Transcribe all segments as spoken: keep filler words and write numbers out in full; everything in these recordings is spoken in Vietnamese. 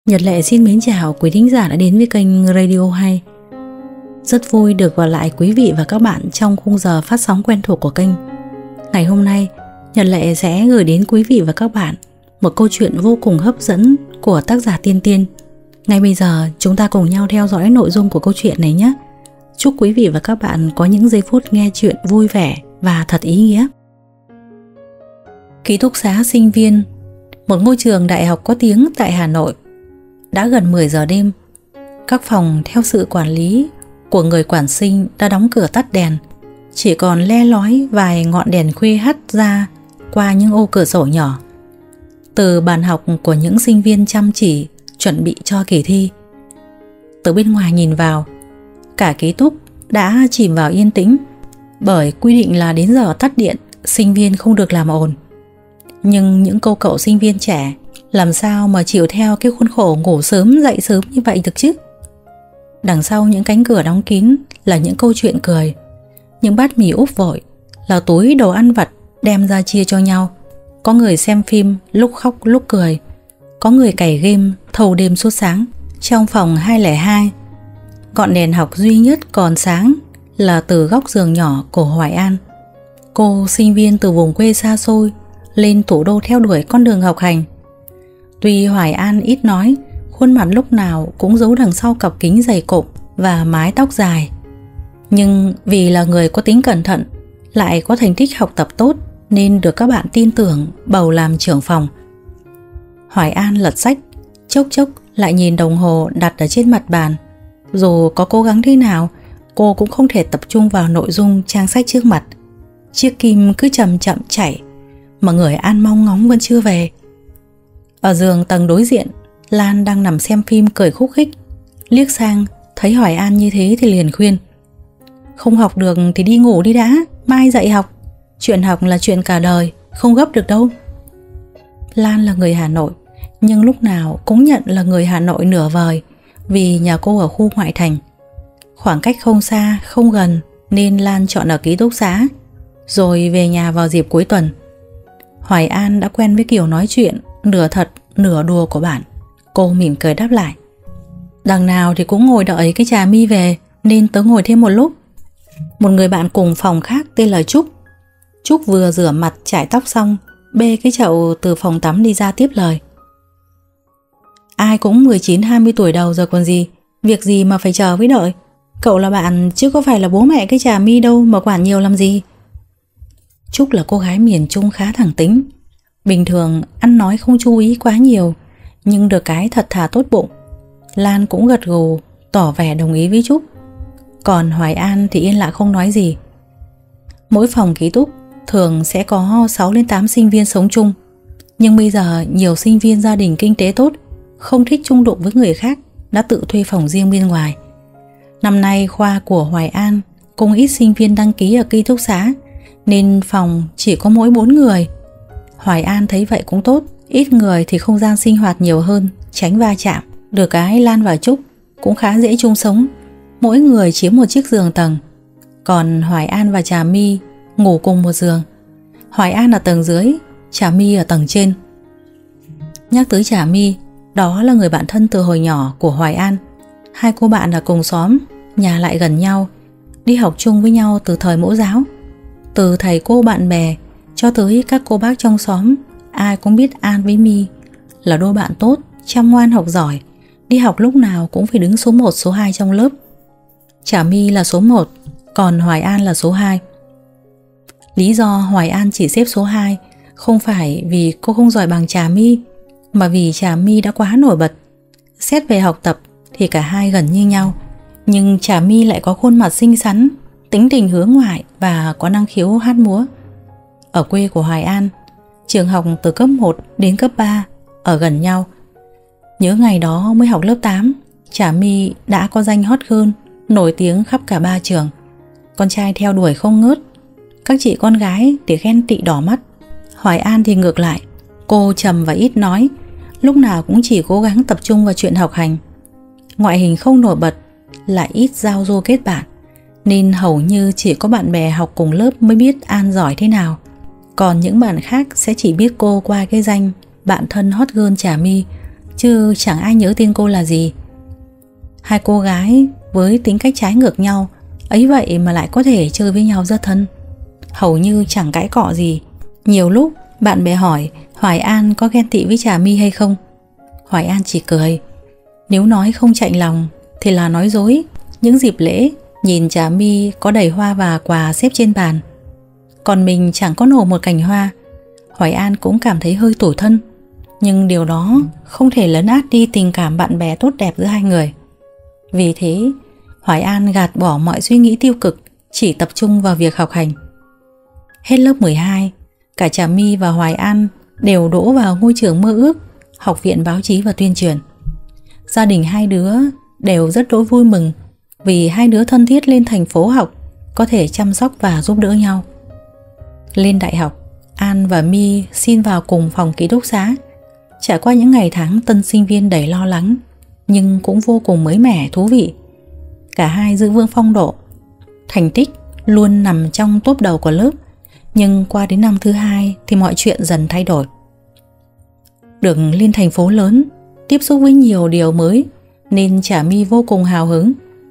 Nhật Lệ xin mến chào quý thính giả đã đến với kênh Radio Hay. Rất vui được gặp lại quý vị và các bạn trong khung giờ phát sóng quen thuộc của kênh. Ngày hôm nay, Nhật Lệ sẽ gửi đến quý vị và các bạn một câu chuyện vô cùng hấp dẫn của tác giả Tiên Tiên. Ngay bây giờ chúng ta cùng nhau theo dõi nội dung của câu chuyện này nhé. Chúc quý vị và các bạn có những giây phút nghe chuyện vui vẻ và thật ý nghĩa. Ký túc xá sinh viên, một ngôi trường đại học có tiếng tại Hà Nội. Đã gần mười giờ đêm, các phòng theo sự quản lý của người quản sinh đã đóng cửa tắt đèn, chỉ còn le lói vài ngọn đèn khuya hắt ra qua những ô cửa sổ nhỏ. Từ bàn học của những sinh viên chăm chỉ chuẩn bị cho kỳ thi. Từ bên ngoài nhìn vào, cả ký túc đã chìm vào yên tĩnh, bởi quy định là đến giờ tắt điện, sinh viên không được làm ồn. Nhưng những cô cậu sinh viên trẻ làm sao mà chịu theo cái khuôn khổ ngủ sớm dậy sớm như vậy được chứ? Đằng sau những cánh cửa đóng kín là những câu chuyện cười, những bát mì úp vội là túi đồ ăn vặt đem ra chia cho nhau. Có người xem phim lúc khóc lúc cười, có người cày game thâu đêm suốt sáng. Trong phòng hai không hai, ngọn đèn học duy nhất còn sáng là từ góc giường nhỏ của Hoài An. Cô sinh viên từ vùng quê xa xôi lên thủ đô theo đuổi con đường học hành. Tuy Hoài An ít nói, khuôn mặt lúc nào cũng giấu đằng sau cặp kính dày cộm và mái tóc dài. Nhưng vì là người có tính cẩn thận, lại có thành tích học tập tốt, nên được các bạn tin tưởng bầu làm trưởng phòng. Hoài An lật sách, chốc chốc lại nhìn đồng hồ đặt ở trên mặt bàn. Dù có cố gắng thế nào, cô cũng không thể tập trung vào nội dung trang sách trước mặt. Chiếc kim cứ chậm chậm chảy, mà người An mong ngóng vẫn chưa về. Ở giường tầng đối diện, Lan đang nằm xem phim cười khúc khích. Liếc sang, thấy Hoài An như thế thì liền khuyên: "Không học được thì đi ngủ đi đã, mai dậy học. Chuyện học là chuyện cả đời, không gấp được đâu." Lan là người Hà Nội, nhưng lúc nào cũng nhận là người Hà Nội nửa vời, vì nhà cô ở khu ngoại thành. Khoảng cách không xa, không gần, nên Lan chọn ở ký túc xá, rồi về nhà vào dịp cuối tuần. Hoài An đã quen với kiểu nói chuyện nửa thật nửa đùa của bạn. Cô mỉm cười đáp lại: "Đằng nào thì cũng ngồi đợi cái trà mi về, nên tớ ngồi thêm một lúc." Một người bạn cùng phòng khác tên là Trúc. Trúc vừa rửa mặt chải tóc xong, bê cái chậu từ phòng tắm đi ra tiếp lời: "Ai cũng mười chín hai mươi tuổi đầu rồi còn gì, việc gì mà phải chờ với đợi. Cậu là bạn chứ có phải là bố mẹ cái trà mi đâu mà quản nhiều làm gì." Trúc là cô gái miền Trung khá thẳng tính, bình thường ăn nói không chú ý quá nhiều, nhưng được cái thật thà tốt bụng. Lan cũng gật gù tỏ vẻ đồng ý với Trúc. Còn Hoài An thì yên lặng không nói gì. Mỗi phòng ký túc thường sẽ có sáu đến tám sinh viên sống chung, nhưng bây giờ nhiều sinh viên gia đình kinh tế tốt, không thích chung đụng với người khác, đã tự thuê phòng riêng bên ngoài. Năm nay khoa của Hoài An cũng ít sinh viên đăng ký ở ký túc xá, nên phòng chỉ có mỗi bốn người. Hoài An thấy vậy cũng tốt, ít người thì không gian sinh hoạt nhiều hơn, tránh va chạm. Được cái Lan và Trúc cũng khá dễ chung sống, mỗi người chiếm một chiếc giường tầng. Còn Hoài An và Trà My ngủ cùng một giường. Hoài An ở tầng dưới, Trà My ở tầng trên. Nhắc tới Trà My, đó là người bạn thân từ hồi nhỏ của Hoài An. Hai cô bạn là cùng xóm, nhà lại gần nhau, đi học chung với nhau từ thời mẫu giáo. Từ thầy cô bạn bè cho tới các cô bác trong xóm, ai cũng biết An với My là đôi bạn tốt, chăm ngoan học giỏi, đi học lúc nào cũng phải đứng số một số hai trong lớp. Trà My là số một, còn Hoài An là số hai. Lý do Hoài An chỉ xếp số hai không phải vì cô không giỏi bằng Trà My, mà vì Trà My đã quá nổi bật. Xét về học tập thì cả hai gần như nhau, nhưng Trà My lại có khuôn mặt xinh xắn, tính tình hướng ngoại và có năng khiếu hát múa. Ở quê của Hoài An, trường học từ cấp một đến cấp ba ở gần nhau. Nhớ ngày đó mới học lớp tám, Trà My đã có danh hot girl, nổi tiếng khắp cả ba trường. Con trai theo đuổi không ngớt, các chị con gái thì ghen tị đỏ mắt. Hoài An thì ngược lại, cô trầm và ít nói, lúc nào cũng chỉ cố gắng tập trung vào chuyện học hành. Ngoại hình không nổi bật, lại ít giao du kết bạn, nên hầu như chỉ có bạn bè học cùng lớp mới biết An giỏi thế nào. Còn những bạn khác sẽ chỉ biết cô qua cái danh bạn thân hot girl Trà My, chứ chẳng ai nhớ tên cô là gì. Hai cô gái với tính cách trái ngược nhau, ấy vậy mà lại có thể chơi với nhau rất thân, hầu như chẳng cãi cọ gì. Nhiều lúc bạn bè hỏi Hoài An có ghen tị với Trà My hay không. Hoài An chỉ cười. Nếu nói không chạnh lòng thì là nói dối. Những dịp lễ, nhìn Trà My có đầy hoa và quà xếp trên bàn, còn mình chẳng có nổ một cành hoa, Hoài An cũng cảm thấy hơi tủi thân. Nhưng điều đó không thể lấn át đi tình cảm bạn bè tốt đẹp giữa hai người. Vì thế, Hoài An gạt bỏ mọi suy nghĩ tiêu cực, chỉ tập trung vào việc học hành. Hết lớp mười hai, cả Trà My và Hoài An đều đỗ vào ngôi trường mơ ước, Học viện Báo chí và Tuyên truyền. Gia đình hai đứa đều rất đỗi vui mừng vì hai đứa thân thiết lên thành phố học, có thể chăm sóc và giúp đỡ nhau. Lên đại học, An và My xin vào cùng phòng ký túc xá. Trải qua những ngày tháng tân sinh viên đầy lo lắng, nhưng cũng vô cùng mới mẻ, thú vị. Cả hai giữ vững phong độ, thành tích luôn nằm trong top đầu của lớp. Nhưng qua đến năm thứ hai thì mọi chuyện dần thay đổi. Được lên thành phố lớn, tiếp xúc với nhiều điều mới, nên Trà My vô cùng hào hứng.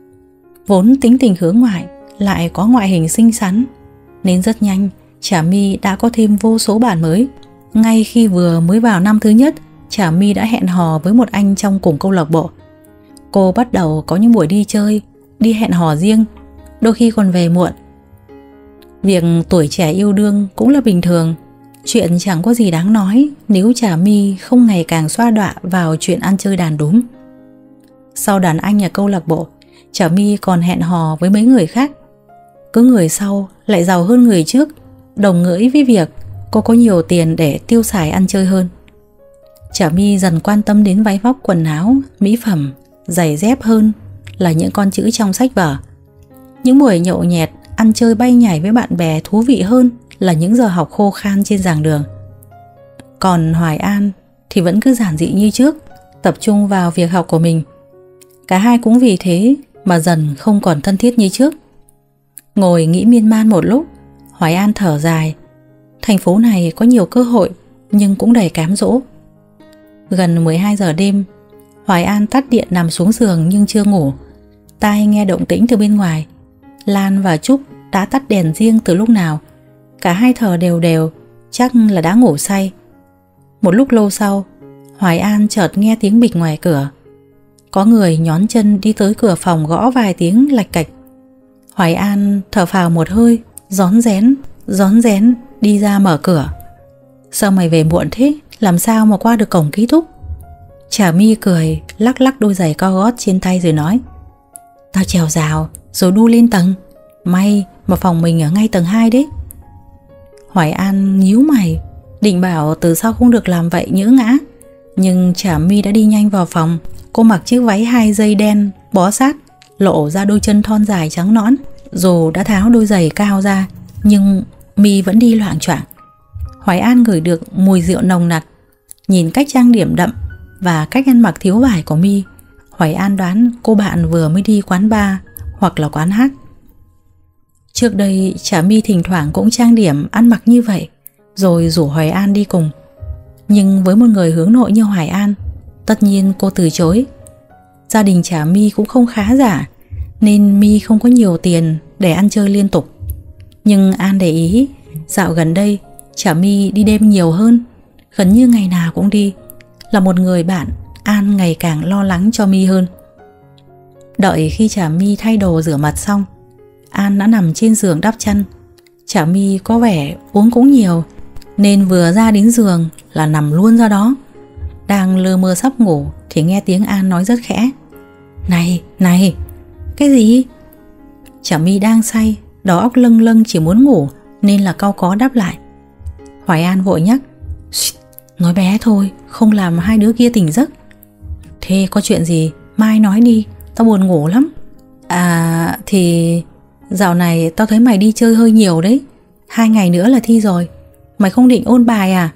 Vốn tính tình hướng ngoại, lại có ngoại hình xinh xắn, nên rất nhanh Trà My đã có thêm vô số bạn mới. Ngay khi vừa mới vào năm thứ nhất, Trà My đã hẹn hò với một anh trong cùng câu lạc bộ. Cô bắt đầu có những buổi đi chơi, đi hẹn hò riêng, đôi khi còn về muộn. Việc tuổi trẻ yêu đương cũng là bình thường, chuyện chẳng có gì đáng nói nếu Trà My không ngày càng xoa đọa vào chuyện ăn chơi đàn đúm. Sau đàn anh ở câu lạc bộ, Trà My còn hẹn hò với mấy người khác. Cứ người sau lại giàu hơn người trước, đồng nghĩa với việc cô có nhiều tiền để tiêu xài ăn chơi hơn. Trà My dần quan tâm đến váy vóc, quần áo, mỹ phẩm, giày dép hơn là những con chữ trong sách vở. Những buổi nhậu nhẹt, ăn chơi bay nhảy với bạn bè thú vị hơn là những giờ học khô khan trên giảng đường. Còn Hoài An thì vẫn cứ giản dị như trước, tập trung vào việc học của mình. Cả hai cũng vì thế mà dần không còn thân thiết như trước. Ngồi nghĩ miên man một lúc, Hoài An thở dài. Thành phố này có nhiều cơ hội nhưng cũng đầy cám dỗ. Gần mười hai giờ đêm, Hoài An tắt điện nằm xuống giường nhưng chưa ngủ. Tai nghe động tĩnh từ bên ngoài. Lan và Trúc đã tắt đèn riêng từ lúc nào. Cả hai thở đều đều, chắc là đã ngủ say. Một lúc lâu sau, Hoài An chợt nghe tiếng bịch ngoài cửa. Có người nhón chân đi tới cửa phòng, gõ vài tiếng lạch cạch. Hoài An thở phào một hơi, rón rén, rón rén đi ra mở cửa. Sao mày về muộn thế? Làm sao mà qua được cổng ký túc? Trà My cười, lắc lắc đôi giày cao gót trên tay rồi nói: Tao trèo rào rồi đu lên tầng. May mà phòng mình ở ngay tầng hai đấy. Hoài An nhíu mày, định bảo từ sau không được làm vậy nhỡ ngã. Nhưng Trà My đã đi nhanh vào phòng. Cô mặc chiếc váy hai dây đen bó sát, lộ ra đôi chân thon dài trắng nõn. Dù đã tháo đôi giày cao ra, nhưng My vẫn đi loạng choạng. Hoài An ngửi được mùi rượu nồng nặc. Nhìn cách trang điểm đậm và cách ăn mặc thiếu vải của My, Hoài An đoán cô bạn vừa mới đi quán bar hoặc là quán hát. Trước đây Trà My thỉnh thoảng cũng trang điểm ăn mặc như vậy, rồi rủ Hoài An đi cùng. Nhưng với một người hướng nội như Hoài An, tất nhiên cô từ chối. Gia đình Trà My cũng không khá giả, nên My không có nhiều tiền để ăn chơi liên tục. Nhưng An để ý, dạo gần đây Trà My đi đêm nhiều hơn, gần như ngày nào cũng đi. Là một người bạn, An ngày càng lo lắng cho My hơn. Đợi khi Trà My thay đồ rửa mặt xong, An đã nằm trên giường đắp chăn. Trà My có vẻ uống cũng nhiều, nên vừa ra đến giường là nằm luôn ra đó. Đang lơ mơ sắp ngủ thì nghe tiếng An nói rất khẽ: Này, này. Cái gì? Trà My đang say, đầu óc lâng lâng chỉ muốn ngủ, nên là cau có đáp lại. Hoài An vội nhắc: Nói bé thôi, không làm hai đứa kia tỉnh giấc. Thế có chuyện gì? Mai nói đi, tao buồn ngủ lắm. À thì dạo này tao thấy mày đi chơi hơi nhiều đấy. Hai ngày nữa là thi rồi, mày không định ôn bài à?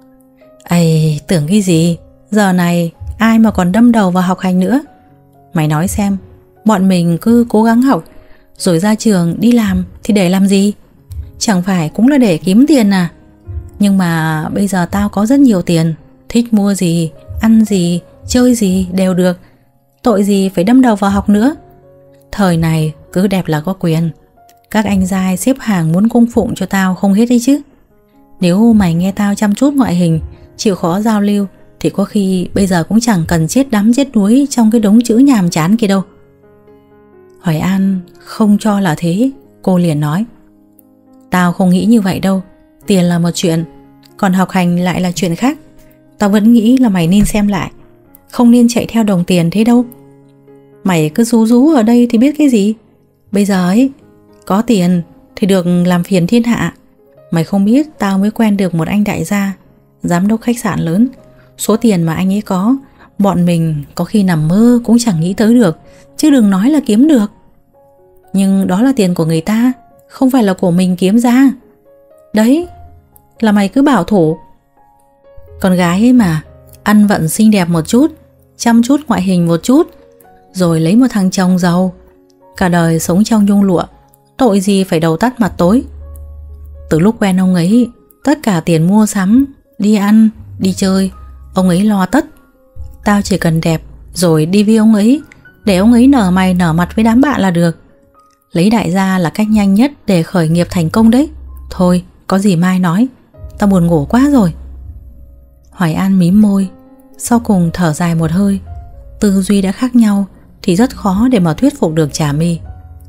Ây, tưởng cái gì? Giờ này ai mà còn đâm đầu vào học hành nữa. Mày nói xem, bọn mình cứ cố gắng học, rồi ra trường đi làm thì để làm gì? Chẳng phải cũng là để kiếm tiền à? Nhưng mà bây giờ tao có rất nhiều tiền, thích mua gì, ăn gì, chơi gì đều được, tội gì phải đâm đầu vào học nữa. Thời này cứ đẹp là có quyền. Các anh giai xếp hàng muốn cung phụng cho tao không hết đấy chứ. Nếu mày nghe tao chăm chút ngoại hình, chịu khó giao lưu, thì có khi bây giờ cũng chẳng cần chết đắm chết đuối trong cái đống chữ nhàm chán kia đâu. Hoài An không cho là thế, cô liền nói: Tao không nghĩ như vậy đâu. Tiền là một chuyện, còn học hành lại là chuyện khác. Tao vẫn nghĩ là mày nên xem lại, không nên chạy theo đồng tiền thế đâu. Mày cứ rú rú ở đây thì biết cái gì. Bây giờ ấy, có tiền thì được làm phiền thiên hạ. Mày không biết tao mới quen được một anh đại gia, giám đốc khách sạn lớn. Số tiền mà anh ấy có, bọn mình có khi nằm mơ cũng chẳng nghĩ tới được, chứ đừng nói là kiếm được. Nhưng đó là tiền của người ta, không phải là của mình kiếm ra. Đấy, là mày cứ bảo thủ. Con gái ấy mà, ăn vận xinh đẹp một chút, chăm chút ngoại hình một chút, rồi lấy một thằng chồng giàu, cả đời sống trong nhung lụa, tội gì phải đầu tắt mặt tối. Từ lúc quen ông ấy, tất cả tiền mua sắm, đi ăn, đi chơi, ông ấy lo tất. Tao chỉ cần đẹp rồi đi với ông ấy, để ông ấy nở mày nở mặt với đám bạn là được. Lấy đại gia là cách nhanh nhất để khởi nghiệp thành công đấy. Thôi, có gì mai nói, tao buồn ngủ quá rồi. Hoài An mím môi, sau cùng thở dài một hơi. Tư duy đã khác nhau thì rất khó để mà thuyết phục được Trà My.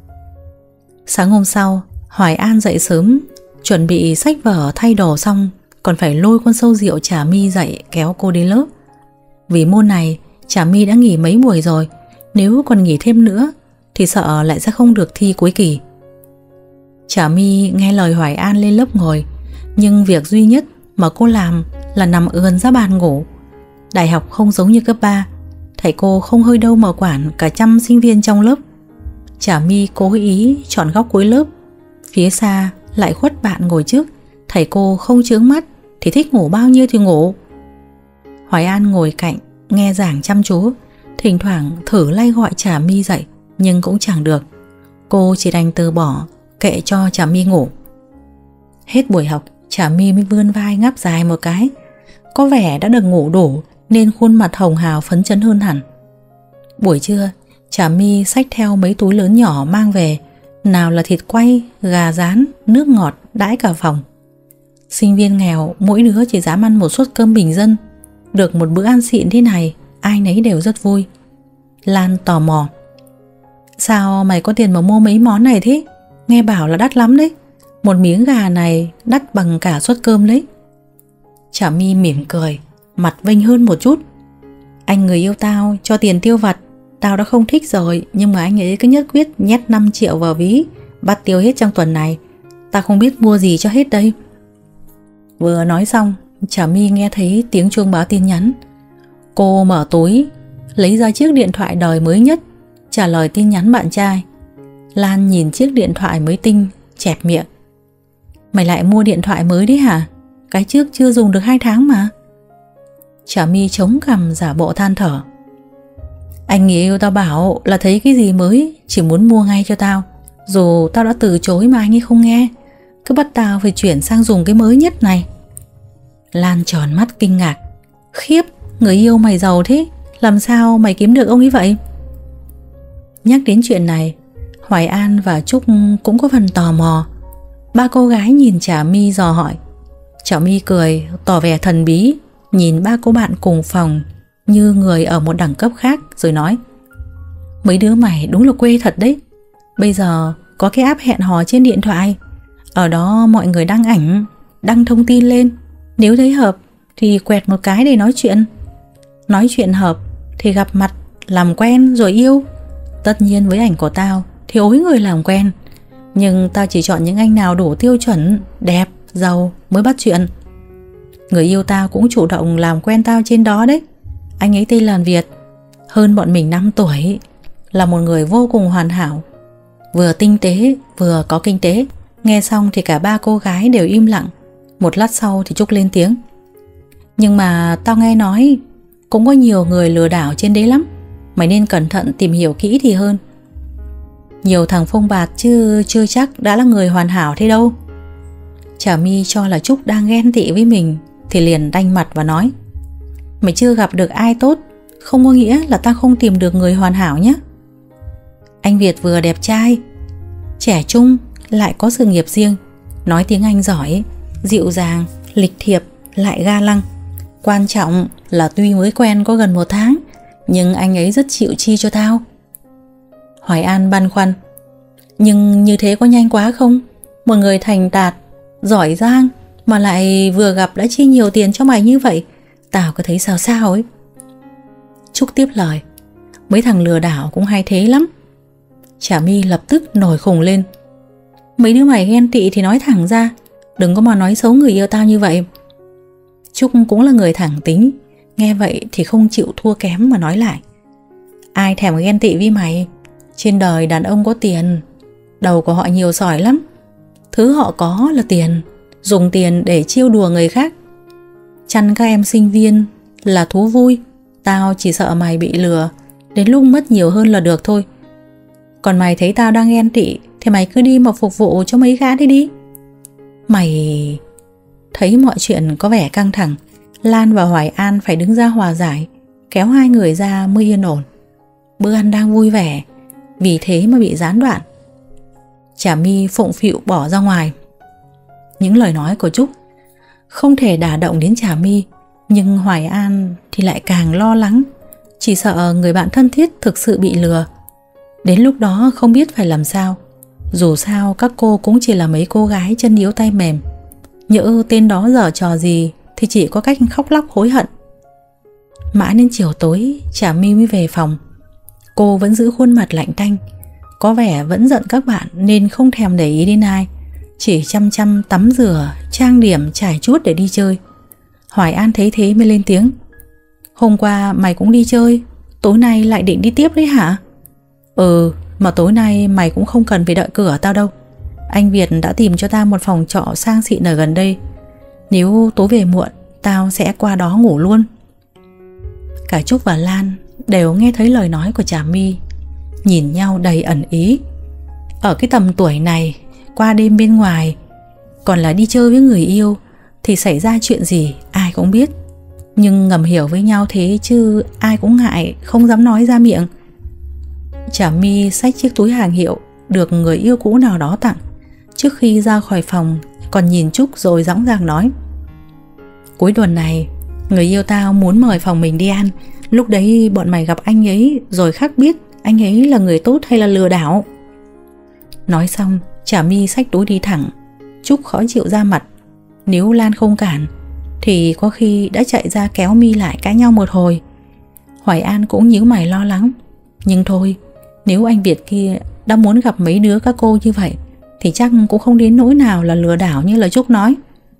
Sáng hôm sau, Hoài An dậy sớm, chuẩn bị xách vở thay đồ xong, còn phải lôi con sâu rượu Trà My dậy kéo cô đến lớp. Vì môn này Trà My đã nghỉ mấy buổi rồi, nếu còn nghỉ thêm nữa thì sợ lại sẽ không được thi cuối kỳ. Trà My nghe lời Hoài An lên lớp ngồi, nhưng việc duy nhất mà cô làm là nằm ườn ra bàn ngủ. Đại học không giống như cấp ba, thầy cô không hơi đâu mà quản cả trăm sinh viên trong lớp. Trà My cố ý chọn góc cuối lớp, phía xa lại khuất bạn ngồi trước. Thầy cô không chướng mắt thì thích ngủ bao nhiêu thì ngủ. Hoài An ngồi cạnh nghe giảng chăm chú, thỉnh thoảng thử lay gọi Trà My dậy nhưng cũng chẳng được. Cô chỉ đành từ bỏ, kệ cho Trà My ngủ. Hết buổi học, Trà My mới vươn vai ngáp dài một cái. Có vẻ đã được ngủ đủ nên khuôn mặt hồng hào phấn chấn hơn hẳn. Buổi trưa, Trà My xách theo mấy túi lớn nhỏ mang về, nào là thịt quay, gà rán, nước ngọt đãi cả phòng. Sinh viên nghèo mỗi đứa chỉ dám ăn một suất cơm bình dân, được một bữa ăn xịn thế này ai nấy đều rất vui. Lan tò mò: Sao mày có tiền mà mua mấy món này thế? Nghe bảo là đắt lắm đấy. Một miếng gà này đắt bằng cả suất cơm đấy. Trà My mỉm cười, mặt vênh hơn một chút: Anh người yêu tao cho tiền tiêu vặt, tao đã không thích rồi, nhưng mà anh ấy cứ nhất quyết nhét năm triệu vào ví, bắt tiêu hết trong tuần này. Tao không biết mua gì cho hết đây. Vừa nói xong, Trà My nghe thấy tiếng chuông báo tin nhắn. Cô mở túi, lấy ra chiếc điện thoại đời mới nhất, trả lời tin nhắn bạn trai. Lan nhìn chiếc điện thoại mới tinh, chẹp miệng: Mày lại mua điện thoại mới đấy hả? Cái trước chưa dùng được hai tháng mà. Trà My chống cằm giả bộ than thở: Anh người yêu tao bảo là thấy cái gì mới chỉ muốn mua ngay cho tao, dù tao đã từ chối mà anh ấy không nghe, cứ bắt tao phải chuyển sang dùng cái mới nhất này. Lan tròn mắt kinh ngạc: Khiếp, người yêu mày giàu thế, làm sao mày kiếm được ông ấy vậy? Nhắc đến chuyện này, Hoài An và Trúc cũng có phần tò mò. Ba cô gái nhìn Trà My dò hỏi. Trà My cười tỏ vẻ thần bí, nhìn ba cô bạn cùng phòng như người ở một đẳng cấp khác rồi nói: Mấy đứa mày đúng là quê thật đấy. Bây giờ có cái app hẹn hò trên điện thoại, ở đó mọi người đăng ảnh, đăng thông tin lên, nếu thấy hợp thì quẹt một cái để nói chuyện. Nói chuyện hợp thì gặp mặt, làm quen rồi yêu. Tất nhiên với ảnh của tao thì ối người làm quen, nhưng tao chỉ chọn những anh nào đủ tiêu chuẩn, đẹp, giàu mới bắt chuyện. Người yêu tao cũng chủ động làm quen tao trên đó đấy. Anh ấy tên là Việt, hơn bọn mình năm tuổi, là một người vô cùng hoàn hảo, vừa tinh tế vừa có kinh tế. Nghe xong thì cả ba cô gái đều im lặng. Một lát sau thì Trúc lên tiếng: Nhưng mà tao nghe nói cũng có nhiều người lừa đảo trên đấy lắm, mày nên cẩn thận tìm hiểu kỹ thì hơn. Nhiều thằng phông bạt chứ chưa chắc đã là người hoàn hảo thế đâu. Trà My cho là Trúc đang ghen tị với mình thì liền đanh mặt và nói: Mày chưa gặp được ai tốt, không có nghĩa là ta không tìm được người hoàn hảo nhé. Anh Việt vừa đẹp trai, trẻ trung, lại có sự nghiệp riêng, nói tiếng Anh giỏi, dịu dàng, lịch thiệp, lại ga lăng. Quan trọng là tuy mới quen có gần một tháng, nhưng anh ấy rất chịu chi cho tao. Hoài An băn khoăn, nhưng như thế có nhanh quá không? Một người thành đạt, giỏi giang mà lại vừa gặp đã chi nhiều tiền cho mày như vậy, tao có thấy sao sao ấy. Trúc tiếp lời, mấy thằng lừa đảo cũng hay thế lắm. Trà My lập tức nổi khùng lên, mấy đứa mày ghen tị thì nói thẳng ra, đừng có mà nói xấu người yêu tao như vậy. Trúc cũng là người thẳng tính, nghe vậy thì không chịu thua kém mà nói lại, ai thèm ghen tị với mày. Trên đời đàn ông có tiền, đầu của họ nhiều sỏi lắm. Thứ họ có là tiền, dùng tiền để chiêu đùa người khác. Chăn các em sinh viên là thú vui, tao chỉ sợ mày bị lừa, đến lúc mất nhiều hơn là được thôi. Còn mày thấy tao đang ghen tị thì mày cứ đi mà phục vụ cho mấy gã đi đi. Mày... Thấy mọi chuyện có vẻ căng thẳng, Lan và Hoài An phải đứng ra hòa giải, kéo hai người ra mới yên ổn. Bữa ăn đang vui vẻ, vì thế mà bị gián đoạn. Trà My phụng phịu bỏ ra ngoài. Những lời nói của Trúc không thể đả động đến Trà My, nhưng Hoài An thì lại càng lo lắng, chỉ sợ người bạn thân thiết thực sự bị lừa. Đến lúc đó không biết phải làm sao. Dù sao các cô cũng chỉ là mấy cô gái chân yếu tay mềm, nhỡ tên đó giở trò gì thì chỉ có cách khóc lóc hối hận. Mãi đến chiều tối Trà My mới về phòng. Cô vẫn giữ khuôn mặt lạnh tanh, có vẻ vẫn giận các bạn nên không thèm để ý đến ai, chỉ chăm chăm tắm rửa, trang điểm, trải chuốt để đi chơi. Hoài An thấy thế mới lên tiếng, hôm qua mày cũng đi chơi, tối nay lại định đi tiếp đấy hả? Ừ, mà tối nay mày cũng không cần phải đợi cửa tao đâu. Anh Việt đã tìm cho tao một phòng trọ sang xịn ở gần đây. Nếu tối về muộn, tao sẽ qua đó ngủ luôn. Cả Trúc và Lan đều nghe thấy lời nói của Trà My, nhìn nhau đầy ẩn ý. Ở cái tầm tuổi này, qua đêm bên ngoài, còn là đi chơi với người yêu, thì xảy ra chuyện gì ai cũng biết. Nhưng ngầm hiểu với nhau thế chứ ai cũng ngại, không dám nói ra miệng. Trà My xách chiếc túi hàng hiệu được người yêu cũ nào đó tặng. Trước khi ra khỏi phòng còn nhìn Trúc rồi dõng dạc nói, cuối tuần này người yêu tao muốn mời phòng mình đi ăn, lúc đấy bọn mày gặp anh ấy rồi khắc biết anh ấy là người tốt hay là lừa đảo. Nói xong Trà My xách túi đi thẳng. Trúc khó chịu ra mặt, nếu Lan không cản thì có khi đã chạy ra kéo My lại cãi nhau một hồi. Hoài An cũng nhíu mày lo lắng, nhưng thôi, nếu anh Việt kia đã muốn gặp mấy đứa các cô như vậy thì chắc cũng không đến nỗi nào là lừa đảo như lời Trúc nói.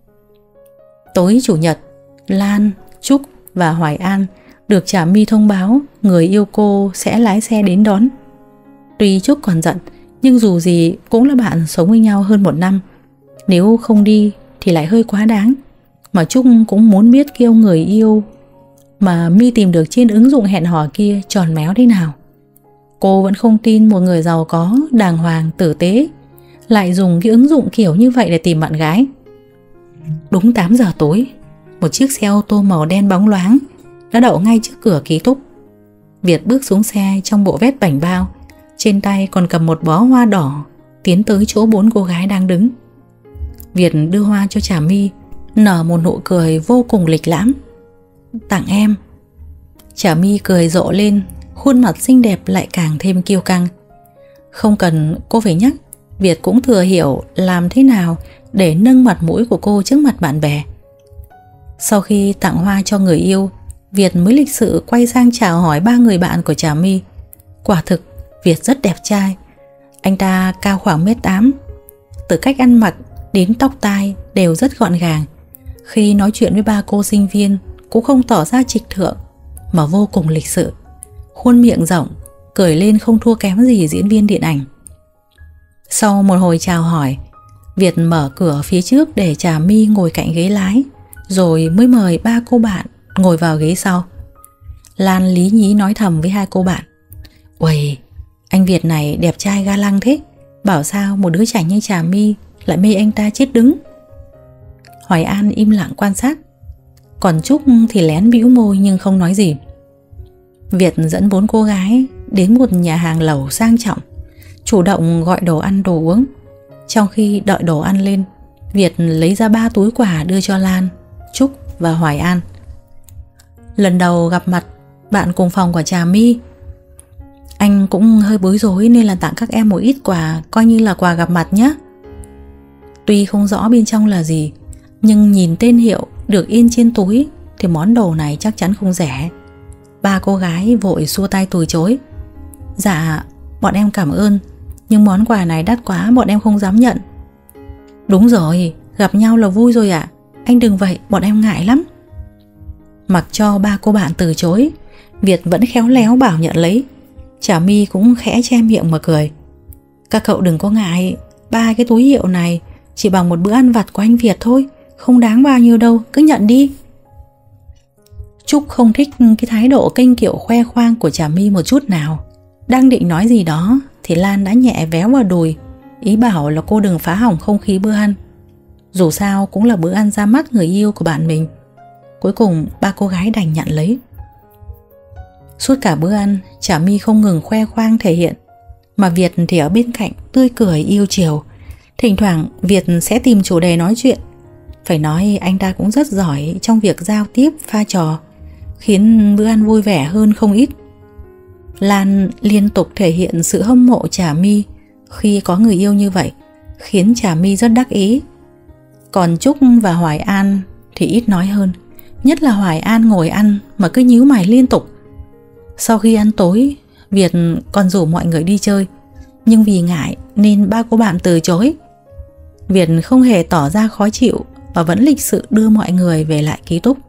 Tối chủ nhật, Lan, Trúc và Hoài An được Trà My thông báo người yêu cô sẽ lái xe đến đón. Tuy Trúc còn giận, nhưng dù gì cũng là bạn sống với nhau hơn một năm, nếu không đi thì lại hơi quá đáng. Mà Trúc cũng muốn biết kêu người yêu mà My tìm được trên ứng dụng hẹn hò kia tròn méo thế nào. Cô vẫn không tin một người giàu có, đàng hoàng, tử tế lại dùng cái ứng dụng kiểu như vậy để tìm bạn gái. Đúng tám giờ tối, một chiếc xe ô tô màu đen bóng loáng đã đậu ngay trước cửa ký túc. Việt bước xuống xe trong bộ vest bảnh bao, trên tay còn cầm một bó hoa đỏ, tiến tới chỗ bốn cô gái đang đứng. Việt đưa hoa cho Trà My, nở một nụ cười vô cùng lịch lãm. Tặng em. Trà My cười rộ lên, khuôn mặt xinh đẹp lại càng thêm kiêu căng. Không cần cô phải nhắc, Việt cũng thừa hiểu làm thế nào để nâng mặt mũi của cô trước mặt bạn bè. Sau khi tặng hoa cho người yêu, Việt mới lịch sự quay sang chào hỏi ba người bạn của Trà My. Quả thực Việt rất đẹp trai. Anh ta cao khoảng mét tám, từ cách ăn mặc đến tóc tai đều rất gọn gàng. Khi nói chuyện với ba cô sinh viên cũng không tỏ ra trịch thượng mà vô cùng lịch sự. Khuôn miệng rộng, cười lên không thua kém gì diễn viên điện ảnh. Sau một hồi chào hỏi, Việt mở cửa phía trước để Trà My ngồi cạnh ghế lái, rồi mới mời ba cô bạn ngồi vào ghế sau. Lan lý nhí nói thầm với hai cô bạn, uầy, anh Việt này đẹp trai ga lăng thế, bảo sao một đứa trẻ như Trà My lại mê anh ta chết đứng. Hoài An im lặng quan sát, còn Trúc thì lén bĩu môi nhưng không nói gì. Việt dẫn bốn cô gái đến một nhà hàng lẩu sang trọng, chủ động gọi đồ ăn đồ uống. Trong khi đợi đồ ăn lên, Việt lấy ra ba túi quà đưa cho Lan, Trúc và Hoài An. Lần đầu gặp mặt bạn cùng phòng của Trà My, anh cũng hơi bối rối nên là tặng các em một ít quà, coi như là quà gặp mặt nhé. Tuy không rõ bên trong là gì, nhưng nhìn tên hiệu được in trên túi thì món đồ này chắc chắn không rẻ. Ba cô gái vội xua tay từ chối. Dạ, bọn em cảm ơn, nhưng món quà này đắt quá, bọn em không dám nhận. Đúng rồi, gặp nhau là vui rồi ạ, anh đừng vậy, bọn em ngại lắm. Mặc cho ba cô bạn từ chối, Việt vẫn khéo léo bảo nhận lấy. Trà My cũng khẽ che miệng mà cười. Các cậu đừng có ngại, ba cái túi hiệu này chỉ bằng một bữa ăn vặt của anh Việt thôi, không đáng bao nhiêu đâu, cứ nhận đi. Trúc không thích cái thái độ kênh kiệu khoe khoang của Trà My một chút nào. Đang định nói gì đó thì Lan đã nhẹ véo vào đùi, ý bảo là cô đừng phá hỏng không khí bữa ăn. Dù sao cũng là bữa ăn ra mắt người yêu của bạn mình. Cuối cùng ba cô gái đành nhận lấy. Suốt cả bữa ăn, Trà My không ngừng khoe khoang thể hiện, mà Việt thì ở bên cạnh tươi cười yêu chiều. Thỉnh thoảng Việt sẽ tìm chủ đề nói chuyện. Phải nói anh ta cũng rất giỏi trong việc giao tiếp pha trò, khiến bữa ăn vui vẻ hơn không ít. Lan liên tục thể hiện sự hâm mộ Trà My khi có người yêu như vậy, khiến Trà My rất đắc ý. Còn Trúc và Hoài An thì ít nói hơn, nhất là Hoài An ngồi ăn mà cứ nhíu mày liên tục. Sau khi ăn tối, Việt còn rủ mọi người đi chơi, nhưng vì ngại nên ba cô bạn từ chối. Việt không hề tỏ ra khó chịu và vẫn lịch sự đưa mọi người về lại ký túc.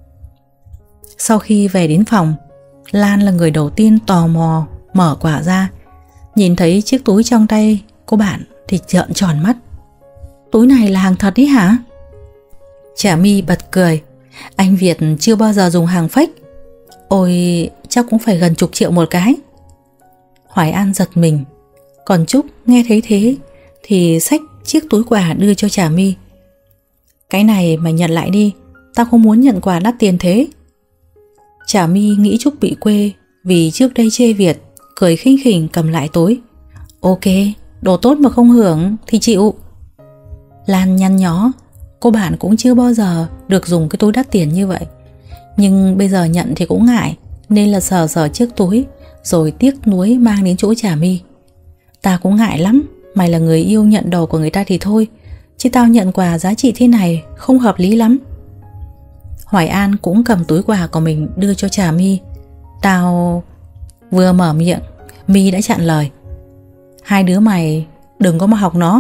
Sau khi về đến phòng, Lan là người đầu tiên tò mò mở quà ra. Nhìn thấy chiếc túi trong tay cô bạn thì trợn tròn mắt. Túi này là hàng thật ý hả? Trà My bật cười. Anh Việt chưa bao giờ dùng hàng fake. Ôi, chắc cũng phải gần chục triệu một cái. Hoài An giật mình. Còn Trúc nghe thấy thế thì xách chiếc túi quà đưa cho Trà My. Cái này mày nhận lại đi, tao không muốn nhận quà đắt tiền thế. Trà My nghĩ Trúc bị quê vì trước đây chê Việt, cười khinh khỉnh cầm lại túi. Ok, đồ tốt mà không hưởng thì chịu. Lan nhăn nhó, cô bạn cũng chưa bao giờ được dùng cái túi đắt tiền như vậy, nhưng bây giờ nhận thì cũng ngại, nên là sờ sờ chiếc túi rồi tiếc nuối mang đến chỗ Trà My. Ta cũng ngại lắm, mày là người yêu nhận đồ của người ta thì thôi, chứ tao nhận quà giá trị thế này không hợp lý lắm. Hoài An cũng cầm túi quà của mình đưa cho Trà My. Tao... Vừa mở miệng, My đã chặn lời. Hai đứa mày đừng có mà học nó.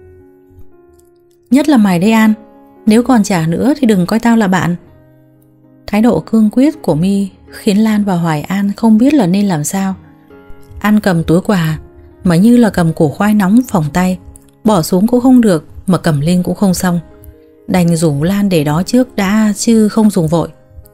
Nhất là mày đấy An, nếu còn trả nữa thì đừng coi tao là bạn. Thái độ cương quyết của My khiến Lan và Hoài An không biết là nên làm sao. An cầm túi quà mà như là cầm củ khoai nóng phồng tay, bỏ xuống cũng không được mà cầm lên cũng không xong. Đành rủ Lan để đó trước đã chứ không dùng vội.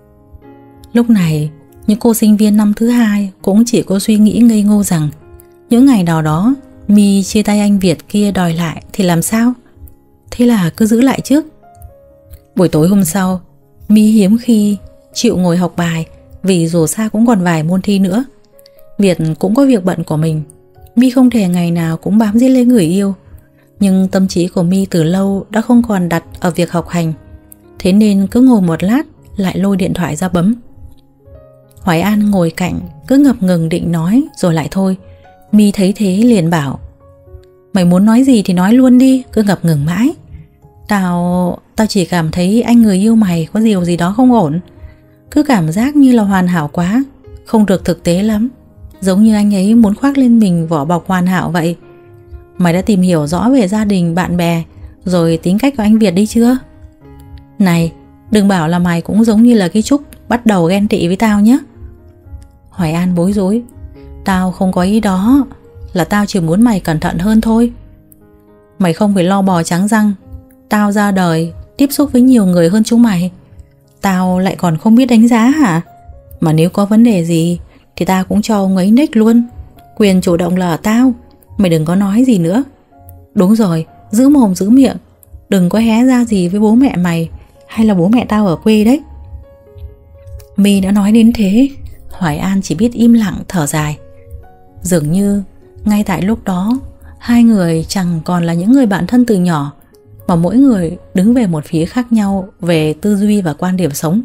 Lúc này những cô sinh viên năm thứ hai cũng chỉ có suy nghĩ ngây ngô rằng những ngày nào đó My chia tay anh Việt kia đòi lại thì làm sao. Thế là cứ giữ lại trước. Buổi tối hôm sau, My hiếm khi chịu ngồi học bài vì dù sao cũng còn vài môn thi nữa. Việt cũng có việc bận của mình, My không thể ngày nào cũng bám giết lấy người yêu. Nhưng tâm trí của My từ lâu đã không còn đặt ở việc học hành, thế nên cứ ngồi một lát lại lôi điện thoại ra bấm. Hoài An ngồi cạnh cứ ngập ngừng định nói rồi lại thôi. My thấy thế liền bảo, mày muốn nói gì thì nói luôn đi, cứ ngập ngừng mãi. Tao... Tao chỉ cảm thấy anh người yêu mày có điều gì đó không ổn. Cứ cảm giác như là hoàn hảo quá, không được thực tế lắm. Giống như anh ấy muốn khoác lên mình vỏ bọc hoàn hảo vậy. Mày đã tìm hiểu rõ về gia đình, bạn bè rồi tính cách của anh Việt đi chưa? Này, đừng bảo là mày cũng giống như là cái Trúc bắt đầu ghen tị với tao nhé. Hoài An bối rối. Tao không có ý đó, là tao chỉ muốn mày cẩn thận hơn thôi. Mày không phải lo bò trắng răng. Tao ra đời tiếp xúc với nhiều người hơn chúng mày, tao lại còn không biết đánh giá hả? Mà nếu có vấn đề gì thì tao cũng cho ông ấy nick luôn. Quyền chủ động là ở tao, mày đừng có nói gì nữa. Đúng rồi, giữ mồm giữ miệng, đừng có hé ra gì với bố mẹ mày hay là bố mẹ tao ở quê đấy. My đã nói đến thế, Hoài An chỉ biết im lặng thở dài. Dường như ngay tại lúc đó, hai người chẳng còn là những người bạn thân từ nhỏ, mà mỗi người đứng về một phía khác nhau về tư duy và quan điểm sống.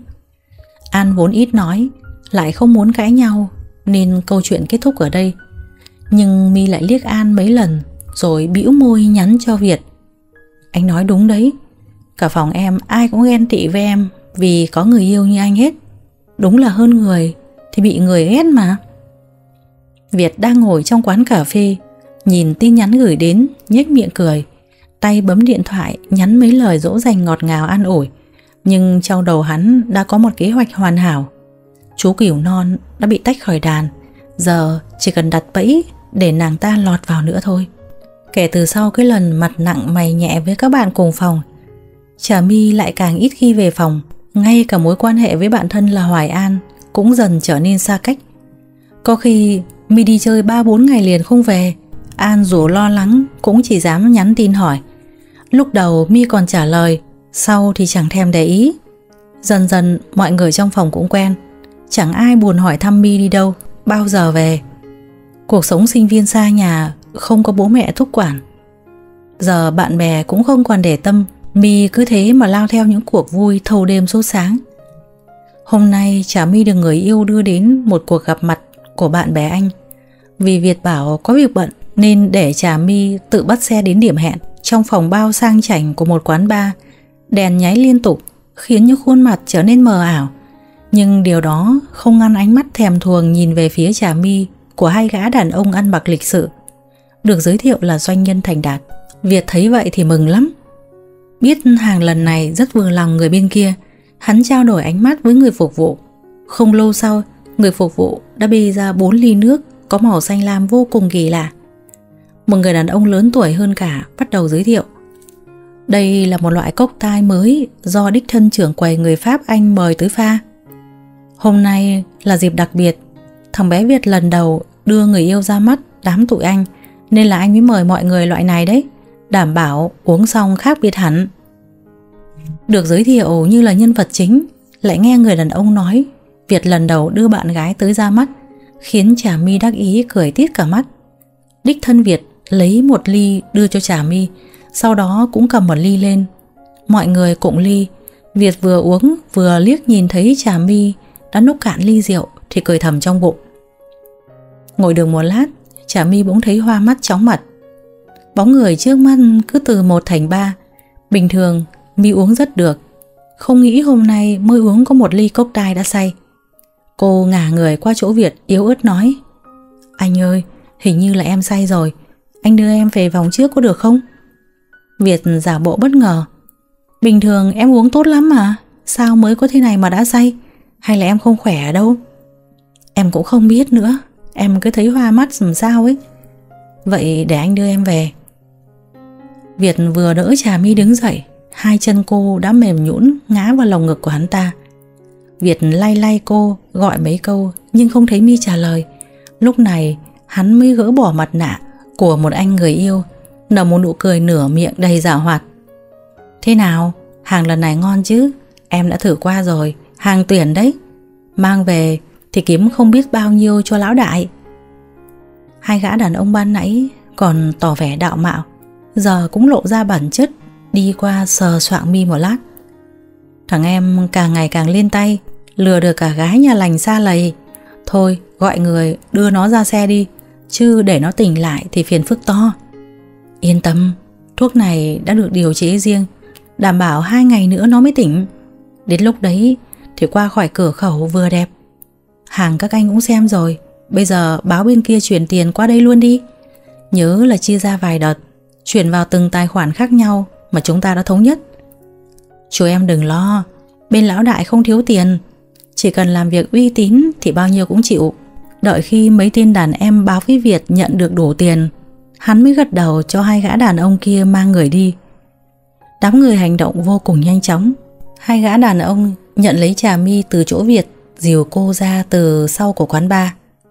An vốn ít nói, lại không muốn cãi nhau, nên câu chuyện kết thúc ở đây. Nhưng My lại liếc An mấy lần, rồi bĩu môi nhắn cho Việt: anh nói đúng đấy, cả phòng em ai cũng ghen tị với em vì có người yêu như anh hết. Đúng là hơn người thì bị người ghét mà. Việt đang ngồi trong quán cà phê, nhìn tin nhắn gửi đến, nhếch miệng cười, tay bấm điện thoại nhắn mấy lời dỗ dành ngọt ngào an ủi. Nhưng trong đầu hắn đã có một kế hoạch hoàn hảo. Chú cừu non đã bị tách khỏi đàn, giờ chỉ cần đặt bẫy để nàng ta lọt vào nữa thôi. Kể từ sau cái lần mặt nặng mày nhẹ với các bạn cùng phòng, Trà My lại càng ít khi về phòng. Ngay cả mối quan hệ với bạn thân là Hoài An cũng dần trở nên xa cách. Có khi My đi chơi ba bốn ngày liền không về, An dù lo lắng cũng chỉ dám nhắn tin hỏi. Lúc đầu My còn trả lời, sau thì chẳng thèm để ý. Dần dần mọi người trong phòng cũng quen, chẳng ai buồn hỏi thăm My đi đâu, bao giờ về. Cuộc sống sinh viên xa nhà, không có bố mẹ thúc quản. Giờ bạn bè cũng không còn để tâm, My cứ thế mà lao theo những cuộc vui thâu đêm suốt sáng. Hôm nay Trà My được người yêu đưa đến một cuộc gặp mặt của bạn bè anh. Vì Việt bảo có việc bận nên để Trà My tự bắt xe đến điểm hẹn. Trong phòng bao sang chảnh của một quán bar, đèn nháy liên tục khiến những khuôn mặt trở nên mờ ảo. Nhưng điều đó không ngăn ánh mắt thèm thuồng nhìn về phía Trà My của hai gã đàn ông ăn mặc lịch sự, được giới thiệu là doanh nhân thành đạt. Việt thấy vậy thì mừng lắm. Biết hàng lần này rất vừa lòng người bên kia, hắn trao đổi ánh mắt với người phục vụ. Không lâu sau, người phục vụ đã bê ra bốn ly nước có màu xanh lam vô cùng kỳ lạ. Một người đàn ông lớn tuổi hơn cả bắt đầu giới thiệu. Đây là một loại cocktail mới do đích thân trưởng quầy người Pháp anh mời tới pha. Hôm nay là dịp đặc biệt, thằng bé Việt lần đầu đưa người yêu ra mắt đám tụi anh, nên là anh mới mời mọi người loại này đấy, đảm bảo uống xong khác biệt hẳn. Được giới thiệu như là nhân vật chính, lại nghe người đàn ông nói Việt lần đầu đưa bạn gái tới ra mắt, khiến Trà My đắc ý cười tít cả mắt. Đích thân Việt lấy một ly đưa cho Trà My, sau đó cũng cầm một ly lên. Mọi người cùng ly. Việt vừa uống vừa liếc nhìn thấy Trà My đã nốc cạn ly rượu thì cười thầm trong bụng. Ngồi được một lát, Trà My bỗng thấy hoa mắt chóng mặt. Bóng người trước mắt cứ từ một thành ba. Bình thường My uống rất được, không nghĩ hôm nay mới uống có một ly cocktail đã say. Cô ngả người qua chỗ Việt yếu ớt nói: anh ơi, hình như là em say rồi, anh đưa em về phòng trước có được không? Việt giả bộ bất ngờ: bình thường em uống tốt lắm mà, sao mới có thế này mà đã say? Hay là em không khỏe ở đâu? Em cũng không biết nữa, em cứ thấy hoa mắt làm sao ấy. Vậy để anh đưa em về. Việt vừa đỡ Trà My đứng dậy, hai chân cô đã mềm nhũn ngã vào lồng ngực của hắn ta. Việt lay lay cô, gọi mấy câu nhưng không thấy My trả lời. Lúc này hắn mới gỡ bỏ mặt nạ của một anh người yêu, nở một nụ cười nửa miệng đầy giảo hoạt. Thế nào, hàng lần này ngon chứ? Em đã thử qua rồi, hàng tuyển đấy. Mang về thì kiếm không biết bao nhiêu cho lão đại. Hai gã đàn ông ban nãy còn tỏ vẻ đạo mạo, giờ cũng lộ ra bản chất, đi qua sờ soạng My một lát. Thằng em càng ngày càng lên tay, lừa được cả gái nhà lành xa lầy. Thôi gọi người đưa nó ra xe đi, chứ để nó tỉnh lại thì phiền phức to. Yên tâm, thuốc này đã được điều chế riêng, đảm bảo hai ngày nữa nó mới tỉnh. Đến lúc đấy thì qua khỏi cửa khẩu vừa đẹp. Hàng các anh cũng xem rồi, bây giờ báo bên kia chuyển tiền qua đây luôn đi. Nhớ là chia ra vài đợt, chuyển vào từng tài khoản khác nhau mà chúng ta đã thống nhất. Chú em đừng lo, bên lão đại không thiếu tiền, chỉ cần làm việc uy tín thì bao nhiêu cũng chịu. Đợi khi mấy tên đàn em báo với Việt nhận được đủ tiền, hắn mới gật đầu cho hai gã đàn ông kia mang người đi. Đám người hành động vô cùng nhanh chóng. Hai gã đàn ông nhận lấy Trà My từ chỗ Việt, dìu cô ra từ sau của quán bar.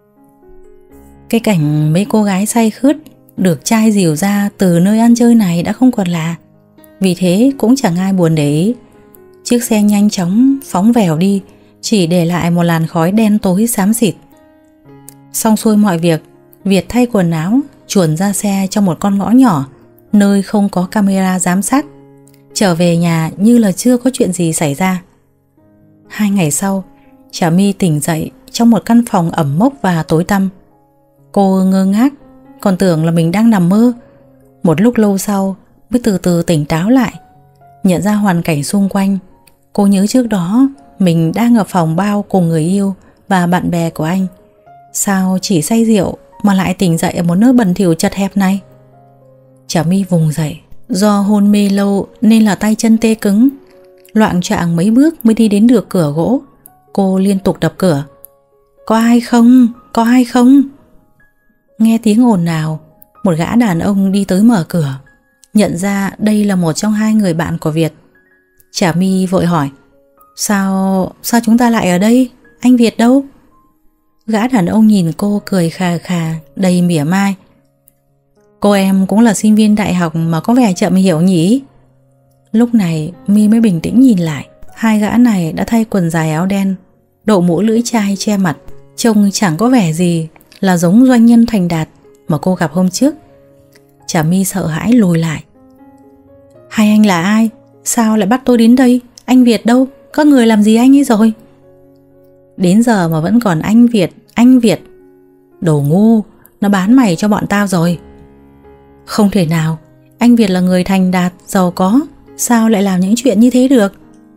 Cái cảnh mấy cô gái say khướt được trai dìu ra từ nơi ăn chơi này đã không còn lạ, vì thế cũng chẳng ai buồn để ý. Chiếc xe nhanh chóng phóng vèo đi, chỉ để lại một làn khói đen tối xám xịt. Xong xuôi mọi việc, Việt thay quần áo, chuồn ra xe trong một con ngõ nhỏ nơi không có camera giám sát, trở về nhà như là chưa có chuyện gì xảy ra. Hai ngày sau, Trà My tỉnh dậy trong một căn phòng ẩm mốc và tối tăm. Cô ngơ ngác, còn tưởng là mình đang nằm mơ. Một lúc lâu sau mới từ từ tỉnh táo lại, nhận ra hoàn cảnh xung quanh. Cô nhớ trước đó mình đang ở phòng bao cùng người yêu và bạn bè của anh. Sao chỉ say rượu mà lại tỉnh dậy ở một nơi bẩn thỉu chật hẹp này? Trà My vùng dậy. Do hôn mê lâu nên là tay chân tê cứng, loạng choạng mấy bước mới đi đến được cửa gỗ. Cô liên tục đập cửa. Có ai không? Có ai không? Nghe tiếng ồn ào, một gã đàn ông đi tới mở cửa. Nhận ra đây là một trong hai người bạn của Việt, Trà My vội hỏi: Sao, sao chúng ta lại ở đây? Anh Việt đâu? Gã đàn ông nhìn cô cười khà khà, đầy mỉa mai. Cô em cũng là sinh viên đại học mà có vẻ chậm hiểu nhỉ? Lúc này My mới bình tĩnh nhìn lại. Hai gã này đã thay quần dài áo đen, đội mũ lưỡi chai che mặt, trông chẳng có vẻ gì là giống doanh nhân thành đạt mà cô gặp hôm trước. Trà My sợ hãi lùi lại. Hai anh là ai? Sao lại bắt tôi đến đây? Anh Việt đâu? Các người làm gì anh ấy rồi? Đến giờ mà vẫn còn anh Việt, anh Việt. Đồ ngu, nó bán mày cho bọn tao rồi. Không thể nào, anh Việt là người thành đạt, giàu có, sao lại làm những chuyện như thế được?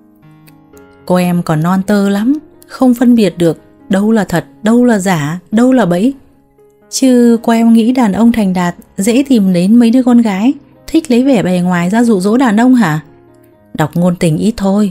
Cô em còn non tơ lắm, không phân biệt được đâu là thật, đâu là giả, đâu là bẫy. Chứ cô em nghĩ đàn ông thành đạt dễ tìm đến mấy đứa con gái thích lấy vẻ bề ngoài ra dụ dỗ đàn ông hả? Đọc ngôn tình ít thôi.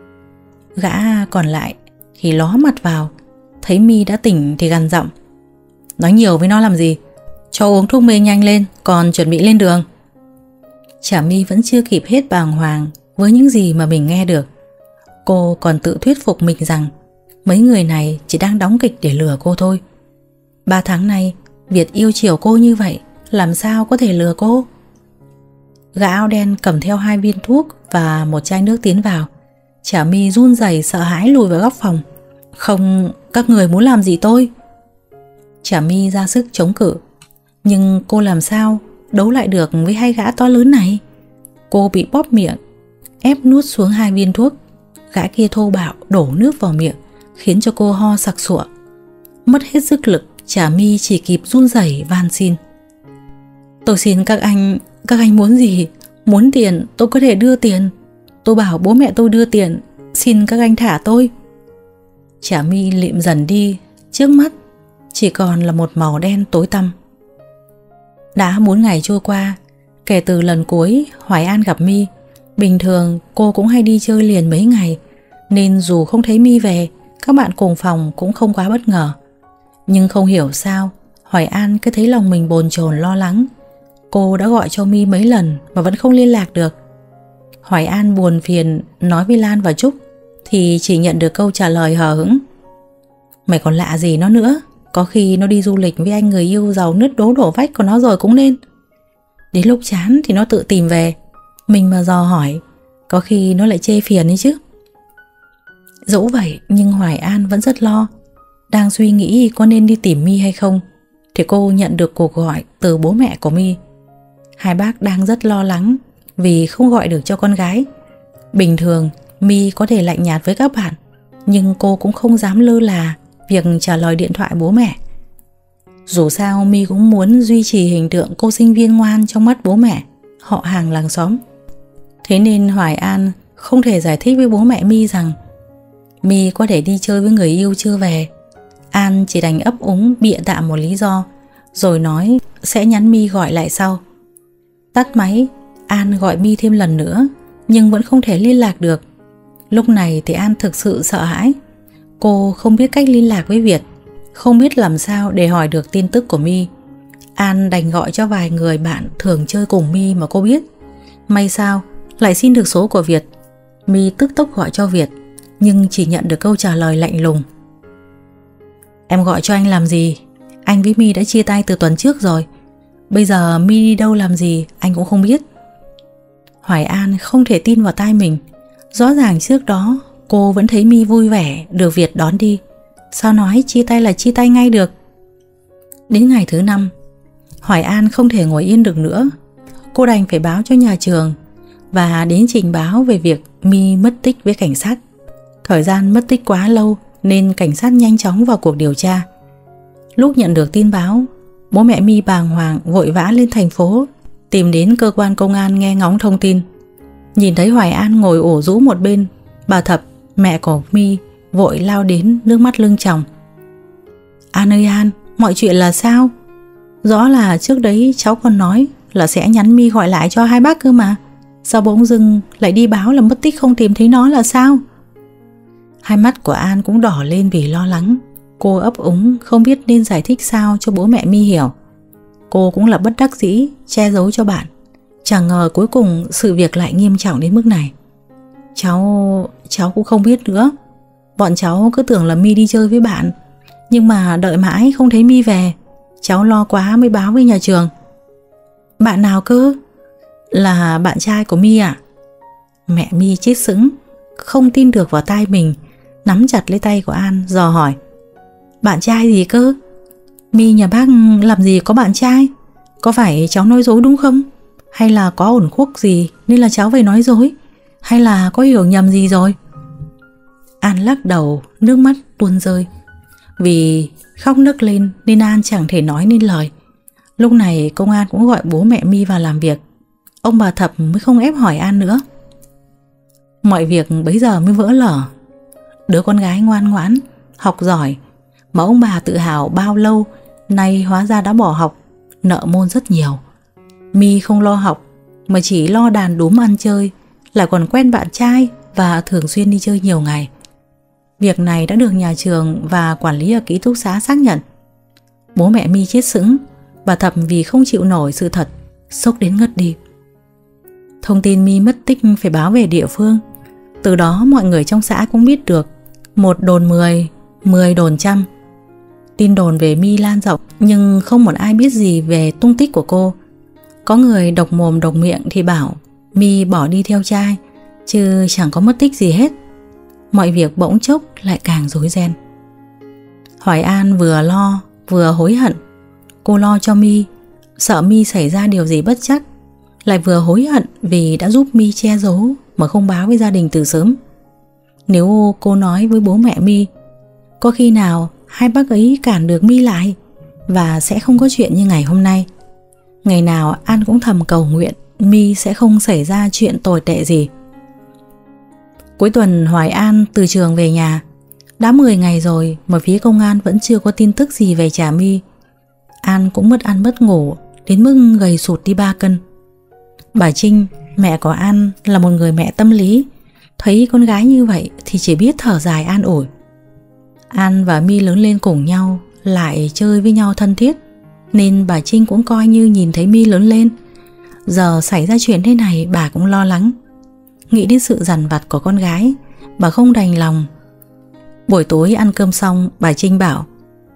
Gã còn lại thì ló mặt vào, thấy My đã tỉnh thì gằn giọng: Nói nhiều với nó làm gì? Cho uống thuốc mê nhanh lên, còn chuẩn bị lên đường. Trà My vẫn chưa kịp hết bàng hoàng với những gì mà mình nghe được. Cô còn tự thuyết phục mình rằng mấy người này chỉ đang đóng kịch để lừa cô thôi. Ba tháng nay Việt yêu chiều cô như vậy, làm sao có thể lừa cô? Gã áo đen cầm theo hai viên thuốc và một chai nước tiến vào. Trà My run rẩy sợ hãi lùi vào góc phòng. Không, các người muốn làm gì tôi? Trà My ra sức chống cự, nhưng cô làm sao đấu lại được với hai gã to lớn này? Cô bị bóp miệng, ép nuốt xuống hai viên thuốc. Gã kia thô bạo đổ nước vào miệng, khiến cho cô ho sặc sụa. Mất hết sức lực, Trà My chỉ kịp run rẩy van xin: Tôi xin các anh, các anh muốn gì? Muốn tiền tôi có thể đưa tiền. Tôi bảo bố mẹ tôi đưa tiền, xin các anh thả tôi. Trà My lịm dần đi, trước mắt chỉ còn là một màu đen tối tăm. Đã bốn ngày trôi qua kể từ lần cuối Hoài An gặp My. Bình thường cô cũng hay đi chơi liền mấy ngày, nên dù không thấy My về, các bạn cùng phòng cũng không quá bất ngờ. Nhưng không hiểu sao Hoài An cứ thấy lòng mình bồn chồn lo lắng. Cô đã gọi cho My mấy lần mà vẫn không liên lạc được. Hoài An buồn phiền nói với Lan và Trúc thì chỉ nhận được câu trả lời hờ hững: Mày còn lạ gì nó nữa? Có khi nó đi du lịch với anh người yêu giàu nứt đố đổ vách của nó rồi cũng nên. Đến lúc chán thì nó tự tìm về. Mình mà dò hỏi, có khi nó lại chê phiền ấy chứ. Dẫu vậy nhưng Hoài An vẫn rất lo. Đang suy nghĩ có nên đi tìm My hay không, thì cô nhận được cuộc gọi từ bố mẹ của My. Hai bác đang rất lo lắng vì không gọi được cho con gái. Bình thường My có thể lạnh nhạt với các bạn, nhưng cô cũng không dám lơ là việc trả lời điện thoại bố mẹ. Dù sao My cũng muốn duy trì hình tượng cô sinh viên ngoan trong mắt bố mẹ, họ hàng làng xóm. Thế nên Hoài An không thể giải thích với bố mẹ My rằng My có thể đi chơi với người yêu chưa về. An chỉ đành ấp úng bịa tạm một lý do, rồi nói sẽ nhắn My gọi lại sau. Tắt máy, An gọi My thêm lần nữa, nhưng vẫn không thể liên lạc được. Lúc này thì An thực sự sợ hãi. Cô không biết cách liên lạc với Việt, không biết làm sao để hỏi được tin tức của My. An đành gọi cho vài người bạn thường chơi cùng My mà cô biết. May sao lại xin được số của Việt. My tức tốc gọi cho Việt, nhưng chỉ nhận được câu trả lời lạnh lùng: Em gọi cho anh làm gì? Anh với My đã chia tay từ tuần trước rồi. Bây giờ My đi đâu làm gì anh cũng không biết. Hoài An không thể tin vào tai mình. Rõ ràng trước đó cô vẫn thấy My vui vẻ được Việt đón đi. Sao nói chia tay là chia tay ngay được. Đến ngày thứ năm, Hoài An không thể ngồi yên được nữa. Cô đành phải báo cho nhà trường và đến trình báo về việc My mất tích với cảnh sát. Thời gian mất tích quá lâu nên cảnh sát nhanh chóng vào cuộc điều tra. Lúc nhận được tin báo, bố mẹ My bàng hoàng vội vã lên thành phố tìm đến cơ quan công an nghe ngóng thông tin. Nhìn thấy Hoài An ngồi ủ rũ một bên, bà Thập, mẹ của My, vội lao đến nước mắt lưng tròng. An ơi An, mọi chuyện là sao? Rõ là trước đấy cháu còn nói là sẽ nhắn My gọi lại cho hai bác cơ mà. Sao bỗng dưng lại đi báo là mất tích không tìm thấy nó là sao? Hai mắt của An cũng đỏ lên vì lo lắng. Cô ấp úng không biết nên giải thích sao cho bố mẹ My hiểu. Cô cũng là bất đắc dĩ che giấu cho bạn. Chẳng ngờ cuối cùng sự việc lại nghiêm trọng đến mức này. Cháu... cháu cũng không biết nữa. Bọn cháu cứ tưởng là My đi chơi với bạn, nhưng mà đợi mãi không thấy My về. Cháu lo quá mới báo với nhà trường. Bạn nào cơ? Là bạn trai của My à? Mẹ My chết sững, không tin được vào tai mình, nắm chặt lấy tay của An dò hỏi. Bạn trai gì cơ? My nhà bác làm gì có bạn trai? Có phải cháu nói dối đúng không? Hay là có ổn khúc gì nên là cháu phải nói dối? Hay là có hiểu nhầm gì rồi? An lắc đầu, nước mắt tuôn rơi. Vì khóc nức lên nên An chẳng thể nói nên lời. Lúc này công an cũng gọi bố mẹ My vào làm việc. Ông bà Thập mới không ép hỏi An nữa. Mọi việc bấy giờ mới vỡ lở. Đứa con gái ngoan ngoãn, học giỏi mà ông bà tự hào bao lâu nay hóa ra đã bỏ học, nợ môn rất nhiều. My không lo học mà chỉ lo đàn đúm ăn chơi, lại còn quen bạn trai và thường xuyên đi chơi nhiều ngày. Việc này đã được nhà trường và quản lý ở ký túc xá xác nhận. Bố mẹ My chết sững, bà Thập vì không chịu nổi sự thật, sốc đến ngất đi. Thông tin My mất tích phải báo về địa phương. Từ đó mọi người trong xã cũng biết được. Một đồn mười, mười đồn trăm. Tin đồn về My lan rộng, nhưng không một ai biết gì về tung tích của cô. Có người độc mồm độc miệng thì bảo My bỏ đi theo trai, chứ chẳng có mất tích gì hết. Mọi việc bỗng chốc lại càng rối ren. Hoài An vừa lo vừa hối hận. Cô lo cho My, sợ My xảy ra điều gì bất trắc, lại vừa hối hận vì đã giúp My che giấu mà không báo với gia đình từ sớm. Nếu cô nói với bố mẹ My, có khi nào hai bác ấy cản được My lại và sẽ không có chuyện như ngày hôm nay. Ngày nào An cũng thầm cầu nguyện My sẽ không xảy ra chuyện tồi tệ gì. Cuối tuần Hoài An từ trường về nhà. Đã mười ngày rồi mà phía công an vẫn chưa có tin tức gì về Trà My. An cũng mất ăn mất ngủ đến mức gầy sụt đi ba cân. Bà Trinh, mẹ của An, là một người mẹ tâm lý. Thấy con gái như vậy thì chỉ biết thở dài an ủi. An và My lớn lên cùng nhau, lại chơi với nhau thân thiết, nên bà Trinh cũng coi như nhìn thấy My lớn lên. Giờ xảy ra chuyện thế này bà cũng lo lắng. Nghĩ đến sự dằn vặt của con gái, bà không đành lòng. Buổi tối ăn cơm xong, bà Trinh bảo: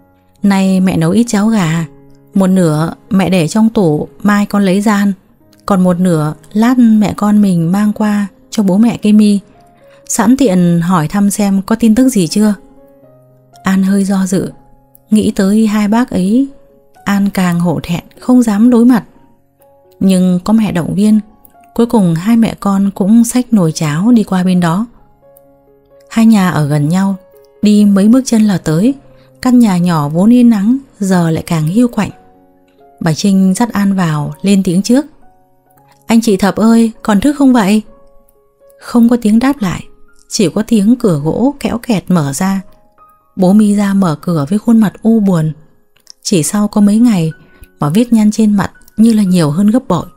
Nay mẹ nấu ít cháo gà, một nửa mẹ để trong tủ, mai con lấy ra ăn, còn một nửa lát mẹ con mình mang qua cho bố mẹ cái My. Sẵn tiện hỏi thăm xem có tin tức gì chưa. An hơi do dự. Nghĩ tới hai bác ấy, An càng hổ thẹn không dám đối mặt. Nhưng có mẹ động viên, cuối cùng hai mẹ con cũng xách nồi cháo đi qua bên đó. Hai nhà ở gần nhau, đi mấy bước chân là tới. Căn nhà nhỏ vốn yên nắng giờ lại càng hiu quạnh. Bà Trinh dắt An vào, lên tiếng trước: Anh chị Thập ơi, còn thức không vậy? Không có tiếng đáp lại, chỉ có tiếng cửa gỗ kéo kẹt mở ra. Bố My ra mở cửa với khuôn mặt u buồn. Chỉ sau có mấy ngày mà vết nhăn trên mặt như là nhiều hơn gấp bội.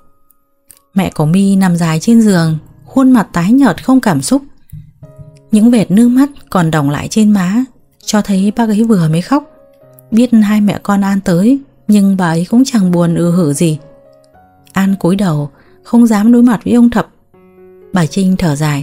Mẹ của My nằm dài trên giường, khuôn mặt tái nhợt không cảm xúc. Những vệt nước mắt còn đọng lại trên má, cho thấy bác ấy vừa mới khóc. Biết hai mẹ con An tới, nhưng bà ấy cũng chẳng buồn ư hử gì. An cúi đầu, không dám đối mặt với ông Thập. Bà Trinh thở dài: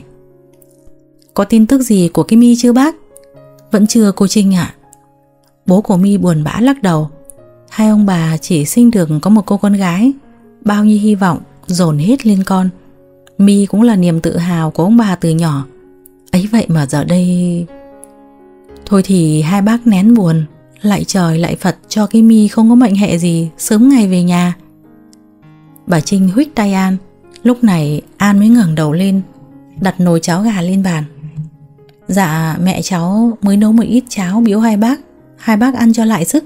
Có tin tức gì của cái My chưa bác? Vẫn chưa cô Trinh ạ. Bố của My buồn bã lắc đầu. Hai ông bà chỉ sinh được có một cô con gái, bao nhiêu hy vọng dồn hết lên con. My cũng là niềm tự hào của ông bà từ nhỏ. Ấy vậy mà giờ đây... Thôi thì hai bác nén buồn, lạy trời lạy Phật cho cái Mi không có mệnh hệ gì, sớm ngày về nhà. Bà Trinh huých tay An. Lúc này An mới ngẩng đầu lên, đặt nồi cháo gà lên bàn. Dạ mẹ cháu mới nấu một ít cháo biếu hai bác, hai bác ăn cho lại sức.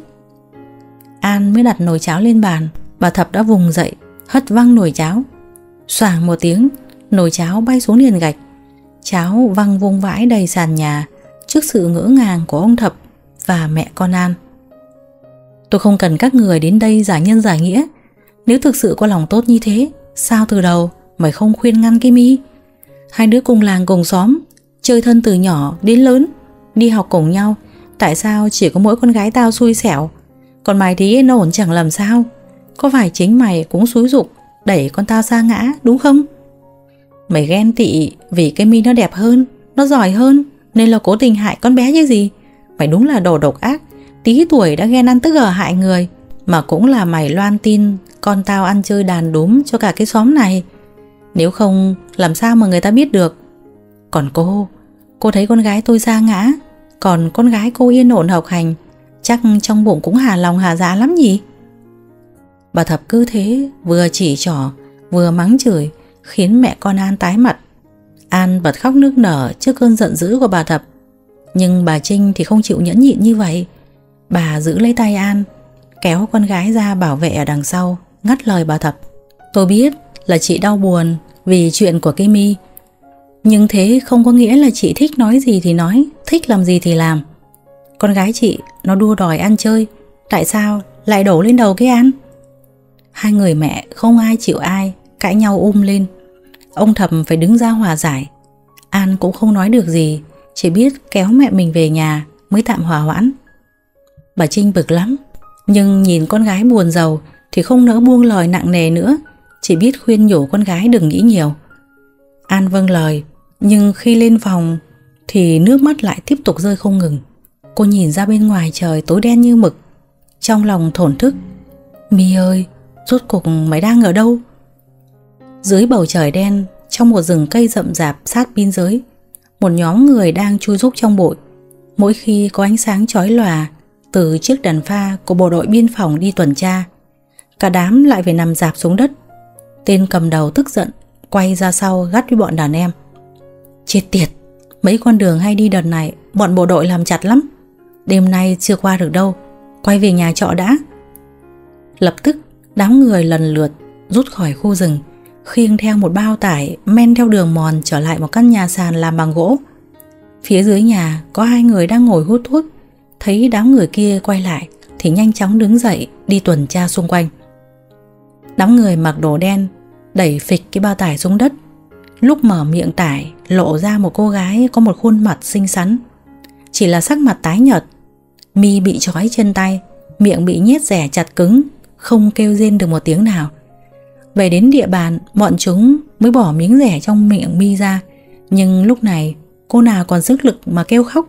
An mới đặt nồi cháo lên bàn. Bà Thập đã vùng dậy, hất văng nồi cháo. Xoảng một tiếng, nồi cháo bay xuống nền gạch. Cháo văng vung vãi đầy sàn nhà trước sự ngỡ ngàng của ông Thập và mẹ con An. Tôi không cần các người đến đây giải nhân giải nghĩa. Nếu thực sự có lòng tốt như thế, sao từ đầu mày không khuyên ngăn cái Mi? Hai đứa cùng làng cùng xóm, chơi thân từ nhỏ đến lớn, đi học cùng nhau. Tại sao chỉ có mỗi con gái tao xui xẻo, còn mày thì yên ổn chẳng làm sao? Có phải chính mày cũng xúi giục đẩy con tao sa ngã đúng không? Mày ghen tị vì cái Mi nó đẹp hơn, nó giỏi hơn, nên là cố tình hại con bé chứ gì. Mày đúng là đồ độc ác, tí tuổi đã ghen ăn tức ở hại người. Mà cũng là mày loan tin con tao ăn chơi đàn đúm cho cả cái xóm này. Nếu không làm sao mà người ta biết được. Còn cô, cô thấy con gái tôi sa ngã, còn con gái cô yên ổn học hành, chắc trong bụng cũng hà lòng hà dạ lắm nhỉ? Bà Thập cứ thế vừa chỉ trỏ vừa mắng chửi, khiến mẹ con An tái mặt. An bật khóc nức nở trước cơn giận dữ của bà Thập. Nhưng bà Trinh thì không chịu nhẫn nhịn như vậy. Bà giữ lấy tay An, kéo con gái ra bảo vệ ở đằng sau, ngắt lời bà Thập. Tôi biết là chị đau buồn vì chuyện của cái Mi, nhưng thế không có nghĩa là chị thích nói gì thì nói, thích làm gì thì làm. Con gái chị nó đua đòi ăn chơi, tại sao lại đổ lên đầu cái An? Hai người mẹ không ai chịu ai, cãi nhau um lên. Ông Thập phải đứng ra hòa giải. An cũng không nói được gì, chỉ biết kéo mẹ mình về nhà mới tạm hòa hoãn. Bà Trinh bực lắm, nhưng nhìn con gái buồn rầu thì không nỡ buông lời nặng nề nữa, chỉ biết khuyên nhủ con gái đừng nghĩ nhiều. An vâng lời, nhưng khi lên phòng thì nước mắt lại tiếp tục rơi không ngừng. Cô nhìn ra bên ngoài trời tối đen như mực, trong lòng thổn thức. Mi ơi, rốt cuộc mày đang ở đâu? Dưới bầu trời đen, trong một rừng cây rậm rạp sát biên giới, một nhóm người đang chui rúc trong bụi. Mỗi khi có ánh sáng chói lòa từ chiếc đèn pha của bộ đội biên phòng đi tuần tra, cả đám lại phải nằm rạp xuống đất. Tên cầm đầu tức giận quay ra sau gắt với bọn đàn em. Chết tiệt, mấy con đường hay đi đợt này bọn bộ đội làm chặt lắm, đêm nay chưa qua được đâu, quay về nhà trọ đã. Lập tức đám người lần lượt rút khỏi khu rừng, khiêng theo một bao tải men theo đường mòn trở lại một căn nhà sàn làm bằng gỗ. Phía dưới nhà có hai người đang ngồi hút thuốc, thấy đám người kia quay lại thì nhanh chóng đứng dậy đi tuần tra xung quanh. Đám người mặc đồ đen đẩy phịch cái bao tải xuống đất. Lúc mở miệng tải lộ ra một cô gái có một khuôn mặt xinh xắn, chỉ là sắc mặt tái nhợt. Mi bị trói chân tay, miệng bị nhét rẻ chặt cứng, không kêu rên được một tiếng nào. Về đến địa bàn, bọn chúng mới bỏ miếng rẻ trong miệng Mi ra, nhưng lúc này cô nào còn sức lực mà kêu khóc.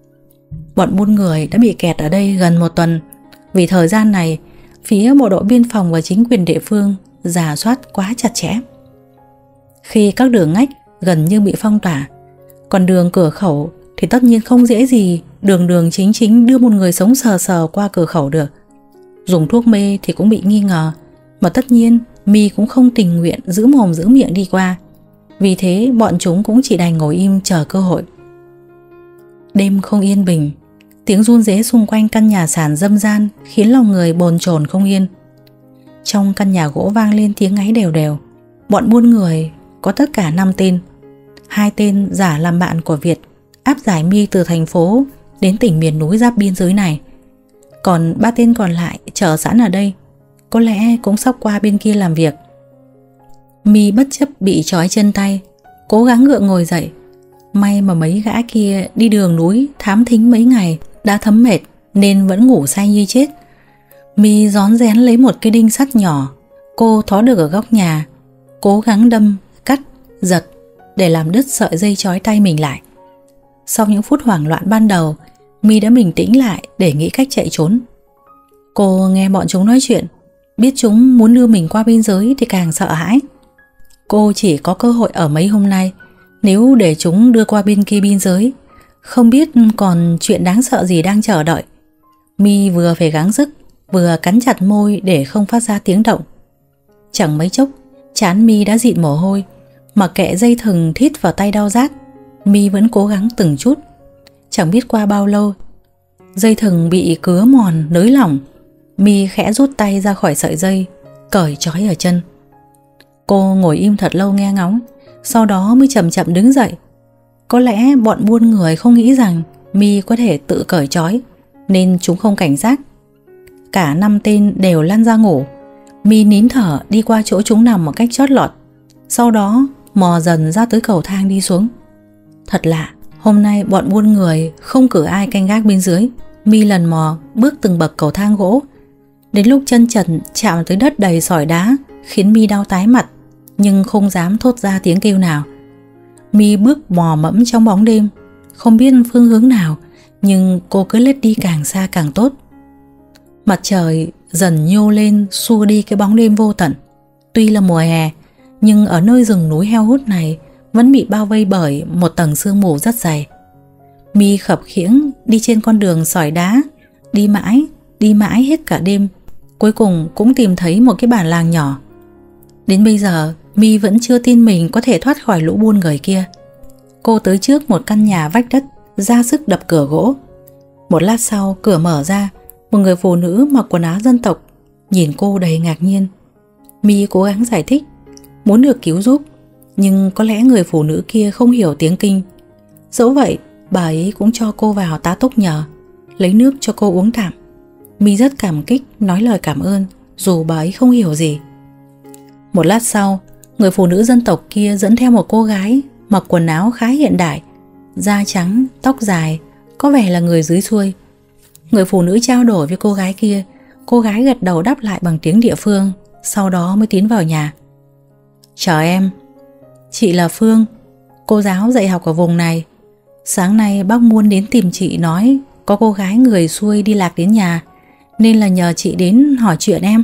Bọn buôn người đã bị kẹt ở đây gần một tuần. Vì thời gian này, phía bộ đội biên phòng và chính quyền địa phương rà soát quá chặt chẽ. Khi các đường ngách gần như bị phong tỏa, còn đường cửa khẩu thì tất nhiên không dễ gì đường đường chính chính đưa một người sống sờ sờ qua cửa khẩu được. Dùng thuốc mê thì cũng bị nghi ngờ, mà tất nhiên Mi cũng không tình nguyện giữ mồm giữ miệng đi qua. Vì thế bọn chúng cũng chỉ đành ngồi im chờ cơ hội. Đêm không yên bình, tiếng run rế xung quanh căn nhà sàn râm ran khiến lòng người bồn chồn không yên. Trong căn nhà gỗ vang lên tiếng ngáy đều đều. Bọn buôn người có tất cả năm tên. Hai tên giả làm bạn của Việt, áp giải Mi từ thành phố đến tỉnh miền núi giáp biên giới này. Còn ba tên còn lại chờ sẵn ở đây, có lẽ cũng sắp qua bên kia làm việc. Mi bất chấp bị trói chân tay, cố gắng gượng ngồi dậy. May mà mấy gã kia đi đường núi thám thính mấy ngày đã thấm mệt nên vẫn ngủ say như chết. Mi rón rén lấy một cái đinh sắt nhỏ cô thó được ở góc nhà, cố gắng đâm, cắt, giật để làm đứt sợi dây trói tay mình lại. Sau những phút hoảng loạn ban đầu, Mi đã bình tĩnh lại để nghĩ cách chạy trốn. Cô nghe bọn chúng nói chuyện, biết chúng muốn đưa mình qua biên giới thì càng sợ hãi. Cô chỉ có cơ hội ở mấy hôm nay, Nếu để chúng đưa qua bên kia biên giới, không biết còn chuyện đáng sợ gì đang chờ đợi. My vừa phải gắng sức, vừa cắn chặt môi để không phát ra tiếng động. Chẳng mấy chốc, trán My đã dịn mồ hôi. Mặc kệ dây thừng thít vào tay đau rát, My vẫn cố gắng từng chút. Chẳng biết qua bao lâu, dây thừng bị cứa mòn nới lỏng. My khẽ rút tay ra khỏi sợi dây, cởi trói ở chân. Cô ngồi im thật lâu nghe ngóng, sau đó mới chậm chậm đứng dậy. Có lẽ bọn buôn người không nghĩ rằng My có thể tự cởi trói, nên chúng không cảnh giác. Cả năm tên đều lăn ra ngủ. My nín thở đi qua chỗ chúng nằm một cách chót lọt, sau đó mò dần ra tới cầu thang đi xuống. Thật lạ, hôm nay bọn buôn người không cử ai canh gác bên dưới. My lần mò bước từng bậc cầu thang gỗ. Đến lúc chân trần chạm tới đất đầy sỏi đá khiến My đau tái mặt, nhưng không dám thốt ra tiếng kêu nào. My bước mò mẫm trong bóng đêm, không biết phương hướng nào, nhưng cô cứ lết đi càng xa càng tốt. Mặt trời dần nhô lên xua đi cái bóng đêm vô tận. Tuy là mùa hè, nhưng ở nơi rừng núi heo hút này vẫn bị bao vây bởi một tầng sương mù rất dày. My khập khiễng đi trên con đường sỏi đá, đi mãi, đi mãi hết cả đêm. Cuối cùng cũng tìm thấy một cái bản làng nhỏ. Đến bây giờ, My vẫn chưa tin mình có thể thoát khỏi lũ buôn người kia. Cô tới trước một căn nhà vách đất, ra sức đập cửa gỗ. Một lát sau, cửa mở ra, một người phụ nữ mặc quần áo dân tộc nhìn cô đầy ngạc nhiên. My cố gắng giải thích, muốn được cứu giúp, nhưng có lẽ người phụ nữ kia không hiểu tiếng Kinh. Dẫu vậy, bà ấy cũng cho cô vào tá túc nhờ, lấy nước cho cô uống tạm. My rất cảm kích nói lời cảm ơn, dù bà ấy không hiểu gì. Một lát sau, người phụ nữ dân tộc kia dẫn theo một cô gái mặc quần áo khá hiện đại, da trắng, tóc dài, có vẻ là người dưới xuôi. Người phụ nữ trao đổi với cô gái kia, cô gái gật đầu đáp lại bằng tiếng địa phương, sau đó mới tiến vào nhà. Chào em, chị là Phương, cô giáo dạy học ở vùng này. Sáng nay bác Muôn đến tìm chị nói có cô gái người xuôi đi lạc đến nhà, nên là nhờ chị đến hỏi chuyện em.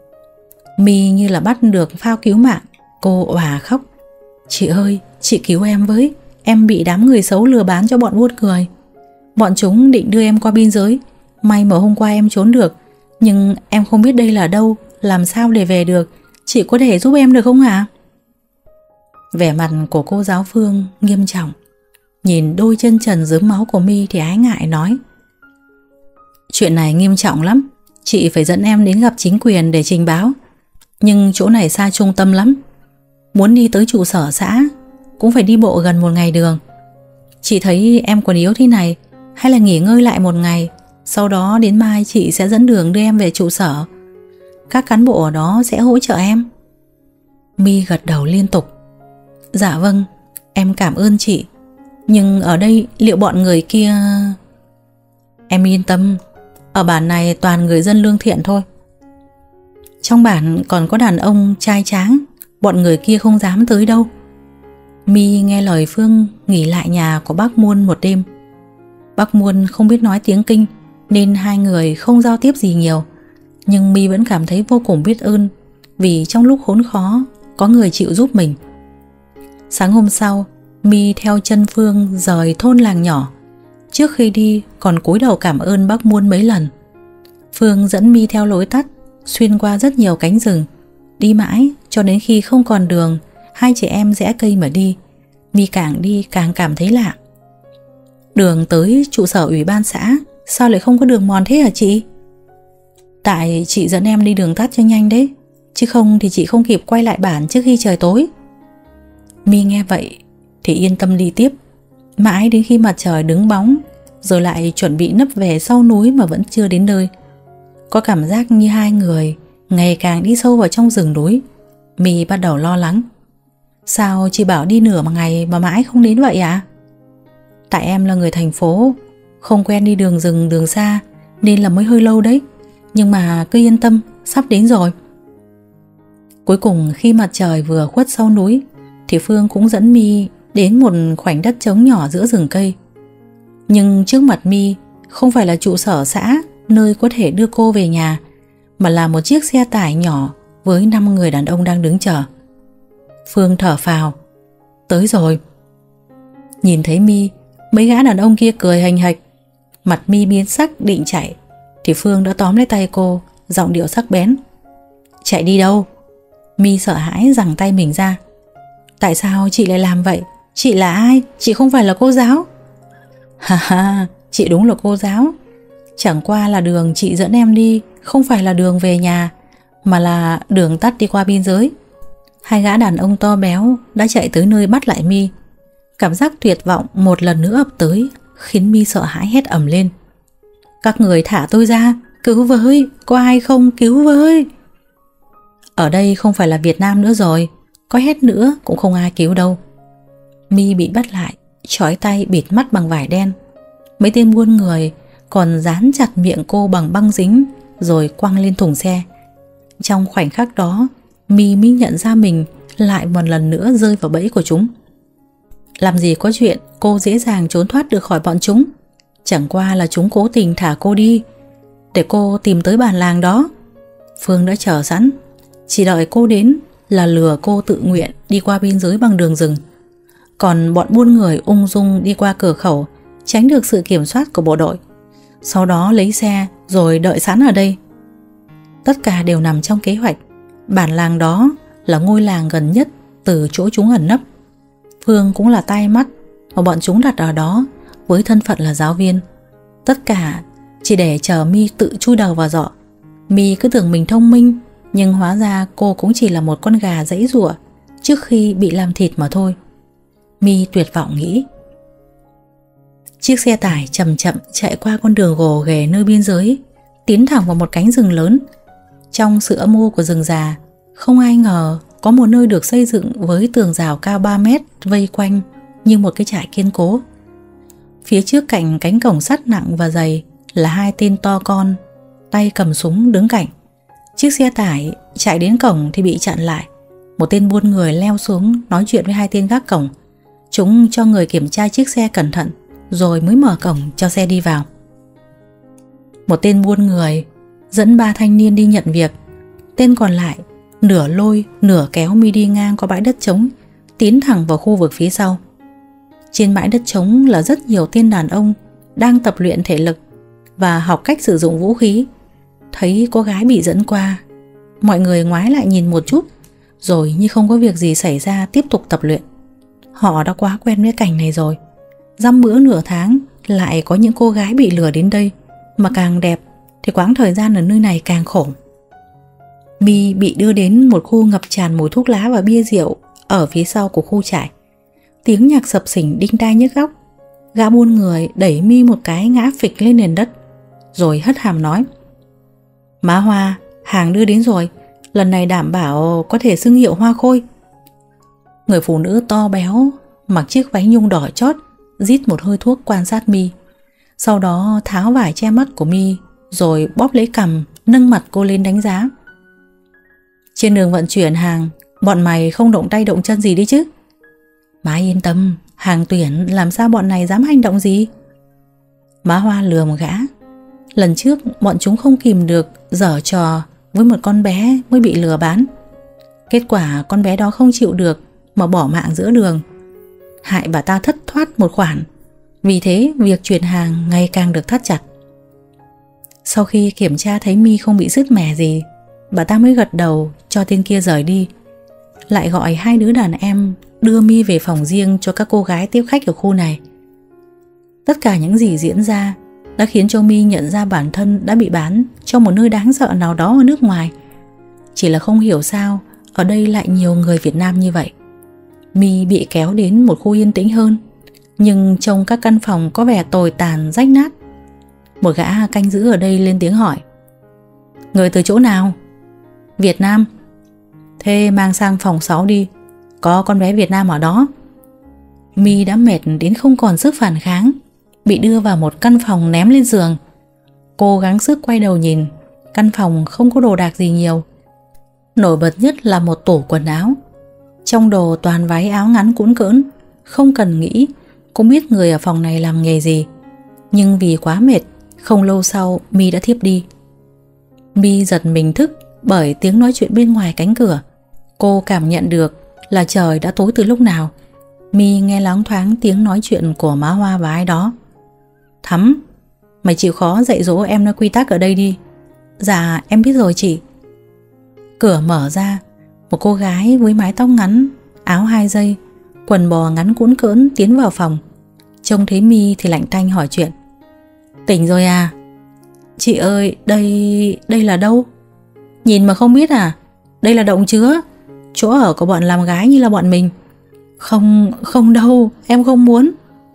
My như là bắt được phao cứu mạng, cô òa khóc. Chị ơi, chị cứu em với, em bị đám người xấu lừa bán cho bọn buôn người. Bọn chúng định đưa em qua biên giới, may mà hôm qua em trốn được, nhưng em không biết đây là đâu, làm sao để về được. Chị có thể giúp em được không ạ? Vẻ mặt của cô giáo Phương nghiêm trọng, nhìn đôi chân trần rớm máu của My thì ái ngại nói: Chuyện này nghiêm trọng lắm, chị phải dẫn em đến gặp chính quyền để trình báo. Nhưng chỗ này xa trung tâm lắm, muốn đi tới trụ sở xã cũng phải đi bộ gần một ngày đường. Chị thấy em còn yếu thế này, hay là nghỉ ngơi lại một ngày, sau đó đến mai chị sẽ dẫn đường đưa em về trụ sở. Các cán bộ ở đó sẽ hỗ trợ em. My gật đầu liên tục. Dạ vâng, em cảm ơn chị. Nhưng ở đây liệu bọn người kia... Em yên tâm, ở bản này toàn người dân lương thiện thôi. Trong bản còn có đàn ông trai tráng, bọn người kia không dám tới đâu. My nghe lời Phương nghỉ lại nhà của bác Muôn một đêm. Bác Muôn không biết nói tiếng Kinh nên hai người không giao tiếp gì nhiều, nhưng My vẫn cảm thấy vô cùng biết ơn vì trong lúc khốn khó có người chịu giúp mình. Sáng hôm sau, My theo chân Phương rời thôn làng nhỏ. Trước khi đi còn cúi đầu cảm ơn bác Muôn mấy lần. Phương dẫn My theo lối tắt xuyên qua rất nhiều cánh rừng, đi mãi cho đến khi không còn đường, hai chị em rẽ cây mà đi. My càng đi càng cảm thấy lạ. Đường tới trụ sở ủy ban xã sao lại không có đường mòn thế hả chị? Tại chị dẫn em đi đường tắt cho nhanh đấy, chứ không thì chị không kịp quay lại bản trước khi trời tối. My nghe vậy thì yên tâm đi tiếp, mãi đến khi mặt trời đứng bóng rồi lại chuẩn bị nấp về sau núi mà vẫn chưa đến nơi. Có cảm giác như hai người ngày càng đi sâu vào trong rừng núi. My bắt đầu lo lắng. Sao chị bảo đi nửa ngày mà mãi không đến vậy ạ? À? Tại em là người thành phố, không quen đi đường rừng đường xa nên là mới hơi lâu đấy. Nhưng mà cứ yên tâm, sắp đến rồi. Cuối cùng khi mặt trời vừa khuất sau núi thì Phương cũng dẫn My đến một khoảnh đất trống nhỏ giữa rừng cây. Nhưng trước mặt My không phải là trụ sở xã nơi có thể đưa cô về nhà, mà là một chiếc xe tải nhỏ với năm người đàn ông đang đứng chờ. Phương thở phào. Tới rồi. Nhìn thấy My, mấy gã đàn ông kia cười hành hạch. Mặt My biến sắc định chạy thì Phương đã tóm lấy tay cô, giọng điệu sắc bén. Chạy đi đâu? My sợ hãi giằng tay mình ra. Tại sao chị lại làm vậy? Chị là ai? Chị không phải là cô giáo. Ha ha, chị đúng là cô giáo. Chẳng qua là đường chị dẫn em đi không phải là đường về nhà, mà là đường tắt đi qua biên giới. Hai gã đàn ông to béo đã chạy tới nơi bắt lại My. Cảm giác tuyệt vọng một lần nữa ập tới, khiến My sợ hãi hét ầm lên. Các người thả tôi ra, cứu với, có ai không, cứu với. Ở đây không phải là Việt Nam nữa rồi, có hét nữa cũng không ai cứu đâu. My bị bắt lại, trói tay bịt mắt bằng vải đen. Mấy tên buôn người còn dán chặt miệng cô bằng băng dính rồi quăng lên thùng xe. Trong khoảnh khắc đó, My mới nhận ra mình lại một lần nữa rơi vào bẫy của chúng. Làm gì có chuyện cô dễ dàng trốn thoát được khỏi bọn chúng. Chẳng qua là chúng cố tình thả cô đi để cô tìm tới bản làng đó. Phương đã chờ sẵn, chỉ đợi cô đến là lừa cô tự nguyện đi qua biên giới bằng đường rừng. Còn bọn buôn người ung dung đi qua cửa khẩu, tránh được sự kiểm soát của bộ đội. Sau đó lấy xe rồi đợi sẵn ở đây. Tất cả đều nằm trong kế hoạch. Bản làng đó là ngôi làng gần nhất từ chỗ chúng ẩn nấp. Phương cũng là tai mắt mà bọn chúng đặt ở đó với thân phận là giáo viên. Tất cả chỉ để chờ My tự chui đầu vào giỏ. My cứ tưởng mình thông minh, nhưng hóa ra cô cũng chỉ là một con gà giãy giụa trước khi bị làm thịt mà thôi. My tuyệt vọng nghĩ. Chiếc xe tải chậm chậm chạy qua con đường gồ ghề nơi biên giới, tiến thẳng vào một cánh rừng lớn. Trong sự âm u của rừng già, không ai ngờ có một nơi được xây dựng với tường rào cao ba mét vây quanh như một cái trại kiên cố. Phía trước cạnh cánh cổng sắt nặng và dày là hai tên to con, tay cầm súng đứng cạnh. Chiếc xe tải chạy đến cổng thì bị chặn lại. Một tên buôn người leo xuống nói chuyện với hai tên gác cổng. Chúng cho người kiểm tra chiếc xe cẩn thận rồi mới mở cổng cho xe đi vào. Một tên buôn người dẫn ba thanh niên đi nhận việc. Tên còn lại nửa lôi nửa kéo My đi ngang qua bãi đất trống, tiến thẳng vào khu vực phía sau. Trên bãi đất trống là rất nhiều tên đàn ông đang tập luyện thể lực và học cách sử dụng vũ khí. Thấy cô gái bị dẫn qua, mọi người ngoái lại nhìn một chút, rồi như không có việc gì xảy ra tiếp tục tập luyện. Họ đã quá quen với cảnh này rồi. Dăm bữa nửa tháng lại có những cô gái bị lừa đến đây, mà càng đẹp thì quãng thời gian ở nơi này càng khổ. My bị đưa đến một khu ngập tràn mùi thuốc lá và bia rượu ở phía sau của khu trại. Tiếng nhạc sập sình đinh tai nhức óc. Gã buôn người đẩy My một cái ngã phịch lên nền đất, rồi hất hàm nói: Má Hoa, hàng đưa đến rồi, lần này đảm bảo có thể xưng hiệu Hoa Khôi. Người phụ nữ to béo mặc chiếc váy nhung đỏ chót rít một hơi thuốc quan sát My. Sau đó tháo vải che mắt của My rồi bóp lấy cằm, nâng mặt cô lên đánh giá. Trên đường vận chuyển hàng, bọn mày không động tay động chân gì đi chứ? Má yên tâm, hàng tuyển làm sao bọn này dám hành động gì? Má Hoa lừa một gã. Lần trước bọn chúng không kìm được giở trò với một con bé mới bị lừa bán. Kết quả con bé đó không chịu được mà bỏ mạng giữa đường, hại bà ta thất thoát một khoản. Vì thế việc chuyển hàng ngày càng được thắt chặt. Sau khi kiểm tra thấy My không bị sứt mẻ gì, bà ta mới gật đầu cho tên kia rời đi. Lại gọi hai đứa đàn em đưa My về phòng riêng cho các cô gái tiếp khách ở khu này. Tất cả những gì diễn ra đã khiến cho My nhận ra bản thân đã bị bán cho một nơi đáng sợ nào đó ở nước ngoài. Chỉ là không hiểu sao ở đây lại nhiều người Việt Nam như vậy. My bị kéo đến một khu yên tĩnh hơn, nhưng trông các căn phòng có vẻ tồi tàn rách nát. Một gã canh giữ ở đây lên tiếng hỏi: Người từ chỗ nào? Việt Nam. Thế mang sang phòng sáu đi, có con bé Việt Nam ở đó. My đã mệt đến không còn sức phản kháng, bị đưa vào một căn phòng ném lên giường. Cô gắng sức quay đầu nhìn. Căn phòng không có đồ đạc gì nhiều. Nổi bật nhất là một tủ quần áo. Trong đồ toàn váy áo ngắn cũn cỡn. Không cần nghĩ cũng biết người ở phòng này làm nghề gì. Nhưng vì quá mệt, không lâu sau My đã thiếp đi. My giật mình thức bởi tiếng nói chuyện bên ngoài cánh cửa. Cô cảm nhận được là trời đã tối từ lúc nào. My nghe loáng thoáng tiếng nói chuyện của má Hoa và ai đó. Thắm, mày chịu khó dạy dỗ em nói quy tắc ở đây đi. Dạ em biết rồi chị. Cửa mở ra, một cô gái với mái tóc ngắn, áo hai dây, quần bò ngắn cuốn cỡn tiến vào phòng. Trông thấy My thì lạnh tanh hỏi chuyện. Tỉnh rồi à? Chị ơi, đây... đây là đâu? Nhìn mà không biết à? Đây là động chứa, chỗ ở của bọn làm gái như là bọn mình. Không, không đâu, em không muốn.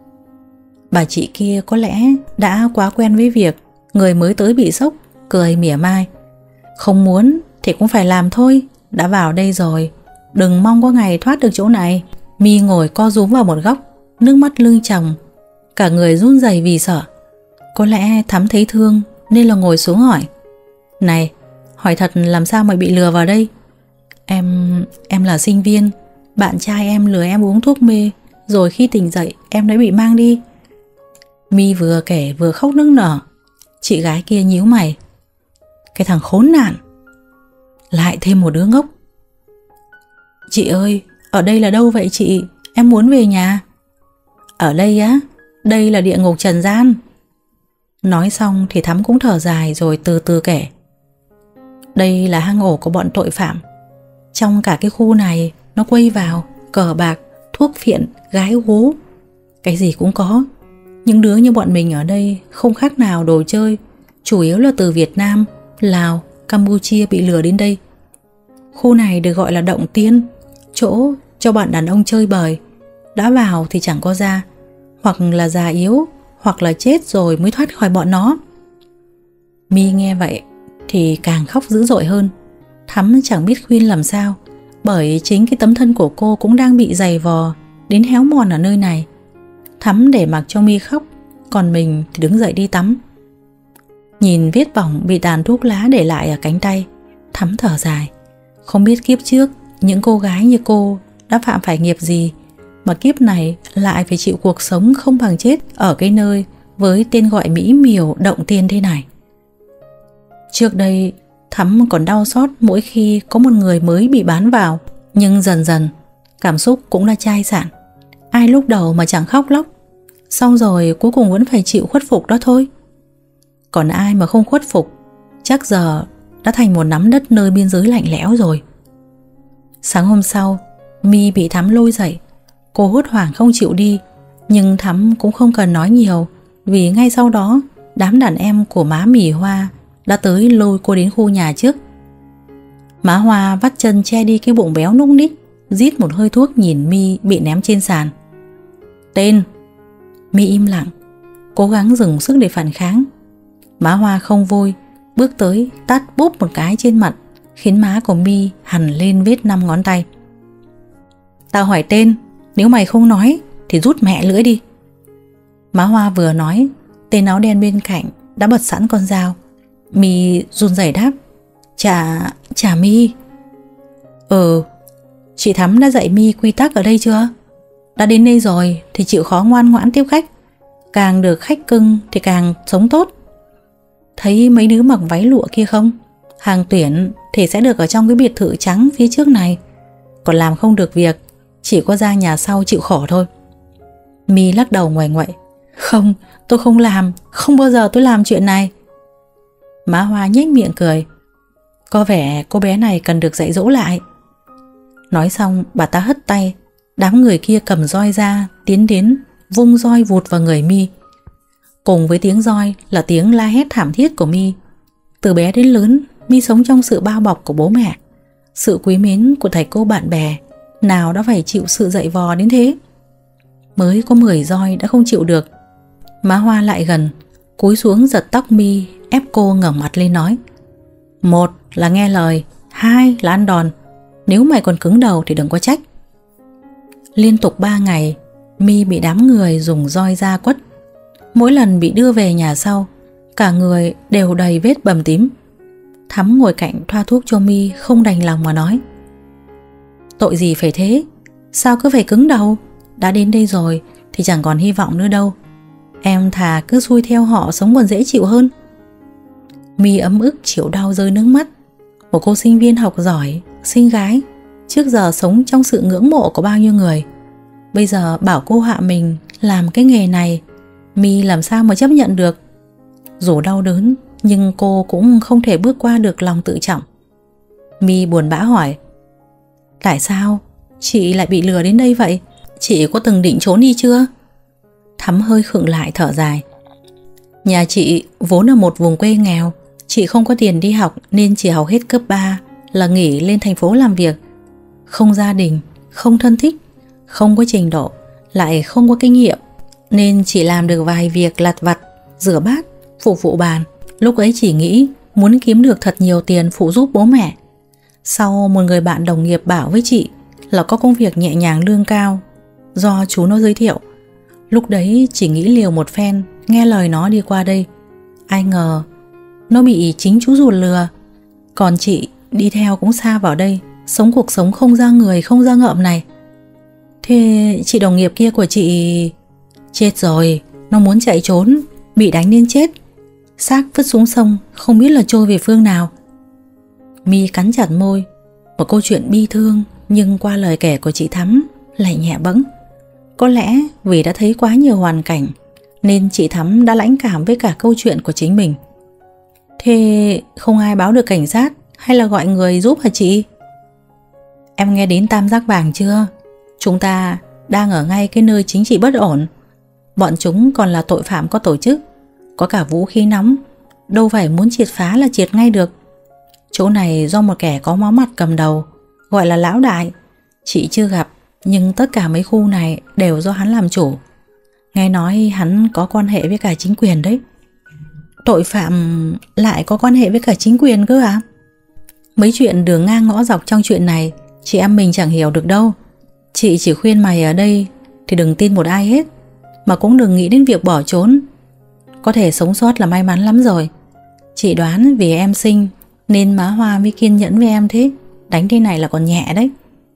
Bà chị kia có lẽ đã quá quen với việc người mới tới bị sốc, cười mỉa mai. Không muốn thì cũng phải làm thôi, đã vào đây rồi, đừng mong có ngày thoát được chỗ này. My ngồi co rúm vào một góc, nước mắt lưng tròng, cả người run rẩy vì sợ. Có lẽ Thắm thấy thương nên là ngồi xuống hỏi. Này, hỏi thật làm sao mày bị lừa vào đây? Em... em là sinh viên. Bạn trai em lừa em uống thuốc mê, rồi khi tỉnh dậy em đã bị mang đi. My vừa kể vừa khóc nức nở. Chị gái kia nhíu mày. Cái thằng khốn nạn. Lại thêm một đứa ngốc. Chị ơi, ở đây là đâu vậy chị? Em muốn về nhà. Ở đây á? Đây là địa ngục trần gian. Nói xong thì Thắm cũng thở dài rồi từ từ kể. Đây là hang ổ của bọn tội phạm. Trong cả cái khu này nó quây vào cờ bạc, thuốc phiện, gái gú, cái gì cũng có. Những đứa như bọn mình ở đây không khác nào đồ chơi, chủ yếu là từ Việt Nam, Lào, Campuchia bị lừa đến đây. Khu này được gọi là động tiên, chỗ cho bọn đàn ông chơi bời. Đã vào thì chẳng có ra, hoặc là già yếu, hoặc là chết rồi mới thoát khỏi bọn nó. My nghe vậy thì càng khóc dữ dội hơn. Thắm chẳng biết khuyên làm sao, bởi chính cái tấm thân của cô cũng đang bị giày vò đến héo mòn ở nơi này. Thắm để mặc cho My khóc, còn mình thì đứng dậy đi tắm. Nhìn vết bỏng bị tàn thuốc lá để lại ở cánh tay, Thắm thở dài. Không biết kiếp trước những cô gái như cô đã phạm phải nghiệp gì mà kiếp này lại phải chịu cuộc sống không bằng chết ở cái nơi với tên gọi mỹ miều động tiên thế này. Trước đây Thắm còn đau xót mỗi khi có một người mới bị bán vào, nhưng dần dần cảm xúc cũng đã chai sạn. Ai lúc đầu mà chẳng khóc lóc, xong rồi cuối cùng vẫn phải chịu khuất phục đó thôi. Còn ai mà không khuất phục, chắc giờ đã thành một nắm đất nơi biên giới lạnh lẽo rồi. Sáng hôm sau, My bị Thắm lôi dậy. Cô hốt hoảng không chịu đi, nhưng Thắm cũng không cần nói nhiều, vì ngay sau đó đám đàn em của má Mì Hoa đã tới lôi cô đến khu nhà trước. Má Hoa vắt chân che đi cái bụng béo núc ních, rít một hơi thuốc nhìn My bị ném trên sàn. Tên. My im lặng, cố gắng dừng sức để phản kháng. Má Hoa không vui, bước tới tát bốp một cái trên mặt, khiến má của My hằn lên vết năm ngón tay. Tao hỏi tên, nếu mày không nói thì rút mẹ lưỡi đi. Má Hoa vừa nói, tên áo đen bên cạnh đã bật sẵn con dao. My run rẩy đáp. Chà, chà My. Ừ, chị Thắm đã dạy My quy tắc ở đây chưa? Đã đến đây rồi thì chịu khó ngoan ngoãn tiếp khách. Càng được khách cưng thì càng sống tốt. Thấy mấy đứa mặc váy lụa kia không? Hàng tuyển thì sẽ được ở trong cái biệt thự trắng phía trước này. Còn làm không được việc, chỉ có ra nhà sau chịu khổ thôi. My lắc đầu ngoại ngoại. Không, tôi không làm, không bao giờ tôi làm chuyện này. Má Hoa nhếch miệng cười. Có vẻ cô bé này cần được dạy dỗ lại. Nói xong bà ta hất tay. Đám người kia cầm roi ra, tiến đến, vung roi vụt vào người My. Cùng với tiếng roi là tiếng la hét thảm thiết của My. Từ bé đến lớn, My sống trong sự bao bọc của bố mẹ, sự quý mến của thầy cô bạn bè. Nào đã phải chịu sự dạy vò đến thế. Mới có mười roi đã không chịu được. Má Hoa lại gần, cúi xuống giật tóc My, ép cô ngẩng mặt lên nói. Một là nghe lời, hai là ăn đòn. Nếu mày còn cứng đầu thì đừng có trách. Liên tục ba ngày, My bị đám người dùng roi ra quất. Mỗi lần bị đưa về nhà sau, cả người đều đầy vết bầm tím. Thắm ngồi cạnh thoa thuốc cho My, không đành lòng mà nói. Tội gì phải thế? Sao cứ phải cứng đầu? Đã đến đây rồi thì chẳng còn hy vọng nữa đâu. Em thà cứ xuôi theo họ sống còn dễ chịu hơn. My ấm ức chịu đau rơi nước mắt. Một cô sinh viên học giỏi, xinh gái, trước giờ sống trong sự ngưỡng mộ của bao nhiêu người. Bây giờ bảo cô hạ mình làm cái nghề này, My làm sao mà chấp nhận được. Dù đau đớn nhưng cô cũng không thể bước qua được lòng tự trọng. My buồn bã hỏi: tại sao chị lại bị lừa đến đây vậy? Chị có từng định trốn đi chưa? Thắm hơi khựng lại thở dài. Nhà chị vốn ở một vùng quê nghèo. Chị không có tiền đi học nên chỉ học hết cấp ba là nghỉ lên thành phố làm việc. Không gia đình, không thân thích, không có trình độ, lại không có kinh nghiệm, nên chỉ làm được vài việc lặt vặt, rửa bát, phục vụ bàn. Lúc ấy chỉ nghĩ muốn kiếm được thật nhiều tiền phụ giúp bố mẹ. Sau một người bạn đồng nghiệp bảo với chị là có công việc nhẹ nhàng lương cao do chú nó giới thiệu. Lúc đấy chỉ nghĩ liều một phen, nghe lời nó đi qua đây. Ai ngờ nó bị chính chú ruột lừa. Còn chị đi theo cũng xa vào đây, sống cuộc sống không ra người không ra ngợm này. Thế chị đồng nghiệp kia của chị... Chết rồi, nó muốn chạy trốn, bị đánh nên chết. Xác vứt xuống sông, không biết là trôi về phương nào. My cắn chặt môi. Một câu chuyện bi thương, nhưng qua lời kể của chị Thắm lại nhẹ bẫng. Có lẽ vì đã thấy quá nhiều hoàn cảnh nên chị Thắm đã lãnh cảm với cả câu chuyện của chính mình. Thế không ai báo được cảnh sát hay là gọi người giúp hả chị? Em nghe đến Tam Giác Vàng chưa? Chúng ta đang ở ngay cái nơi chính trị bất ổn. Bọn chúng còn là tội phạm có tổ chức, có cả vũ khí nóng. Đâu phải muốn triệt phá là triệt ngay được. Chỗ này do một kẻ có máu mặt cầm đầu, gọi là Lão Đại. Chị chưa gặp, nhưng tất cả mấy khu này đều do hắn làm chủ. Nghe nói hắn có quan hệ với cả chính quyền đấy. Tội phạm lại có quan hệ với cả chính quyền cơ à? Mấy chuyện đường ngang ngõ dọc trong chuyện này chị em mình chẳng hiểu được đâu. Chị chỉ khuyên mày ở đây thì đừng tin một ai hết, mà cũng đừng nghĩ đến việc bỏ trốn. Có thể sống sót là may mắn lắm rồi. Chị đoán vì em xinh nên má Hoa mới kiên nhẫn với em thế. Đánh thế này là còn nhẹ đấy.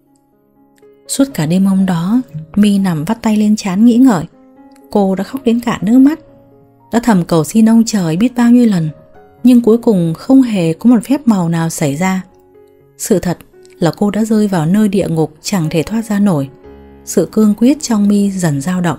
Suốt cả đêm hôm đó, My nằm vắt tay lên trán nghĩ ngợi. Cô đã khóc đến cạn nước mắt, đã thầm cầu xin ông trời biết bao nhiêu lần, nhưng cuối cùng không hề có một phép màu nào xảy ra. Sự thật là cô đã rơi vào nơi địa ngục chẳng thể thoát ra nổi. Sự cương quyết trong My dần dao động.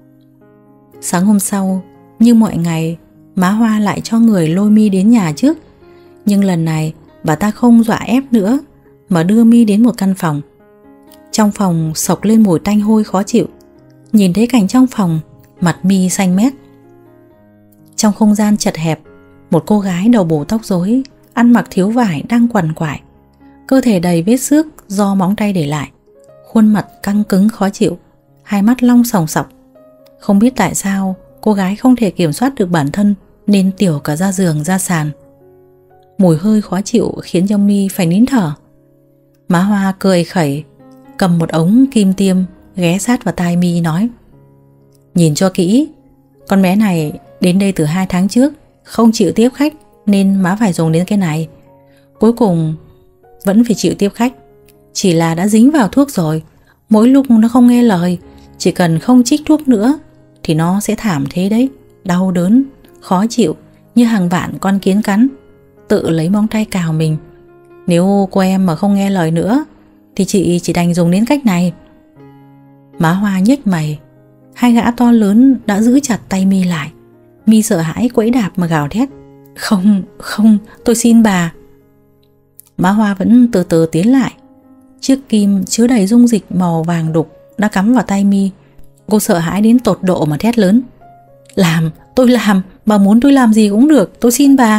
Sáng hôm sau, như mọi ngày, má Hoa lại cho người lôi My đến nhà trước. Nhưng lần này bà ta không dọa ép nữa, mà đưa My đến một căn phòng. Trong phòng xộc lên mùi tanh hôi khó chịu. Nhìn thấy cảnh trong phòng, mặt My xanh mét. Trong không gian chật hẹp, một cô gái đầu bù tóc rối, ăn mặc thiếu vải đang quằn quại, cơ thể đầy vết xước do móng tay để lại, khuôn mặt căng cứng khó chịu, hai mắt long sòng sọc. Không biết tại sao cô gái không thể kiểm soát được bản thân nên tiểu cả ra giường ra sàn. Mùi hơi khó chịu khiến cho My phải nín thở. Má Hoa cười khẩy, cầm một ống kim tiêm ghé sát vào tai My nói: nhìn cho kỹ, con bé này đến đây từ hai tháng trước, không chịu tiếp khách nên má phải dùng đến cái này. Cuối cùng vẫn phải chịu tiếp khách. Chỉ là đã dính vào thuốc rồi, mỗi lúc nó không nghe lời, chỉ cần không trích thuốc nữa thì nó sẽ thảm thế đấy. Đau đớn, khó chịu như hàng vạn con kiến cắn, tự lấy móng tay cào mình. Nếu cô em mà không nghe lời nữa thì chị chỉ đành dùng đến cách này. Má Hoa nhếch mày. Hai gã to lớn đã giữ chặt tay My lại. My sợ hãi quẫy đạp mà gào thét: Không, không, tôi xin bà. Má Hoa vẫn từ từ tiến lại. Chiếc kim chứa đầy dung dịch màu vàng đục đã cắm vào tay My. Cô sợ hãi đến tột độ mà thét lớn: Làm, tôi làm, bà muốn tôi làm gì cũng được, tôi xin bà.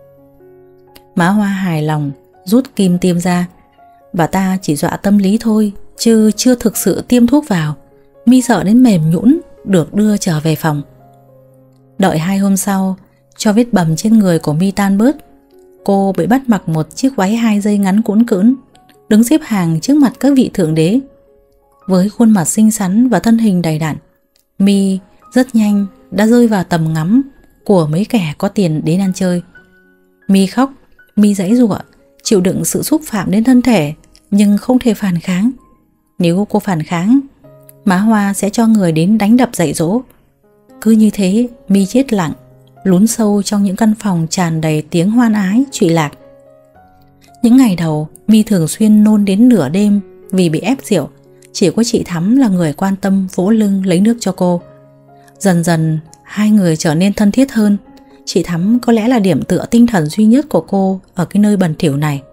Má Hoa hài lòng rút kim tiêm ra. Bà ta chỉ dọa tâm lý thôi, chứ chưa thực sự tiêm thuốc vào. My sợ đến mềm nhũn, được đưa trở về phòng. Đợi hai hôm sau, cho vết bầm trên người của My tan bớt, cô bị bắt mặc một chiếc váy hai dây ngắn cũn cỡn, đứng xếp hàng trước mặt các vị thượng đế. Với khuôn mặt xinh xắn và thân hình đầy đặn, My rất nhanh đã rơi vào tầm ngắm của mấy kẻ có tiền đến ăn chơi. My khóc, My giãy giụa, chịu đựng sự xúc phạm đến thân thể, nhưng không thể phản kháng. Nếu cô phản kháng, má Hoa sẽ cho người đến đánh đập dạy dỗ. Cứ như thế, My chết lặng, lún sâu trong những căn phòng tràn đầy tiếng hoan ái, trụy lạc. Những ngày đầu, My thường xuyên nôn đến nửa đêm vì bị ép rượu, Chỉ có chị Thắm là người quan tâm vỗ lưng lấy nước cho cô. Dần dần hai người trở nên thân thiết hơn. Chị Thắm có lẽ là điểm tựa tinh thần duy nhất của cô ở cái nơi bẩn thỉu này.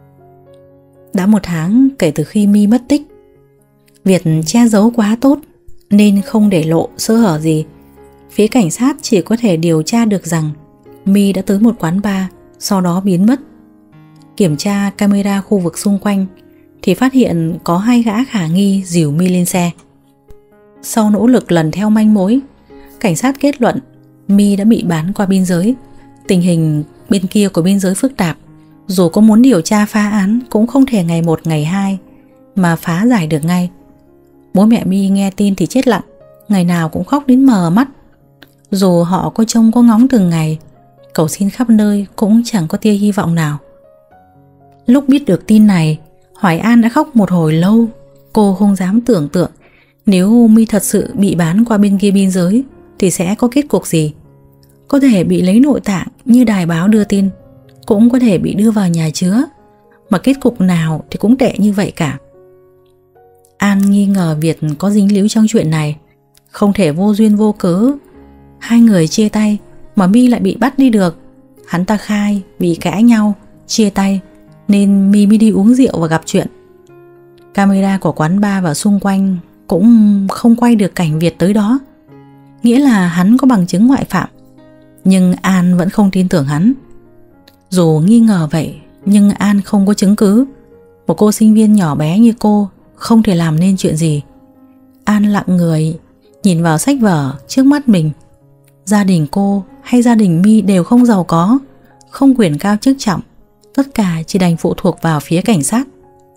Đã một tháng kể từ khi My mất tích. Việc che giấu quá tốt nên không để lộ sơ hở gì. Phía cảnh sát chỉ có thể điều tra được rằng My đã tới một quán bar, sau đó biến mất. Kiểm tra camera khu vực xung quanh thì phát hiện có hai gã khả nghi dìu My lên xe. Sau nỗ lực lần theo manh mối, cảnh sát kết luận My đã bị bán qua biên giới. Tình hình bên kia của biên giới phức tạp, dù có muốn điều tra phá án cũng không thể ngày một ngày hai mà phá giải được ngay. Bố mẹ My nghe tin thì chết lặng, ngày nào cũng khóc đến mờ mắt. Dù họ có trông có ngóng từng ngày, cầu xin khắp nơi cũng chẳng có tia hy vọng nào. Lúc biết được tin này, Hoài An đã khóc một hồi lâu. Cô không dám tưởng tượng nếu My thật sự bị bán qua bên kia biên giới thì sẽ có kết cục gì. Có thể bị lấy nội tạng như đài báo đưa tin, cũng có thể bị đưa vào nhà chứa, mà kết cục nào thì cũng tệ như vậy cả. An nghi ngờ Việt có dính líu trong chuyện này. Không thể vô duyên vô cớ hai người chia tay mà My lại bị bắt đi được. Hắn ta khai vì cãi nhau, chia tay nên My mới đi uống rượu và gặp chuyện. Camera của quán bar và xung quanh cũng không quay được cảnh Việt tới đó, nghĩa là hắn có bằng chứng ngoại phạm. Nhưng An vẫn không tin tưởng hắn. Dù nghi ngờ vậy, nhưng An không có chứng cứ. Một cô sinh viên nhỏ bé như cô không thể làm nên chuyện gì. An lặng người nhìn vào sách vở trước mắt mình. Gia đình cô hay gia đình My đều không giàu có, không quyền cao chức trọng. Tất cả chỉ đành phụ thuộc vào phía cảnh sát.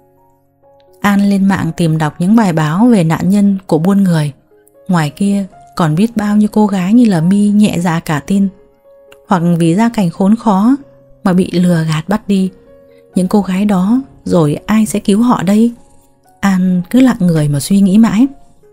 An lên mạng tìm đọc những bài báo về nạn nhân của buôn người. Ngoài kia còn biết bao nhiêu cô gái như là My nhẹ dạ cả tin, hoặc vì gia cảnh khốn khó mà bị lừa gạt bắt đi. Những cô gái đó rồi ai sẽ cứu họ đây? An cứ lặng người mà suy nghĩ mãi.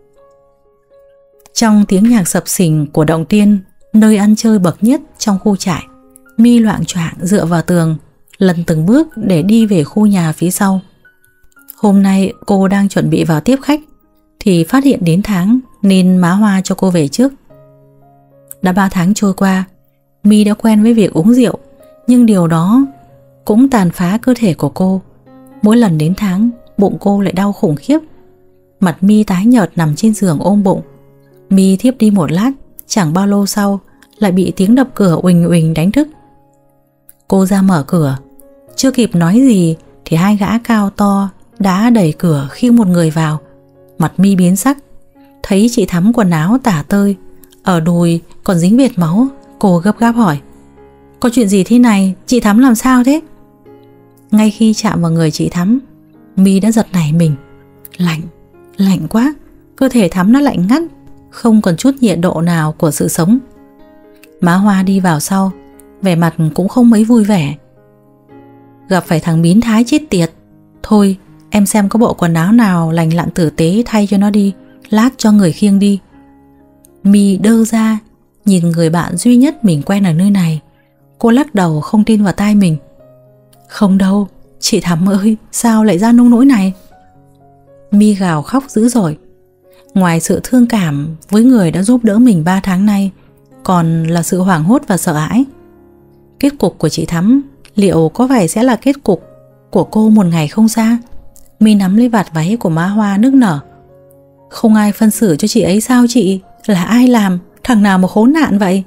Trong tiếng nhạc sập sình của động tiên, nơi ăn chơi bậc nhất trong khu trại, My loạng choạng dựa vào tường, lần từng bước để đi về khu nhà phía sau. Hôm nay cô đang chuẩn bị vào tiếp khách thì phát hiện đến tháng nên má Hoa cho cô về trước. Đã ba tháng trôi qua, My đã quen với việc uống rượu, nhưng điều đó cũng tàn phá cơ thể của cô. Mỗi lần đến tháng, bụng cô lại đau khủng khiếp. Mặt My tái nhợt nằm trên giường ôm bụng. My thiếp đi một lát, chẳng bao lâu sau lại bị tiếng đập cửa uỳnh uỳnh đánh thức. Cô ra mở cửa, chưa kịp nói gì thì hai gã cao to đã đẩy cửa khiêng một người vào. Mặt My biến sắc, thấy chị Thắm quần áo tả tơi, ở đùi còn dính vệt máu. Cô gấp gáp hỏi: "Có chuyện gì thế này? Chị Thắm làm sao thế?" Ngay khi chạm vào người chị Thắm, My đã giật nảy mình. Lạnh, lạnh quá. Cơ thể Thắm nó lạnh ngắt, không còn chút nhiệt độ nào của sự sống. Má Hoa đi vào sau, vẻ mặt cũng không mấy vui vẻ. "Gặp phải thằng biến thái chết tiệt. Thôi, em xem có bộ quần áo nào lành lặn tử tế thay cho nó đi, lát cho người khiêng đi." My đơ ra, nhìn người bạn duy nhất mình quen ở nơi này. Cô lắc đầu không tin vào tai mình. "Không đâu, chị Thắm ơi, sao lại ra nông nỗi này?" My gào khóc dữ dội. Ngoài sự thương cảm với người đã giúp đỡ mình ba tháng nay, còn là sự hoảng hốt và sợ hãi. Kết cục của chị Thắm liệu có phải sẽ là kết cục của cô một ngày không xa? My nắm lấy vạt váy của má Hoa nức nở. "Không ai phân xử cho chị ấy sao chị? Là ai làm? Thằng nào mà khốn nạn vậy?"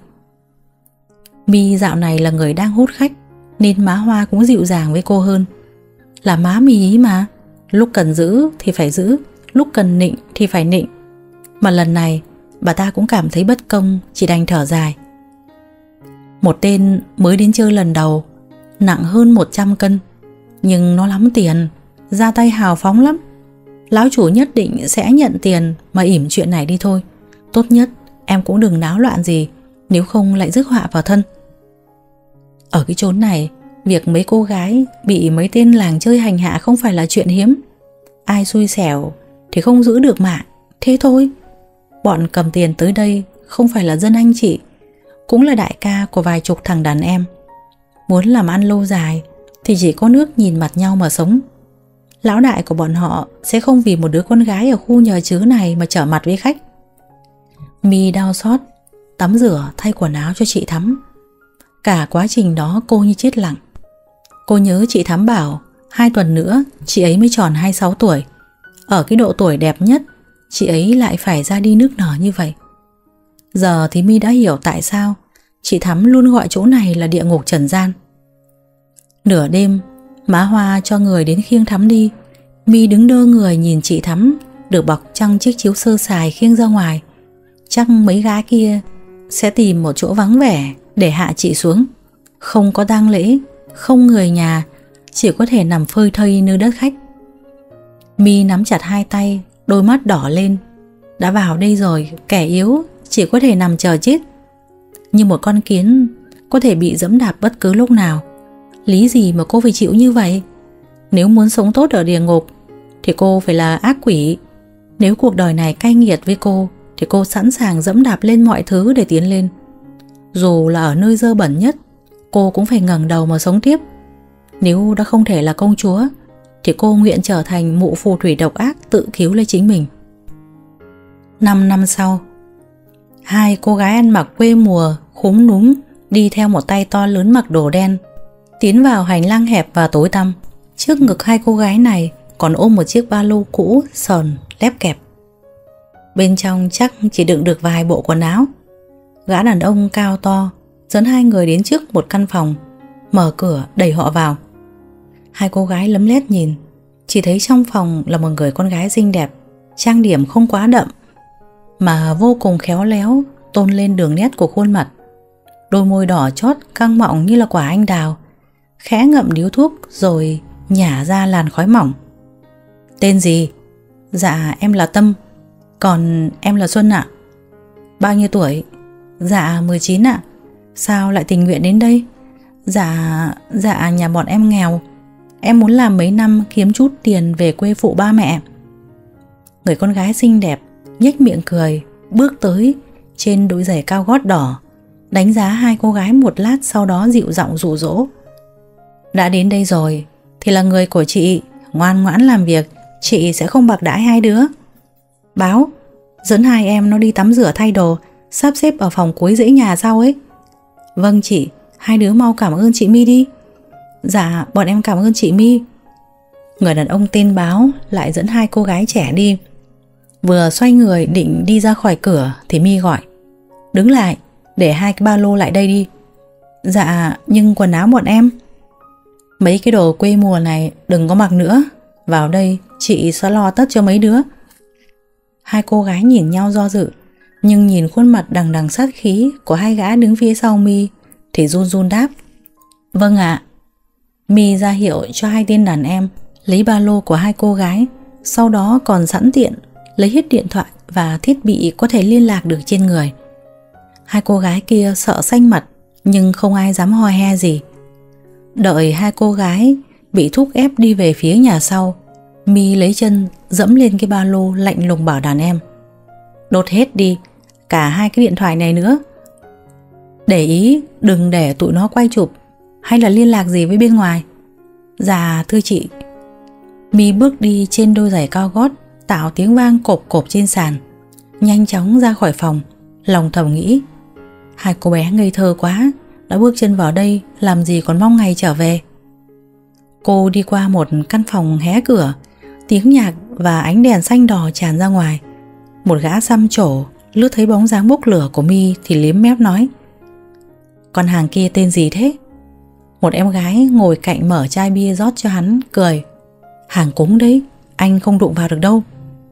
My dạo này là người đang hút khách, nên má Hoa cũng dịu dàng với cô hơn. "Là má My ý mà, lúc cần giữ thì phải giữ, lúc cần nịnh thì phải nịnh." Mà lần này bà ta cũng cảm thấy bất công, chỉ đành thở dài. Một tên mới đến chơi lần đầu, nặng hơn một trăm cân, nhưng nó lắm tiền, ra tay hào phóng lắm. Lão chủ nhất định sẽ nhận tiền mà ỉm chuyện này đi thôi. Tốt nhất em cũng đừng náo loạn gì, nếu không lại rước họa vào thân. Ở cái chốn này, việc mấy cô gái bị mấy tên làng chơi hành hạ không phải là chuyện hiếm. Ai xui xẻo thì không giữ được mạng, thế thôi. Bọn cầm tiền tới đây không phải là dân anh chị, cũng là đại ca của vài chục thằng đàn em. Muốn làm ăn lâu dài thì chỉ có nước nhìn mặt nhau mà sống. lão đại của bọn họ sẽ không vì một đứa con gái ở khu nhờ chứa này mà trở mặt với khách. My đau xót, tắm rửa, thay quần áo cho chị Thắm. Cả quá trình đó cô như chết lặng. Cô nhớ chị Thắm bảo hai tuần nữa chị ấy mới tròn hai mươi sáu tuổi. Ở cái độ tuổi đẹp nhất, chị ấy lại phải ra đi nức nở như vậy. Giờ thì My đã hiểu tại sao chị Thắm luôn gọi chỗ này là địa ngục trần gian. Nửa đêm, má Hoa cho người đến khiêng Thắm đi. My đứng đơ người nhìn chị Thắm được bọc trong chiếc chiếu sơ sài khiêng ra ngoài. Chắc mấy gái kia sẽ tìm một chỗ vắng vẻ để hạ chị xuống. Không có tang lễ, không người nhà, chỉ có thể nằm phơi thây nơi đất khách. My nắm chặt hai tay, đôi mắt đỏ lên. Đã vào đây rồi, kẻ yếu chỉ có thể nằm chờ chết. Như một con kiến có thể bị giẫm đạp bất cứ lúc nào. Lý gì mà cô phải chịu như vậy? Nếu muốn sống tốt ở địa ngục thì cô phải là ác quỷ. Nếu cuộc đời này cay nghiệt với cô thì cô sẵn sàng giẫm đạp lên mọi thứ để tiến lên. Dù là ở nơi dơ bẩn nhất, cô cũng phải ngẩng đầu mà sống tiếp. Nếu đã không thể là công chúa thì cô nguyện trở thành mụ phù thủy độc ác tự cứu lấy chính mình. Năm năm sau, hai cô gái ăn mặc quê mùa khúm núm đi theo một tay to lớn mặc đồ đen tiến vào hành lang hẹp và tối tăm. Trước ngực hai cô gái này còn ôm một chiếc ba lô cũ sờn lép kẹp. Bên trong chắc chỉ đựng được vài bộ quần áo. Gã đàn ông cao to dẫn hai người đến trước một căn phòng, mở cửa đẩy họ vào. Hai cô gái lấm lét nhìn, chỉ thấy trong phòng là một người con gái xinh đẹp, trang điểm không quá đậm mà vô cùng khéo léo tôn lên đường nét của khuôn mặt. Đôi môi đỏ chót căng mọng như là quả anh đào, khẽ ngậm điếu thuốc rồi nhả ra làn khói mỏng. Tên gì? Dạ em là Tâm. Còn em là Xuân ạ. Bao nhiêu tuổi? Dạ mười chín ạ. Sao lại tình nguyện đến đây? Dạ, dạ nhà bọn em nghèo. Em muốn làm mấy năm kiếm chút tiền về quê phụ ba mẹ. Người con gái xinh đẹp nhếch miệng cười, bước tới trên đôi giày cao gót đỏ, đánh giá hai cô gái một lát, sau đó dịu giọng dụ dỗ. Đã đến đây rồi thì là người của chị, ngoan ngoãn làm việc, chị sẽ không bạc đãi hai đứa. Báo, dẫn hai em nó đi tắm rửa thay đồ, sắp xếp ở phòng cuối dãy nhà sau ấy. Vâng chị, hai đứa mau cảm ơn chị My đi. Dạ, bọn em cảm ơn chị My. Người đàn ông tên Báo lại dẫn hai cô gái trẻ đi. Vừa xoay người định đi ra khỏi cửa thì My gọi. Đứng lại, để hai cái ba lô lại đây đi. Dạ, nhưng quần áo bọn em. Mấy cái đồ quê mùa này đừng có mặc nữa. Vào đây chị sẽ lo tất cho mấy đứa. Hai cô gái nhìn nhau do dự, nhưng nhìn khuôn mặt đằng đằng sát khí của hai gã đứng phía sau My thì run run đáp. Vâng ạ. My ra hiệu cho hai tên đàn em lấy ba lô của hai cô gái, sau đó còn sẵn tiện lấy hết điện thoại và thiết bị có thể liên lạc được trên người. Hai cô gái kia sợ xanh mặt nhưng không ai dám hò he gì. Đợi hai cô gái bị thúc ép đi về phía nhà sau, My lấy chân dẫm lên cái ba lô, lạnh lùng bảo đàn em. Đốt hết đi, cả hai cái điện thoại này nữa. Để ý đừng để tụi nó quay chụp hay là liên lạc gì với bên ngoài. Dạ thưa chị. My bước đi trên đôi giày cao gót tạo tiếng vang cộp cộp trên sàn, nhanh chóng ra khỏi phòng, lòng thầm nghĩ. Hai cô bé ngây thơ quá, đã bước chân vào đây làm gì còn mong ngày trở về. Cô đi qua một căn phòng hé cửa, tiếng nhạc và ánh đèn xanh đỏ tràn ra ngoài. Một gã xăm trổ lướt thấy bóng dáng bốc lửa của My thì liếm mép nói. Con hàng kia tên gì thế? Một em gái ngồi cạnh mở chai bia rót cho hắn, cười. Hàng cúng đấy, anh không đụng vào được đâu.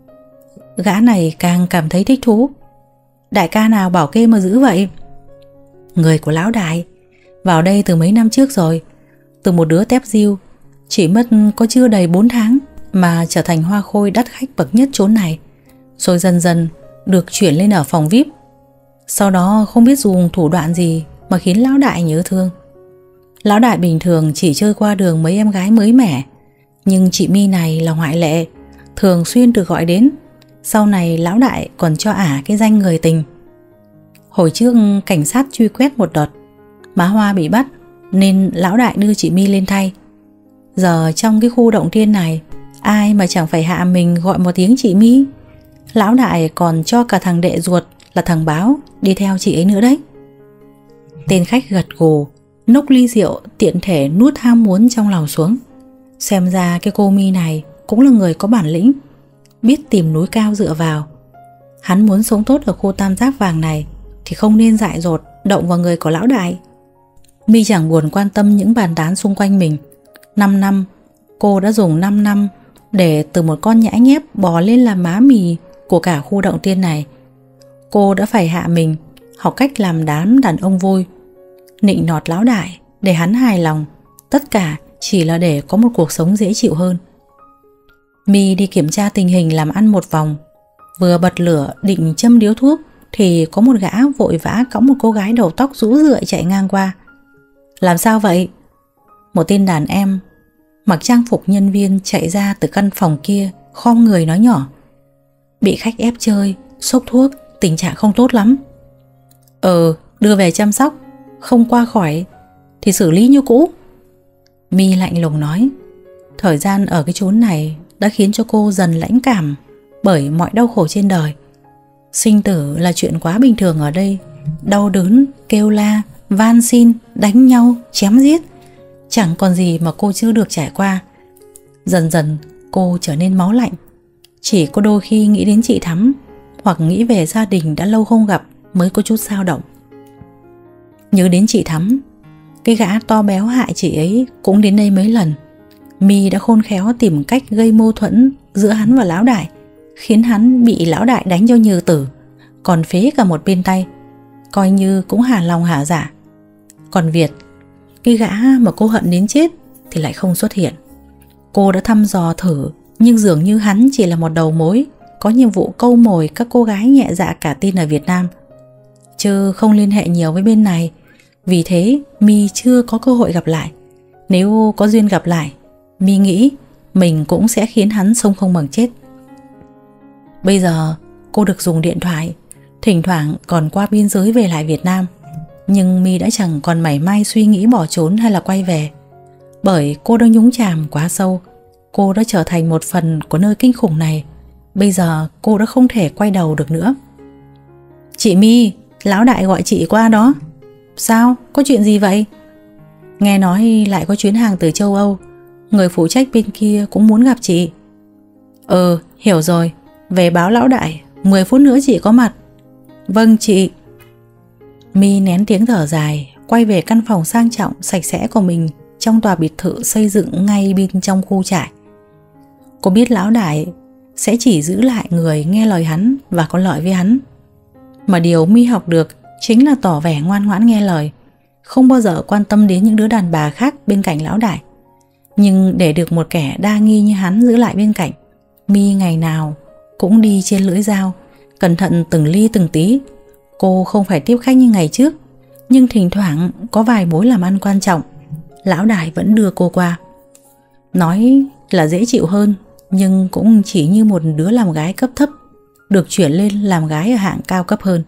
Gã này càng cảm thấy thích thú. Đại ca nào bảo kê mà giữ vậy? Người của lão đại, vào đây từ mấy năm trước rồi. Từ một đứa tép diêu, chỉ mất có chưa đầy bốn tháng mà trở thành hoa khôi đắt khách bậc nhất chốn này. Rồi dần dần được chuyển lên ở phòng vi ai pi. Sau đó không biết dùng thủ đoạn gì mà khiến lão đại nhớ thương. Lão đại bình thường chỉ chơi qua đường mấy em gái mới mẻ, nhưng chị My này là ngoại lệ, thường xuyên được gọi đến. Sau này lão đại còn cho ả cái danh người tình. Hồi trước cảnh sát truy quét một đợt, má Hoa bị bắt nên lão đại đưa chị My lên thay. Giờ trong cái khu động thiên này, Ai mà chẳng phải hạ mình gọi một tiếng chị My. Lão đại còn cho cả thằng đệ ruột là thằng Báo đi theo chị ấy nữa đấy. Tên khách gật gù, nốc ly rượu tiện thể nuốt ham muốn trong lòng xuống. Xem ra cái cô My này cũng là người có bản lĩnh, biết tìm núi cao dựa vào. Hắn muốn sống tốt ở khu tam giác vàng này thì không nên dại dột động vào người của lão đại. My chẳng buồn quan tâm những bàn tán xung quanh mình. Năm năm, cô đã dùng năm năm để từ một con nhãi nhép bò lên làm má mì của cả khu động tiên này. Cô đã phải hạ mình, học cách làm đám đàn ông vui, nịnh nọt lão đại để hắn hài lòng. Tất cả chỉ là để có một cuộc sống dễ chịu hơn. My đi kiểm tra tình hình làm ăn một vòng, vừa bật lửa định châm điếu thuốc thì có một gã vội vã cõng một cô gái đầu tóc rũ rượi chạy ngang qua. Làm sao vậy? Một tên đàn em mặc trang phục nhân viên chạy ra từ căn phòng kia, khom người nói nhỏ. Bị khách ép chơi, sốc thuốc, tình trạng không tốt lắm. Ờ, đưa về chăm sóc, không qua khỏi thì xử lý như cũ. My lạnh lùng nói. Thời gian ở cái chốn này đã khiến cho cô dần lãnh cảm bởi mọi đau khổ trên đời. Sinh tử là chuyện quá bình thường ở đây. Đau đớn, kêu la, van xin, đánh nhau, chém giết, chẳng còn gì mà cô chưa được trải qua. Dần dần cô trở nên máu lạnh. Chỉ có đôi khi nghĩ đến chị Thắm hoặc nghĩ về gia đình đã lâu không gặp mới có chút dao động. Nhớ đến chị Thắm, cái gã to béo hại chị ấy cũng đến đây mấy lần. My đã khôn khéo tìm cách gây mâu thuẫn giữa hắn và lão đại, khiến hắn bị lão đại đánh cho nhừ tử, còn phế cả một bên tay, coi như cũng hả lòng hả dạ. Còn Việt, cái gã mà cô hận đến chết thì lại không xuất hiện. Cô đã thăm dò thử, nhưng dường như hắn chỉ là một đầu mối có nhiệm vụ câu mồi các cô gái nhẹ dạ cả tin ở Việt Nam, chứ không liên hệ nhiều với bên này. Vì thế My chưa có cơ hội gặp lại. Nếu có duyên gặp lại, My nghĩ mình cũng sẽ khiến hắn sống không bằng chết. Bây giờ cô được dùng điện thoại, thỉnh thoảng còn qua biên giới về lại Việt Nam. Nhưng My đã chẳng còn mảy may suy nghĩ bỏ trốn hay là quay về, bởi cô đã nhúng chàm quá sâu. Cô đã trở thành một phần của nơi kinh khủng này. Bây giờ cô đã không thể quay đầu được nữa. Chị My, lão đại gọi chị qua đó. Sao? Có chuyện gì vậy? Nghe nói lại có chuyến hàng từ châu Âu. Người phụ trách bên kia cũng muốn gặp chị. Ừ, hiểu rồi. Về báo lão đại, mười phút nữa chị có mặt. Vâng chị. My nén tiếng thở dài, quay về căn phòng sang trọng sạch sẽ của mình trong tòa biệt thự xây dựng ngay bên trong khu trại. Cô biết lão đại sẽ chỉ giữ lại người nghe lời hắn và có lợi với hắn. Mà điều My học được chính là tỏ vẻ ngoan ngoãn nghe lời, không bao giờ quan tâm đến những đứa đàn bà khác bên cạnh lão đại. Nhưng để được một kẻ đa nghi như hắn giữ lại bên cạnh, My ngày nào cũng đi trên lưỡi dao, cẩn thận từng ly từng tí. Cô không phải tiếp khách như ngày trước, nhưng thỉnh thoảng có vài mối làm ăn quan trọng, lão đại vẫn đưa cô qua. Nói là dễ chịu hơn, nhưng cũng chỉ như một đứa làm gái cấp thấp được chuyển lên làm gái ở hạng cao cấp hơn.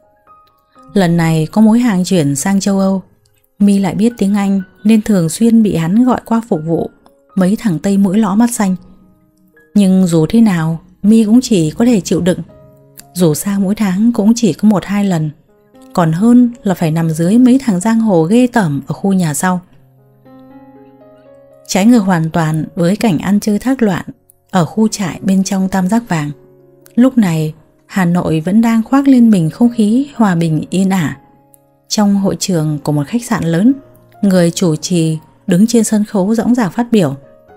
Lần này có mối hàng chuyển sang châu Âu, My lại biết tiếng Anh nên thường xuyên bị hắn gọi qua phục vụ mấy thằng Tây mũi lõ mắt xanh. Nhưng dù thế nào, My cũng chỉ có thể chịu đựng. Dù sao mỗi tháng cũng chỉ có một hai lần, còn hơn là phải nằm dưới mấy thằng giang hồ ghê tởm ở khu nhà sau. Trái ngược hoàn toàn với cảnh ăn chơi thác loạn ở khu trại bên trong tam giác vàng. Lúc này Hà Nội vẫn đang khoác lên mình không khí hòa bình yên ả. Trong hội trường của một khách sạn lớn, người chủ trì đứng trên sân khấu dõng dạc phát biểu.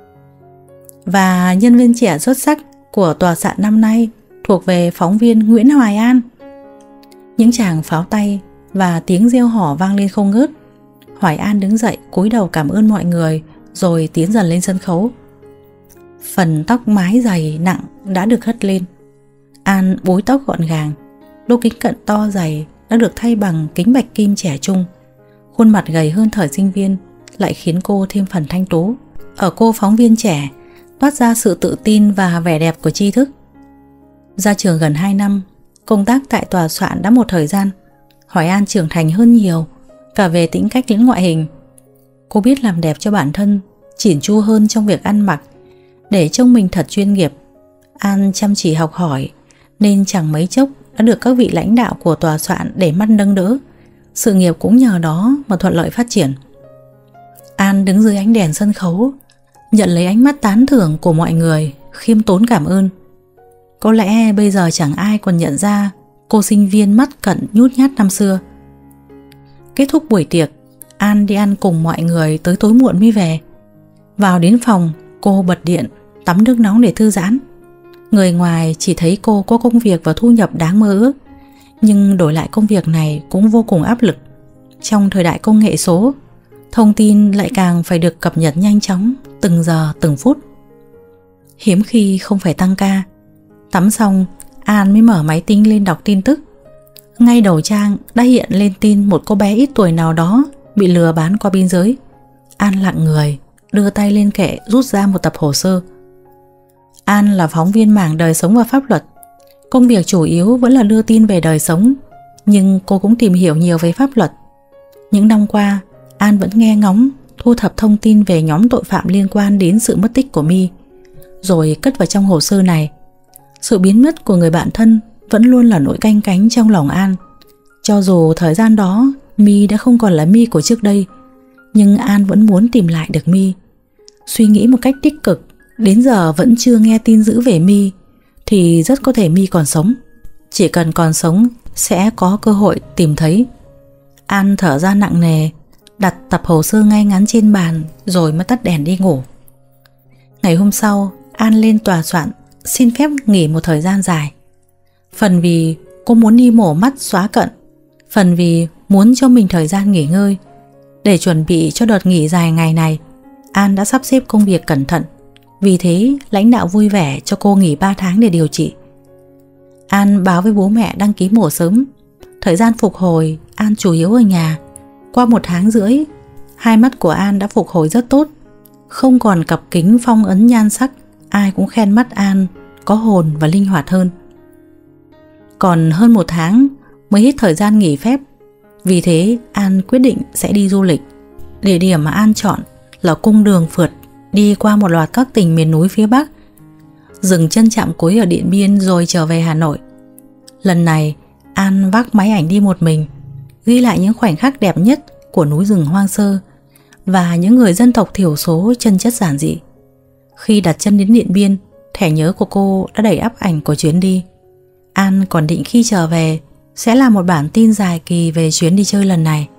Và nhân viên trẻ xuất sắc của tòa soạn năm nay thuộc về phóng viên Nguyễn Hoài An. Những tràng pháo tay và tiếng reo hò vang lên không ngớt. Hoài An đứng dậy cúi đầu cảm ơn mọi người rồi tiến dần lên sân khấu. Phần tóc mái dày nặng đã được hất lên. An búi tóc gọn gàng, đôi kính cận to dày đã được thay bằng kính bạch kim trẻ trung. Khuôn mặt gầy hơn thời sinh viên lại khiến cô thêm phần thanh tú. Ở cô phóng viên trẻ toát ra sự tự tin và vẻ đẹp của tri thức. Ra trường gần hai năm, công tác tại tòa soạn đã một thời gian, Hoài An trưởng thành hơn nhiều, cả về tính cách lẫn ngoại hình. Cô biết làm đẹp cho bản thân, chỉn chu hơn trong việc ăn mặc, Để trông mình thật chuyên nghiệp, An chăm chỉ học hỏi nên chẳng mấy chốc đã được các vị lãnh đạo của tòa soạn để mắt nâng đỡ. Sự nghiệp cũng nhờ đó mà thuận lợi phát triển. An đứng dưới ánh đèn sân khấu, nhận lấy ánh mắt tán thưởng của mọi người, khiêm tốn cảm ơn. Có lẽ bây giờ chẳng ai còn nhận ra cô sinh viên mắt cận nhút nhát năm xưa. Kết thúc buổi tiệc, An đi ăn cùng mọi người tới tối muộn mới về. Vào đến phòng, cô bật điện, tắm nước nóng để thư giãn. Người ngoài chỉ thấy cô có công việc và thu nhập đáng mơ ước, nhưng đổi lại công việc này cũng vô cùng áp lực. Trong thời đại công nghệ số, thông tin lại càng phải được cập nhật nhanh chóng, từng giờ từng phút. Hiếm khi không phải tăng ca. Tắm xong, An mới mở máy tính lên đọc tin tức. Ngay đầu trang đã hiện lên tin một cô bé ít tuổi nào đó bị lừa bán qua biên giới. An lặng người, đưa tay lên kệ rút ra một tập hồ sơ. An là phóng viên mảng đời sống và pháp luật. Công việc chủ yếu vẫn là đưa tin về đời sống, nhưng cô cũng tìm hiểu nhiều về pháp luật. Những năm qua, An vẫn nghe ngóng, thu thập thông tin về nhóm tội phạm liên quan đến sự mất tích của My, rồi cất vào trong hồ sơ này. Sự biến mất của người bạn thân vẫn luôn là nỗi canh cánh trong lòng An. Cho dù thời gian đó My đã không còn là My của trước đây, nhưng An vẫn muốn tìm lại được My. Suy nghĩ một cách tích cực, đến giờ vẫn chưa nghe tin dữ về My, thì rất có thể My còn sống. Chỉ cần còn sống sẽ có cơ hội tìm thấy. An thở ra nặng nề, đặt tập hồ sơ ngay ngắn trên bàn rồi mới tắt đèn đi ngủ. Ngày hôm sau, An lên tòa soạn xin phép nghỉ một thời gian dài. Phần vì cô muốn đi mổ mắt xóa cận, phần vì muốn cho mình thời gian nghỉ ngơi. Để chuẩn bị cho đợt nghỉ dài ngày này, An đã sắp xếp công việc cẩn thận. Vì thế lãnh đạo vui vẻ cho cô nghỉ ba tháng để điều trị. An báo với bố mẹ đăng ký mổ sớm. Thời gian phục hồi An chủ yếu ở nhà. Qua một tháng rưỡi, hai mắt của An đã phục hồi rất tốt. Không còn cặp kính phong ấn nhan sắc, ai cũng khen mắt An có hồn và linh hoạt hơn. Còn hơn một tháng mới hết thời gian nghỉ phép. Vì thế An quyết định sẽ đi du lịch. Địa điểm mà An chọn là cung đường phượt đi qua một loạt các tỉnh miền núi phía Bắc, dừng chân chạm cuối ở Điện Biên rồi trở về Hà Nội. Lần này An vác máy ảnh đi một mình, ghi lại những khoảnh khắc đẹp nhất của núi rừng hoang sơ và những người dân tộc thiểu số chân chất giản dị. Khi đặt chân đến Điện Biên, thẻ nhớ của cô đã đầy ắp ảnh của chuyến đi. An còn định khi trở về sẽ làm một bản tin dài kỳ về chuyến đi chơi lần này.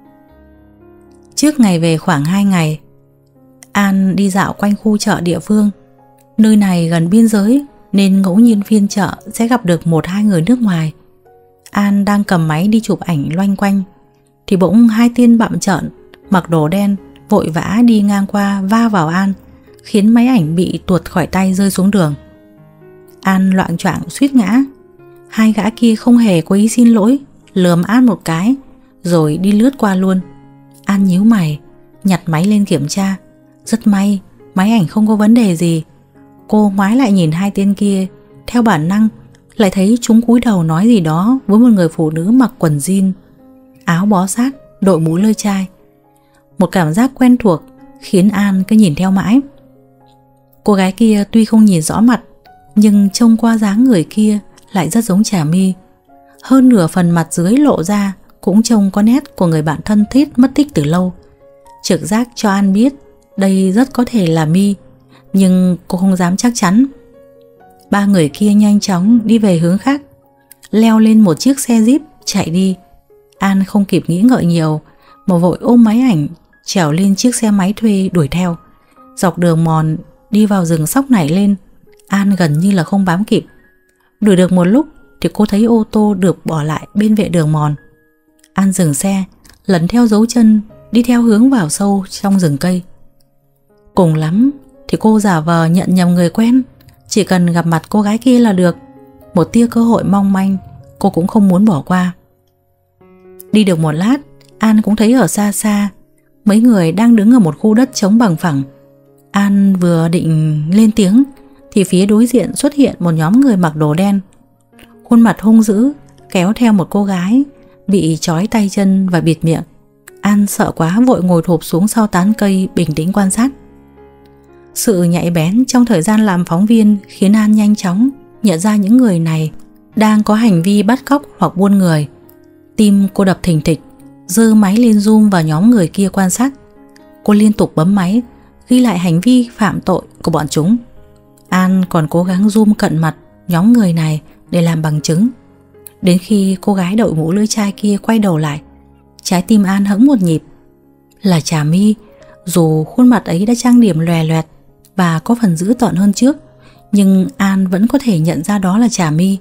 Trước ngày về khoảng hai ngày, An đi dạo quanh khu chợ địa phương. Nơi này gần biên giới nên ngẫu nhiên phiên chợ sẽ gặp được một hai người nước ngoài. An đang cầm máy đi chụp ảnh loanh quanh thì bỗng hai tên bặm trợn mặc đồ đen vội vã đi ngang qua va vào An, khiến máy ảnh bị tuột khỏi tay rơi xuống đường. An loạng choạng suýt ngã. Hai gã kia không hề có ý xin lỗi, lườm An một cái rồi đi lướt qua luôn. An nhíu mày, nhặt máy lên kiểm tra. Rất may, máy ảnh không có vấn đề gì. Cô ngoái lại nhìn hai tên kia, theo bản năng lại thấy chúng cúi đầu nói gì đó với một người phụ nữ mặc quần jean, áo bó sát, đội mũ lơi chai. Một cảm giác quen thuộc khiến An cứ nhìn theo mãi. Cô gái kia tuy không nhìn rõ mặt, nhưng trông qua dáng người kia lại rất giống Trà My. Hơn nửa phần mặt dưới lộ ra cũng trông có nét của người bạn thân thiết mất tích từ lâu. Trực giác cho An biết đây rất có thể là My, nhưng cô không dám chắc chắn. Ba người kia nhanh chóng đi về hướng khác, leo lên một chiếc xe Jeep chạy đi. An không kịp nghĩ ngợi nhiều mà vội ôm máy ảnh trèo lên chiếc xe máy thuê đuổi theo. Dọc đường mòn đi vào rừng sóc nảy lên, An gần như là không bám kịp. Đuổi được một lúc thì cô thấy ô tô được bỏ lại bên vệ đường mòn. An dừng xe, lần theo dấu chân đi theo hướng vào sâu trong rừng cây. Cùng lắm thì cô giả vờ nhận nhầm người quen, chỉ cần gặp mặt cô gái kia là được. Một tia cơ hội mong manh cô cũng không muốn bỏ qua. Đi được một lát, An cũng thấy ở xa xa mấy người đang đứng ở một khu đất trống bằng phẳng. An vừa định lên tiếng thì phía đối diện xuất hiện một nhóm người mặc đồ đen, khuôn mặt hung dữ, kéo theo một cô gái bị trói tay chân và bịt miệng. An sợ quá vội ngồi thụp xuống sau tán cây bình tĩnh quan sát. Sự nhạy bén trong thời gian làm phóng viên khiến An nhanh chóng nhận ra những người này đang có hành vi bắt cóc hoặc buôn người. Tim cô đập thình thịch, giơ máy lên zoom vào nhóm người kia quan sát. Cô liên tục bấm máy, ghi lại hành vi phạm tội của bọn chúng. An còn cố gắng zoom cận mặt nhóm người này để làm bằng chứng. Đến khi cô gái đội mũ lưỡi chai kia quay đầu lại, trái tim An hững một nhịp. Là Trà My. Dù khuôn mặt ấy đã trang điểm lòe loẹt và có phần dữ tợn hơn trước, nhưng An vẫn có thể nhận ra đó là Trà My.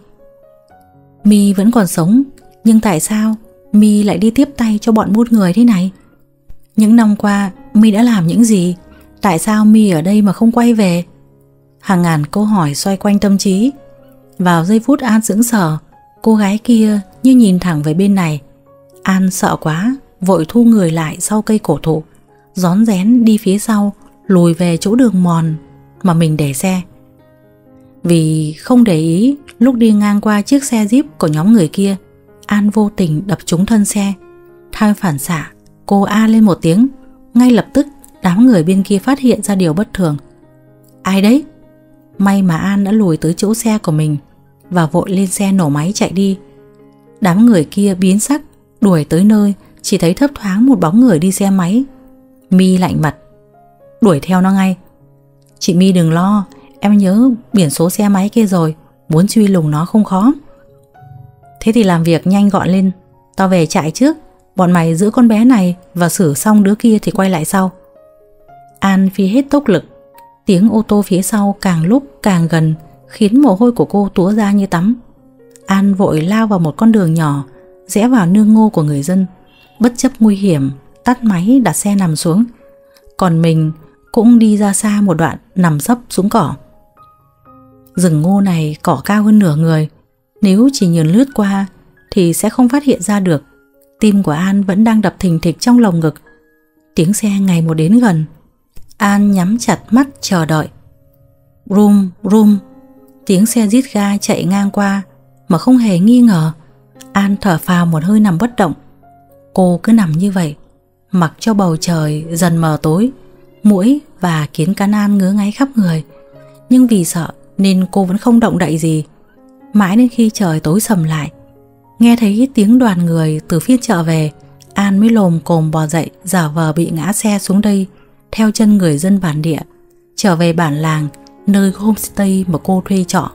My vẫn còn sống, nhưng tại sao My lại đi tiếp tay cho bọn buôn người thế này? Những năm qua My đã làm những gì? Tại sao My ở đây mà không quay về? Hàng ngàn câu hỏi xoay quanh tâm trí. Vào giây phút An sững sờ, cô gái kia như nhìn thẳng về bên này. An sợ quá, vội thu người lại sau cây cổ thụ, rón rén đi phía sau, lùi về chỗ đường mòn mà mình để xe. Vì không để ý, lúc đi ngang qua chiếc xe Jeep của nhóm người kia, An vô tình đập trúng thân xe. Theo phản xạ, cô a lên một tiếng. Ngay lập tức đám người bên kia phát hiện ra điều bất thường. Ai đấy? May mà An đã lùi tới chỗ xe của mình và vội lên xe nổ máy chạy đi. Đám người kia biến sắc, đuổi tới nơi chỉ thấy thấp thoáng một bóng người đi xe máy. My lạnh mặt, đuổi theo nó ngay. Chị My đừng lo, em nhớ biển số xe máy kia rồi, muốn truy lùng nó không khó. Thế thì làm việc nhanh gọn lên, tao về trại trước, bọn mày giữ con bé này và xử xong đứa kia thì quay lại sau. An phi hết tốc lực. Tiếng ô tô phía sau càng lúc càng gần khiến mồ hôi của cô túa ra như tắm. An vội lao vào một con đường nhỏ, rẽ vào nương ngô của người dân. Bất chấp nguy hiểm, tắt máy đặt xe nằm xuống. Còn mình cũng đi ra xa một đoạn, nằm sấp xuống cỏ. Rừng ngô này cỏ cao hơn nửa người, nếu chỉ nhìn lướt qua thì sẽ không phát hiện ra được. Tim của An vẫn đang đập thình thịch trong lồng ngực. Tiếng xe ngày một đến gần. An nhắm chặt mắt chờ đợi. Rum rum, tiếng xe rít ga chạy ngang qua mà không hề nghi ngờ. An thở phào một hơi nằm bất động. Cô cứ nằm như vậy, mặc cho bầu trời dần mờ tối. Muỗi và kiến cắn An ngứa ngáy khắp người, nhưng vì sợ nên cô vẫn không động đậy gì. Mãi đến khi trời tối sầm lại, nghe thấy tiếng đoàn người từ phía chợ về, An mới lồm cồm bò dậy, giả vờ bị ngã xe xuống đây, theo chân người dân bản địa, trở về bản làng, nơi homestay mà cô thuê trọ.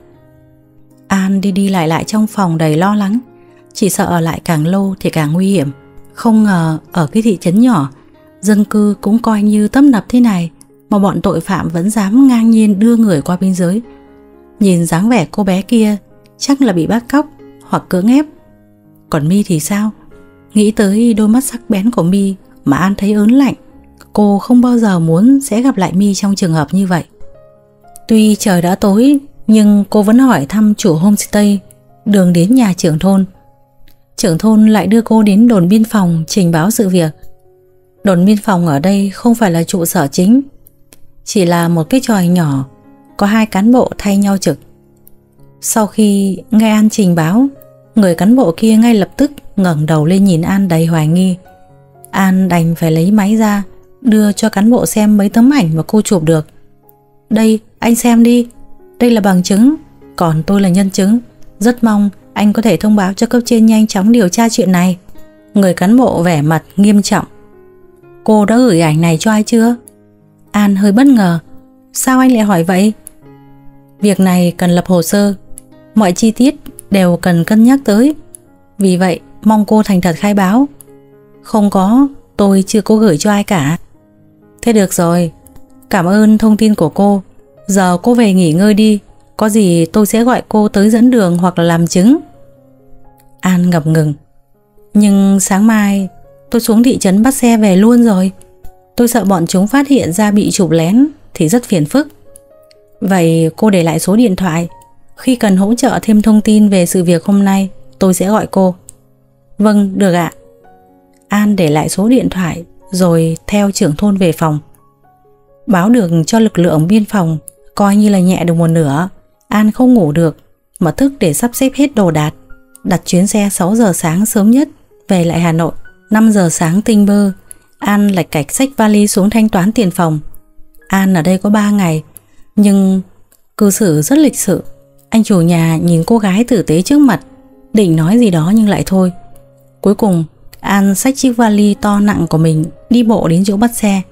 An đi đi lại lại trong phòng đầy lo lắng, chỉ sợ ở lại càng lâu thì càng nguy hiểm. Không ngờ ở cái thị trấn nhỏ, dân cư cũng coi như tấp nập thế này mà bọn tội phạm vẫn dám ngang nhiên đưa người qua biên giới. Nhìn dáng vẻ cô bé kia chắc là bị bắt cóc hoặc cưỡng ép. Còn My thì sao? Nghĩ tới đôi mắt sắc bén của My mà An thấy ớn lạnh. Cô không bao giờ muốn sẽ gặp lại My trong trường hợp như vậy. Tuy trời đã tối, nhưng cô vẫn hỏi thăm chủ homestay đường đến nhà trưởng thôn. Trưởng thôn lại đưa cô đến đồn biên phòng trình báo sự việc. Đồn biên phòng ở đây không phải là trụ sở chính, chỉ là một cái chòi nhỏ, có hai cán bộ thay nhau trực. Sau khi nghe An trình báo, người cán bộ kia ngay lập tức ngẩng đầu lên nhìn An đầy hoài nghi. An đành phải lấy máy ra, đưa cho cán bộ xem mấy tấm ảnh mà cô chụp được. Đây, anh xem đi, đây là bằng chứng, còn tôi là nhân chứng. Rất mong anh có thể thông báo cho cấp trên nhanh chóng điều tra chuyện này. Người cán bộ vẻ mặt nghiêm trọng. Cô đã gửi ảnh này cho ai chưa? An hơi bất ngờ. Sao anh lại hỏi vậy? Việc này cần lập hồ sơ, mọi chi tiết đều cần cân nhắc tới. Vì vậy mong cô thành thật khai báo. Không có, tôi chưa có gửi cho ai cả. Thế được rồi, cảm ơn thông tin của cô. Giờ cô về nghỉ ngơi đi, có gì tôi sẽ gọi cô tới dẫn đường hoặc là làm chứng. An ngập ngừng. Nhưng sáng mai tôi xuống thị trấn bắt xe về luôn rồi. Tôi sợ bọn chúng phát hiện ra bị chụp lén thì rất phiền phức. Vậy cô để lại số điện thoại, khi cần hỗ trợ thêm thông tin về sự việc hôm nay tôi sẽ gọi cô. Vâng, được ạ. An để lại số điện thoại rồi theo trưởng thôn về phòng. Báo được cho lực lượng biên phòng coi như là nhẹ được một nửa. An không ngủ được mà thức để sắp xếp hết đồ đạc, đặt chuyến xe sáu giờ sáng sớm nhất về lại Hà Nội. Năm giờ sáng tinh bơ, An lạch cạch xách vali xuống thanh toán tiền phòng. An ở đây có ba ngày, nhưng cư xử rất lịch sự. Anh chủ nhà nhìn cô gái tử tế trước mặt, định nói gì đó nhưng lại thôi. Cuối cùng An xách chiếc vali to nặng của mình đi bộ đến chỗ bắt xe.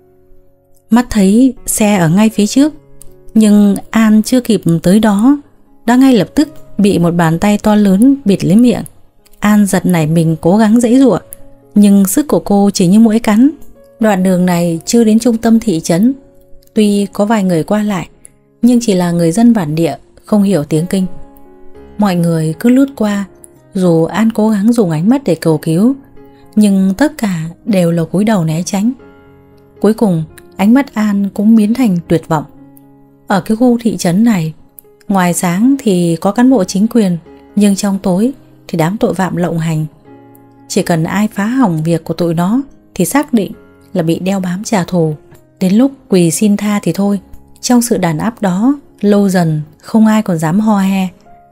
Mắt thấy xe ở ngay phía trước, nhưng An chưa kịp tới đó đã ngay lập tức bị một bàn tay to lớn bịt lấy miệng. An giật nảy mình cố gắng giãy giụa, nhưng sức của cô chỉ như muỗi cắn. Đoạn đường này chưa đến trung tâm thị trấn, tuy có vài người qua lại, nhưng chỉ là người dân bản địa, không hiểu tiếng Kinh. Mọi người cứ lướt qua, dù An cố gắng dùng ánh mắt để cầu cứu, nhưng tất cả đều là cúi đầu né tránh. Cuối cùng ánh mắt An cũng biến thành tuyệt vọng. Ở cái khu thị trấn này, ngoài sáng thì có cán bộ chính quyền, nhưng trong tối thì đám tội phạm lộng hành. Chỉ cần ai phá hỏng việc của tụi nó thì xác định là bị đeo bám trả thù. Đến lúc quỳ xin tha thì thôi. Trong sự đàn áp đó, lâu dần không ai còn dám ho he.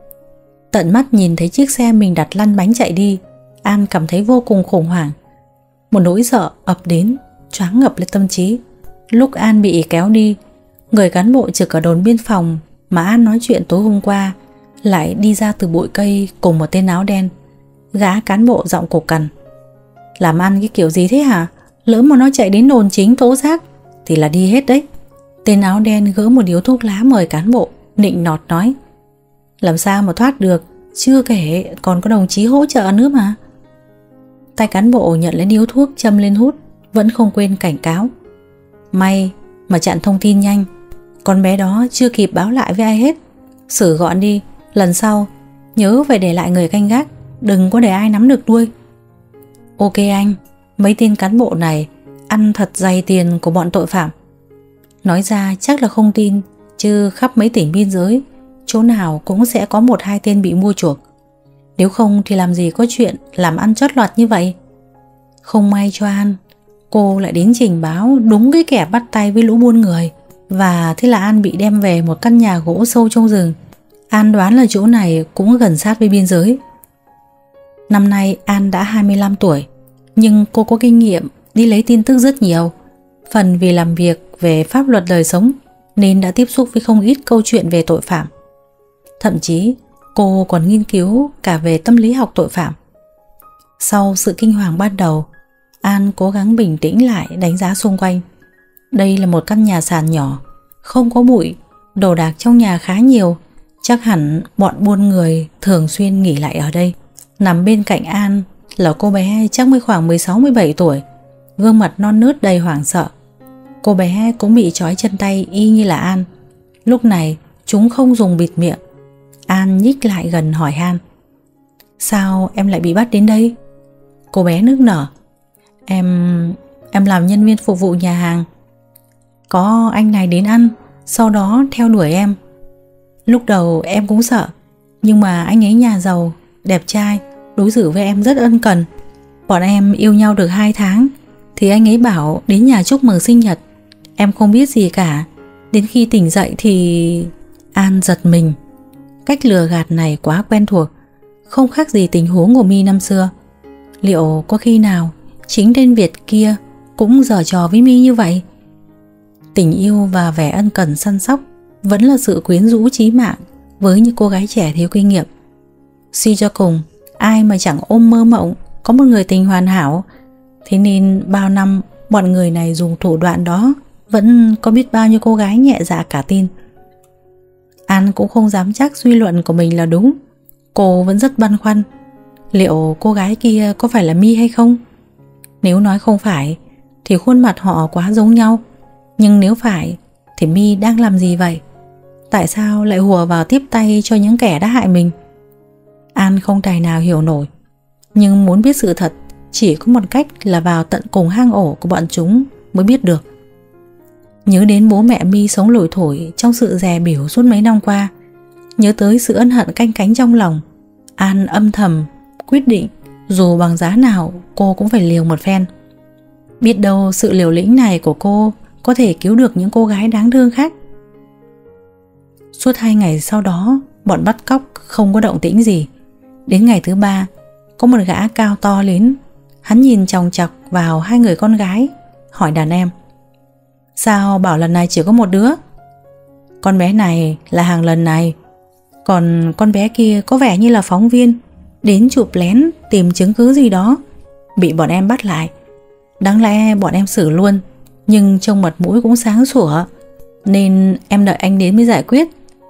Tận mắt nhìn thấy chiếc xe mình đặt lăn bánh chạy đi, An cảm thấy vô cùng khủng hoảng. Một nỗi sợ ập đến, choáng ngập lên tâm trí. Lúc An bị kéo đi, người cán bộ trực ở đồn biên phòng mà An nói chuyện tối hôm qua lại đi ra từ bụi cây cùng một tên áo đen. Gã cán bộ giọng cộc cằn: làm ăn cái kiểu gì thế hả? Lỡ mà nó chạy đến đồn chính tố giác thì là đi hết đấy. Tên áo đen gỡ một điếu thuốc lá mời cán bộ, nịnh nọt nói: làm sao mà thoát được, chưa kể còn có đồng chí hỗ trợ nữa mà. Tay cán bộ nhận lấy điếu thuốc châm lên hút, vẫn không quên cảnh cáo: may mà chặn thông tin nhanh, con bé đó chưa kịp báo lại với ai hết. Xử gọn đi, lần sau nhớ phải để lại người canh gác, đừng có để ai nắm được đuôi. Ok anh, mấy tên cán bộ này ăn thật dày tiền của bọn tội phạm. Nói ra chắc là không tin, chứ khắp mấy tỉnh biên giới, chỗ nào cũng sẽ có một hai tên bị mua chuộc. Nếu không thì làm gì có chuyện làm ăn chót lọt như vậy. Không may cho An, cô lại đến trình báo đúng cái kẻ bắt tay với lũ buôn người. Và thế là An bị đem về một căn nhà gỗ sâu trong rừng. An đoán là chỗ này cũng gần sát với biên giới. Năm nay An đã hai mươi lăm tuổi, nhưng cô có kinh nghiệm đi lấy tin tức rất nhiều. Phần vì làm việc về pháp luật đời sống nên đã tiếp xúc với không ít câu chuyện về tội phạm. Thậm chí cô còn nghiên cứu cả về tâm lý học tội phạm. Sau sự kinh hoàng ban đầu, An cố gắng bình tĩnh lại đánh giá xung quanh. Đây là một căn nhà sàn nhỏ, không có bụi, đồ đạc trong nhà khá nhiều. Chắc hẳn bọn buôn người thường xuyên nghỉ lại ở đây. Nằm bên cạnh An là cô bé chắc mới khoảng mười sáu mười bảy tuổi, gương mặt non nớt đầy hoảng sợ. Cô bé cũng bị trói chân tay y như là An. Lúc này chúng không dùng bịt miệng. An nhích lại gần hỏi han: sao em lại bị bắt đến đây? Cô bé nức nở: Em... em làm nhân viên phục vụ nhà hàng. Có anh này đến ăn, sau đó theo đuổi em. Lúc đầu em cũng sợ, nhưng mà anh ấy nhà giàu, đẹp trai, đối xử với em rất ân cần. Bọn em yêu nhau được hai tháng thì anh ấy bảo đến nhà chúc mừng sinh nhật. Em không biết gì cả. Đến khi tỉnh dậy thì... An giật mình. Cách lừa gạt này quá quen thuộc, không khác gì tình huống của My năm xưa. Liệu có khi nào chính tên Việt kia cũng giở trò với My như vậy? Tình yêu và vẻ ân cần săn sóc vẫn là sự quyến rũ chí mạng với những cô gái trẻ thiếu kinh nghiệm. Suy cho cùng, ai mà chẳng ôm mơ mộng có một người tình hoàn hảo. Thế nên bao năm bọn người này dùng thủ đoạn đó, vẫn có biết bao nhiêu cô gái nhẹ dạ cả tin. An cũng không dám chắc suy luận của mình là đúng. Cô vẫn rất băn khoăn, liệu cô gái kia có phải là My hay không? Nếu nói không phải thì khuôn mặt họ quá giống nhau. Nhưng nếu phải thì My đang làm gì vậy? Tại sao lại hùa vào tiếp tay cho những kẻ đã hại mình? An không tài nào hiểu nổi. Nhưng muốn biết sự thật chỉ có một cách là vào tận cùng hang ổ của bọn chúng mới biết được. Nhớ đến bố mẹ My sống lủi thủi trong sự dè bỉu suốt mấy năm qua, nhớ tới sự ân hận canh cánh trong lòng, An âm thầm quyết định dù bằng giá nào cô cũng phải liều một phen. Biết đâu sự liều lĩnh này của cô có thể cứu được những cô gái đáng thương khác. Suốt hai ngày sau đó, bọn bắt cóc không có động tĩnh gì. Đến ngày thứ ba, có một gã cao to lên. Hắn nhìn chòng chọc vào hai người con gái, hỏi đàn em: Sao bảo lần này chỉ có một đứa? Con bé này là hàng lần này, còn con bé kia có vẻ như là phóng viên, đến chụp lén tìm chứng cứ gì đó, bị bọn em bắt lại. Đáng lẽ bọn em xử luôn, nhưng trông mặt mũi cũng sáng sủa, nên em đợi anh đến mới giải quyết.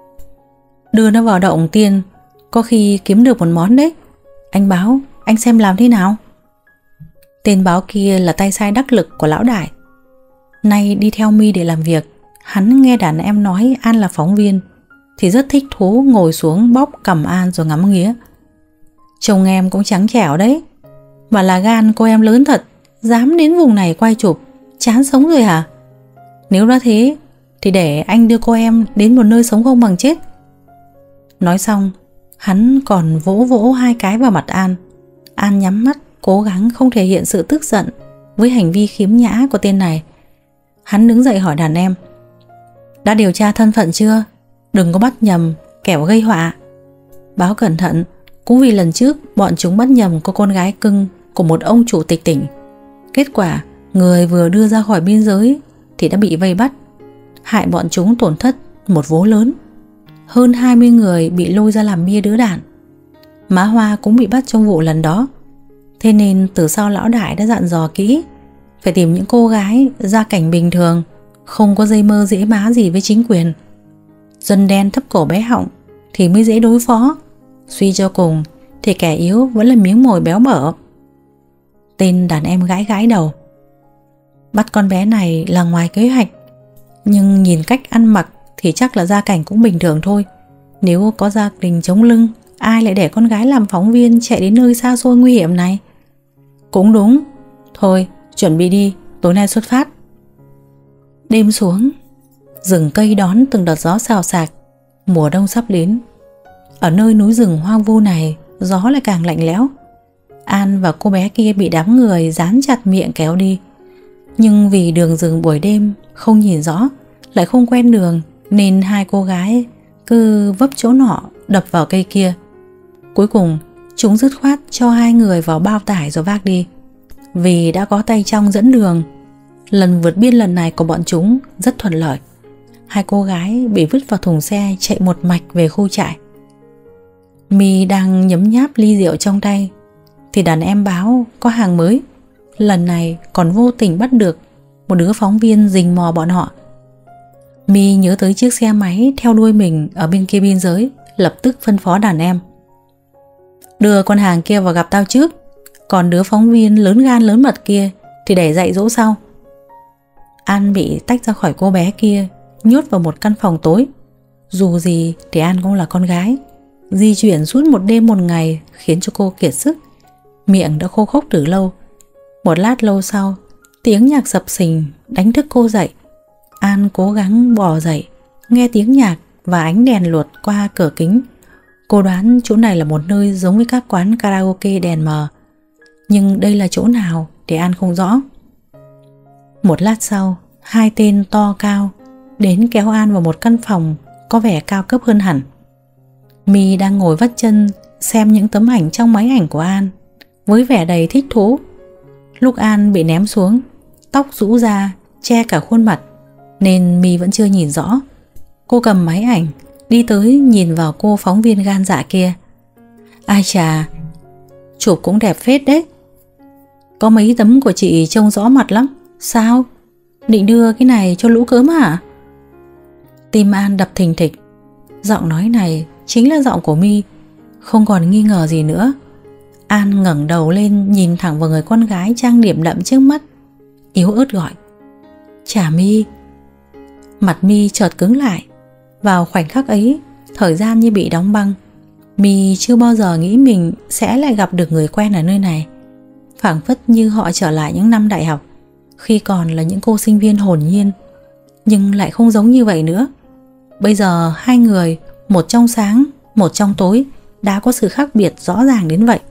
Đưa nó vào động tiên, có khi kiếm được một món đấy. Anh Báo, anh xem làm thế nào. Tên Báo kia là tay sai đắc lực của lão đại. Nay đi theo My để làm việc, hắn nghe đàn em nói An là phóng viên thì rất thích thú, ngồi xuống bóp cằm An rồi ngắm nghía. Chồng em cũng trắng trẻo đấy, mà là gan cô em lớn thật, dám đến vùng này quay chụp, chán sống rồi hả? Nếu đã thế thì để anh đưa cô em đến một nơi sống không bằng chết. Nói xong, hắn còn vỗ vỗ hai cái vào mặt An. An nhắm mắt, cố gắng không thể hiện sự tức giận với hành vi khiếm nhã của tên này. Hắn đứng dậy hỏi đàn em: đã điều tra thân phận chưa? Đừng có bắt nhầm, kẻo gây họa. Báo cẩn thận, cũng vì lần trước bọn chúng bắt nhầm có con gái cưng của một ông chủ tịch tỉnh. Kết quả người vừa đưa ra khỏi biên giới thì đã bị vây bắt, hại bọn chúng tổn thất một vố lớn. Hơn hai mươi người bị lôi ra làm bia đỡ đạn. Má Hoa cũng bị bắt trong vụ lần đó. Thế nên từ sau lão đại đã dặn dò kỹ, phải tìm những cô gái gia cảnh bình thường, không có dây mơ dễ má gì với chính quyền. Dân đen thấp cổ bé họng thì mới dễ đối phó. Suy cho cùng thì kẻ yếu vẫn là miếng mồi béo bở. Tên đàn em gãi gãi đầu. Bắt con bé này là ngoài kế hoạch, nhưng nhìn cách ăn mặc thì chắc là gia cảnh cũng bình thường thôi. Nếu có gia đình chống lưng, ai lại để con gái làm phóng viên chạy đến nơi xa xôi nguy hiểm này? Cũng đúng. Thôi, chuẩn bị đi, tối nay xuất phát. Đêm xuống, rừng cây đón từng đợt gió xào xạc. Mùa đông sắp đến. Ở nơi núi rừng hoang vu này, gió lại càng lạnh lẽo. An và cô bé kia bị đám người dán chặt miệng kéo đi. Nhưng vì đường rừng buổi đêm không nhìn rõ, lại không quen đường, nên hai cô gái cứ vấp chỗ nọ đập vào cây kia. Cuối cùng chúng dứt khoát cho hai người vào bao tải rồi vác đi. Vì đã có tay trong dẫn đường, lần vượt biên lần này của bọn chúng rất thuận lợi. Hai cô gái bị vứt vào thùng xe chạy một mạch về khu trại. My đang nhấm nháp ly rượu trong tay thì đàn em báo có hàng mới. Lần này còn vô tình bắt được một đứa phóng viên rình mò bọn họ. My nhớ tới chiếc xe máy theo đuôi mình ở bên kia biên giới, lập tức phân phó đàn em: đưa con hàng kia vào gặp tao trước, còn đứa phóng viên lớn gan lớn mật kia thì để dạy dỗ sau. An bị tách ra khỏi cô bé kia, nhốt vào một căn phòng tối. Dù gì thì An cũng là con gái. Di chuyển suốt một đêm một ngày khiến cho cô kiệt sức, miệng đã khô khốc từ lâu. Một lát lâu sau, tiếng nhạc sập sình đánh thức cô dậy. An cố gắng bò dậy, nghe tiếng nhạc và ánh đèn luột qua cửa kính. Cô đoán chỗ này là một nơi giống với các quán karaoke đèn mờ, nhưng đây là chỗ nào thì An không rõ. Một lát sau, hai tên to cao đến kéo An vào một căn phòng có vẻ cao cấp hơn hẳn. My đang ngồi vắt chân xem những tấm ảnh trong máy ảnh của An với vẻ đầy thích thú. Lúc An bị ném xuống, tóc rũ ra che cả khuôn mặt nên My vẫn chưa nhìn rõ. Cô cầm máy ảnh đi tới nhìn vào cô phóng viên gan dạ kia. Ai chà, chụp cũng đẹp phết đấy. Có mấy tấm của chị trông rõ mặt lắm. Sao? Định đưa cái này cho lũ cớm hả? Tim An đập thình thịch. Giọng nói này chính là giọng của My. Không còn nghi ngờ gì nữa. An ngẩng đầu lên nhìn thẳng vào người con gái trang điểm đậm trước mắt, yếu ớt gọi: Chà My. Mặt My chợt cứng lại. Vào khoảnh khắc ấy, thời gian như bị đóng băng. My chưa bao giờ nghĩ mình sẽ lại gặp được người quen ở nơi này. Phảng phất như họ trở lại những năm đại học, khi còn là những cô sinh viên hồn nhiên. Nhưng lại không giống như vậy nữa. Bây giờ hai người, một trong sáng, một trong tối, đã có sự khác biệt rõ ràng đến vậy.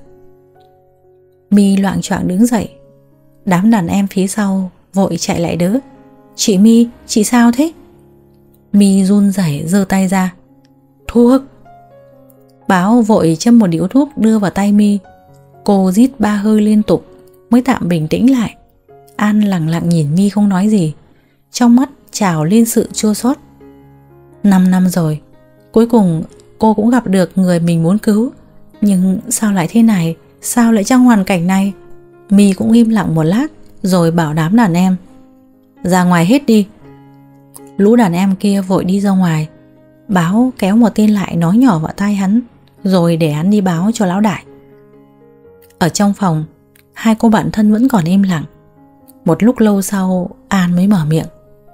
My loạng choạng đứng dậy. Đám đàn em phía sau vội chạy lại đỡ. Chị My, chị sao thế? My run rẩy giơ tay ra. Thuốc. Báo vội châm một điếu thuốc đưa vào tay My. Cô rít ba hơi liên tục mới tạm bình tĩnh lại. An lặng lặng nhìn My không nói gì. trong mắt trào lên sự chua xót. Năm năm rồi, cuối cùng cô cũng gặp được người mình muốn cứu. Nhưng sao lại thế này? Sao lại trong hoàn cảnh này? My cũng im lặng một lát rồi bảo đám đàn em: ra ngoài hết đi. Lũ đàn em kia vội đi ra ngoài. Báo kéo một tên lại nói nhỏ vào tai hắn, rồi để hắn đi báo cho lão đại. Ở trong phòng, hai cô bạn thân vẫn còn im lặng. Một lúc lâu sau, An mới mở miệng: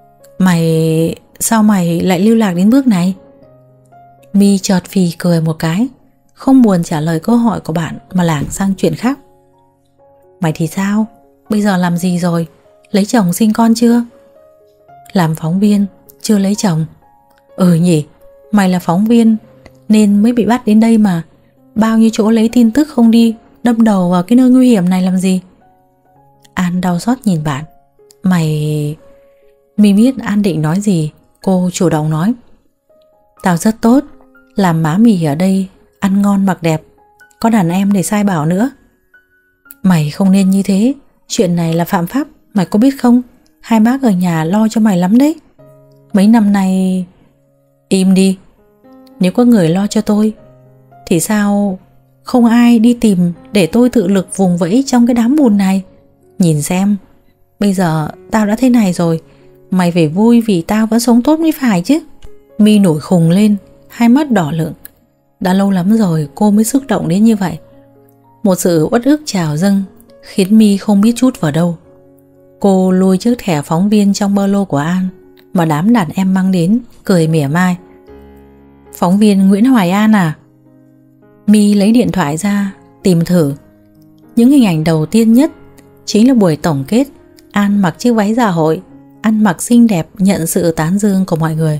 Mày... sao mày lại lưu lạc đến bước này? My chợt phì cười một cái, không buồn trả lời câu hỏi của bạn mà lảng sang chuyện khác. Mày thì sao? Bây giờ làm gì rồi? Lấy chồng sinh con chưa? Làm phóng viên, chưa lấy chồng. Ừ nhỉ, mày là phóng viên nên mới bị bắt đến đây mà. Bao nhiêu chỗ lấy tin tức không đi, đâm đầu vào cái nơi nguy hiểm này làm gì? An đau xót nhìn bạn. Mày... My biết An định nói gì. Cô chủ động nói: Tao rất tốt, làm má mì ở đây, ăn ngon mặc đẹp, có đàn em để sai bảo nữa. Mày không nên như thế, chuyện này là phạm pháp, mày có biết không? Hai bác ở nhà lo cho mày lắm đấy. Mấy năm nay... Im đi. Nếu có người lo cho tôi thì sao không ai đi tìm để tôi tự lực vùng vẫy trong cái đám bùn này? Nhìn xem, bây giờ tao đã thế này rồi, mày phải vui vì tao vẫn sống tốt mới phải chứ. My nổi khùng lên, hai mắt đỏ lựng. Đã lâu lắm rồi cô mới xúc động đến như vậy. Một sự uất ức trào dâng khiến My không biết trút vào đâu. Cô lôi chiếc thẻ phóng viên trong ba lô của An mà đám đàn em mang đến, cười mỉa mai: Phóng viên Nguyễn Hoài An à? My lấy điện thoại ra tìm thử. Những hình ảnh đầu tiên nhất chính là buổi tổng kết. An mặc chiếc váy dạ hội, ăn mặc xinh đẹp nhận sự tán dương của mọi người.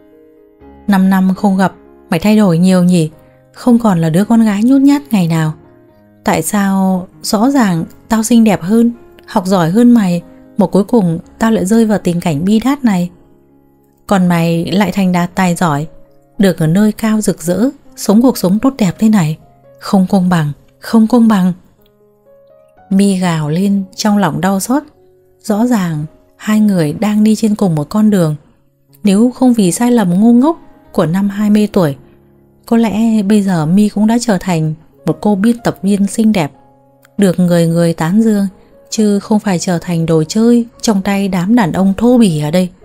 Năm năm không gặp, mày thay đổi nhiều nhỉ? Không còn là đứa con gái nhút nhát ngày nào. Tại sao rõ ràng tao xinh đẹp hơn, học giỏi hơn mày, mà cuối cùng tao lại rơi vào tình cảnh bi đát này? Còn mày lại thành đạt tài giỏi, được ở nơi cao rực rỡ, sống cuộc sống tốt đẹp thế này. Không công bằng, không công bằng. My gào lên trong lòng đau xót. Rõ ràng hai người đang đi trên cùng một con đường. Nếu không vì sai lầm ngu ngốc của năm hai mươi tuổi, có lẽ bây giờ My cũng đã trở thành một cô biên tập viên xinh đẹp, được người người tán dương, chứ không phải trở thành đồ chơi trong tay đám đàn ông thô bỉ ở đây.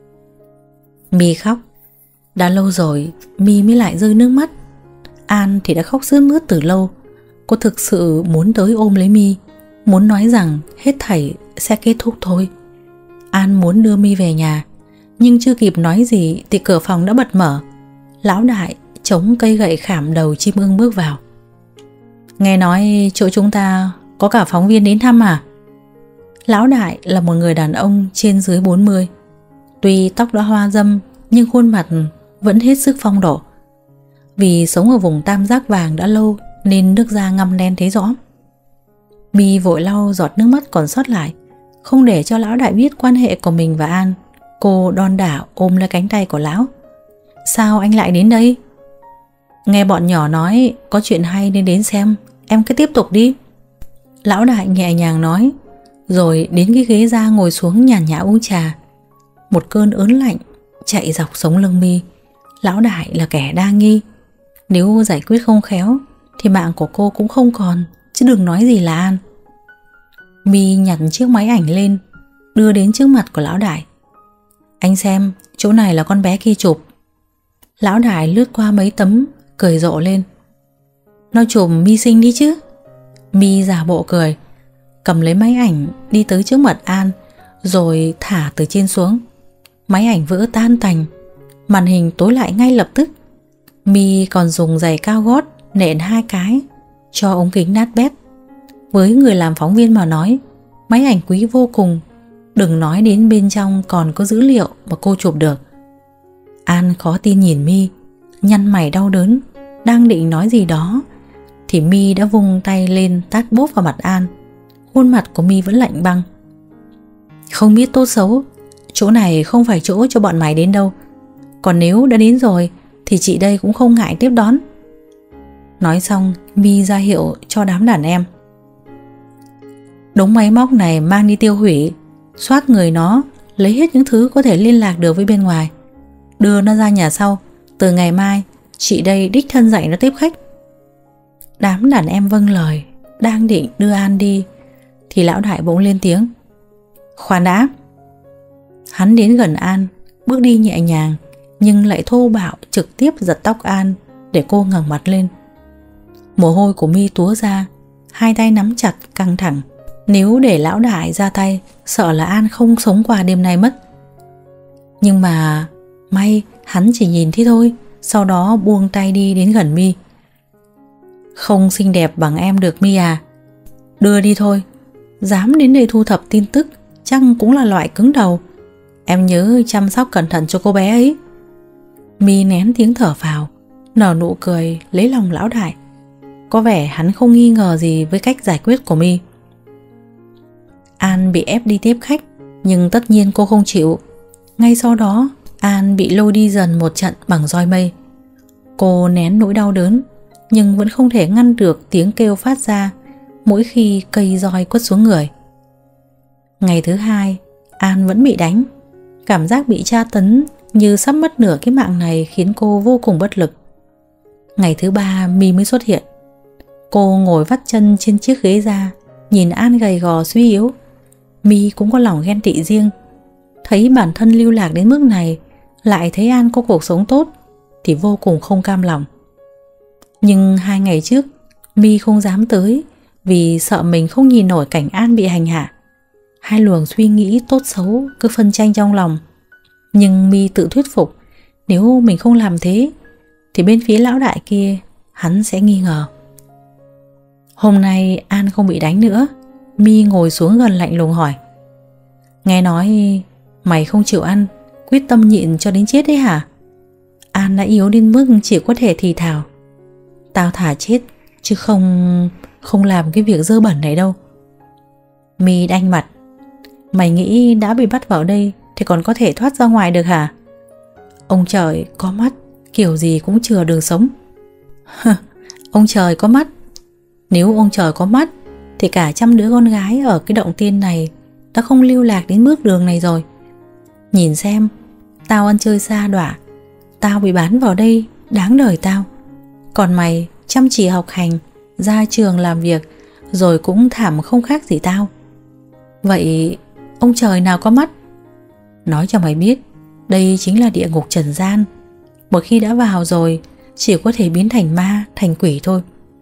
My khóc. Đã lâu rồi My mới lại rơi nước mắt. An thì đã khóc sướt mướt từ lâu. Cô thực sự muốn tới ôm lấy My, muốn nói rằng hết thảy sẽ kết thúc thôi. An muốn đưa My về nhà, nhưng chưa kịp nói gì thì cửa phòng đã bật mở. Lão đại chống cây gậy khảm đầu chim ưng bước vào. Nghe nói chỗ chúng ta có cả phóng viên đến thăm à? Lão đại là một người đàn ông trên dưới bốn mươi. Tuy tóc đã hoa râm nhưng khuôn mặt vẫn hết sức phong độ. Vì sống ở vùng tam giác vàng đã lâu nên nước da ngăm đen thấy rõ. My vội lau giọt nước mắt còn sót lại, không để cho lão đại biết quan hệ của mình và An. Cô đon đả ôm lấy cánh tay của lão. Sao anh lại đến đây? Nghe bọn nhỏ nói có chuyện hay nên đến xem, em cứ tiếp tục đi. Lão đại nhẹ nhàng nói, rồi đến cái ghế ra ngồi xuống nhàn nhã uống trà. Một cơn ớn lạnh chạy dọc sống lưng My. Lão đại là kẻ đa nghi, nếu giải quyết không khéo thì mạng của cô cũng không còn, chứ đừng nói gì là An. My nhặt chiếc máy ảnh lên, đưa đến trước mặt của lão đại. Anh xem, chỗ này là con bé kia chụp. Lão đại lướt qua mấy tấm, cười rộ lên. Nó chụp My xinh đi chứ. My giả bộ cười, cầm lấy máy ảnh đi tới trước mặt An, rồi thả từ trên xuống. Máy ảnh vỡ tan tành, màn hình tối lại ngay lập tức. My còn dùng giày cao gót nện hai cái cho ống kính nát bét. Với người làm phóng viên mà nói, máy ảnh quý vô cùng, đừng nói đến bên trong còn có dữ liệu mà cô chụp được. An khó tin nhìn My, nhăn mày đau đớn, đang định nói gì đó thì My đã vung tay lên tát bốp vào mặt An. Khuôn mặt của My vẫn lạnh băng. Không biết tốt xấu, chỗ này không phải chỗ cho bọn mày đến đâu. Còn nếu đã đến rồi thì chị đây cũng không ngại tiếp đón. Nói xong, My ra hiệu cho đám đàn em. Đống máy móc này mang đi tiêu hủy, soát người nó lấy hết những thứ có thể liên lạc được với bên ngoài, đưa nó ra nhà sau. Từ ngày mai chị đây đích thân dạy nó tiếp khách. Đám đàn em vâng lời, đang định đưa An đi thì lão đại bỗng lên tiếng: Khoan đã. Hắn đến gần An, bước đi nhẹ nhàng nhưng lại thô bạo, trực tiếp giật tóc An để cô ngẩng mặt lên. Mồ hôi của My túa ra, hai tay nắm chặt căng thẳng. Nếu để lão đại ra tay, sợ là An không sống qua đêm nay mất. Nhưng mà may hắn chỉ nhìn thế thôi, sau đó buông tay đi đến gần My. Không xinh đẹp bằng em được My à? Đưa đi thôi. Dám đến đây thu thập tin tức chắc cũng là loại cứng đầu. Em nhớ chăm sóc cẩn thận cho cô bé ấy. My nén tiếng thở phào, nở nụ cười lấy lòng lão đại. Có vẻ hắn không nghi ngờ gì với cách giải quyết của My. An bị ép đi tiếp khách, nhưng tất nhiên cô không chịu. Ngay sau đó An bị lôi đi dần một trận bằng roi mây. Cô nén nỗi đau đớn nhưng vẫn không thể ngăn được tiếng kêu phát ra mỗi khi cây roi quất xuống người. Ngày thứ hai An vẫn bị đánh. Cảm giác bị tra tấn như sắp mất nửa cái mạng này khiến cô vô cùng bất lực. Ngày thứ ba My mới xuất hiện. Cô ngồi vắt chân trên chiếc ghế ra, nhìn An gầy gò suy yếu. My cũng có lòng ghen tị riêng. Thấy bản thân lưu lạc đến mức này, lại thấy An có cuộc sống tốt thì vô cùng không cam lòng. Nhưng hai ngày trước My không dám tới vì sợ mình không nhìn nổi cảnh An bị hành hạ. Hai luồng suy nghĩ tốt xấu cứ phân tranh trong lòng. Nhưng My tự thuyết phục, nếu mình không làm thế thì bên phía lão đại kia hắn sẽ nghi ngờ. Hôm nay An không bị đánh nữa. My ngồi xuống gần lạnh lùng hỏi: Nghe nói mày không chịu ăn, quyết tâm nhịn cho đến chết đấy hả? An đã yếu đến mức chỉ có thể thì thào: Tao thả chết chứ không Không làm cái việc dơ bẩn này đâu. My đanh mặt: Mày nghĩ đã bị bắt vào đây thì còn có thể thoát ra ngoài được hả? Ông trời có mắt, kiểu gì cũng chừa đường sống. Ông trời có mắt? Nếu ông trời có mắt thì cả trăm đứa con gái ở cái động tiên này đã không lưu lạc đến bước đường này rồi. Nhìn xem, tao ăn chơi xa đọa, tao bị bán vào đây, đáng đời tao. Còn mày chăm chỉ học hành, ra trường làm việc, rồi cũng thảm không khác gì tao. Vậy ông trời nào có mắt? Nói cho mày biết, đây chính là địa ngục trần gian. Một khi đã vào rồi, chỉ có thể biến thành ma, thành quỷ thôi.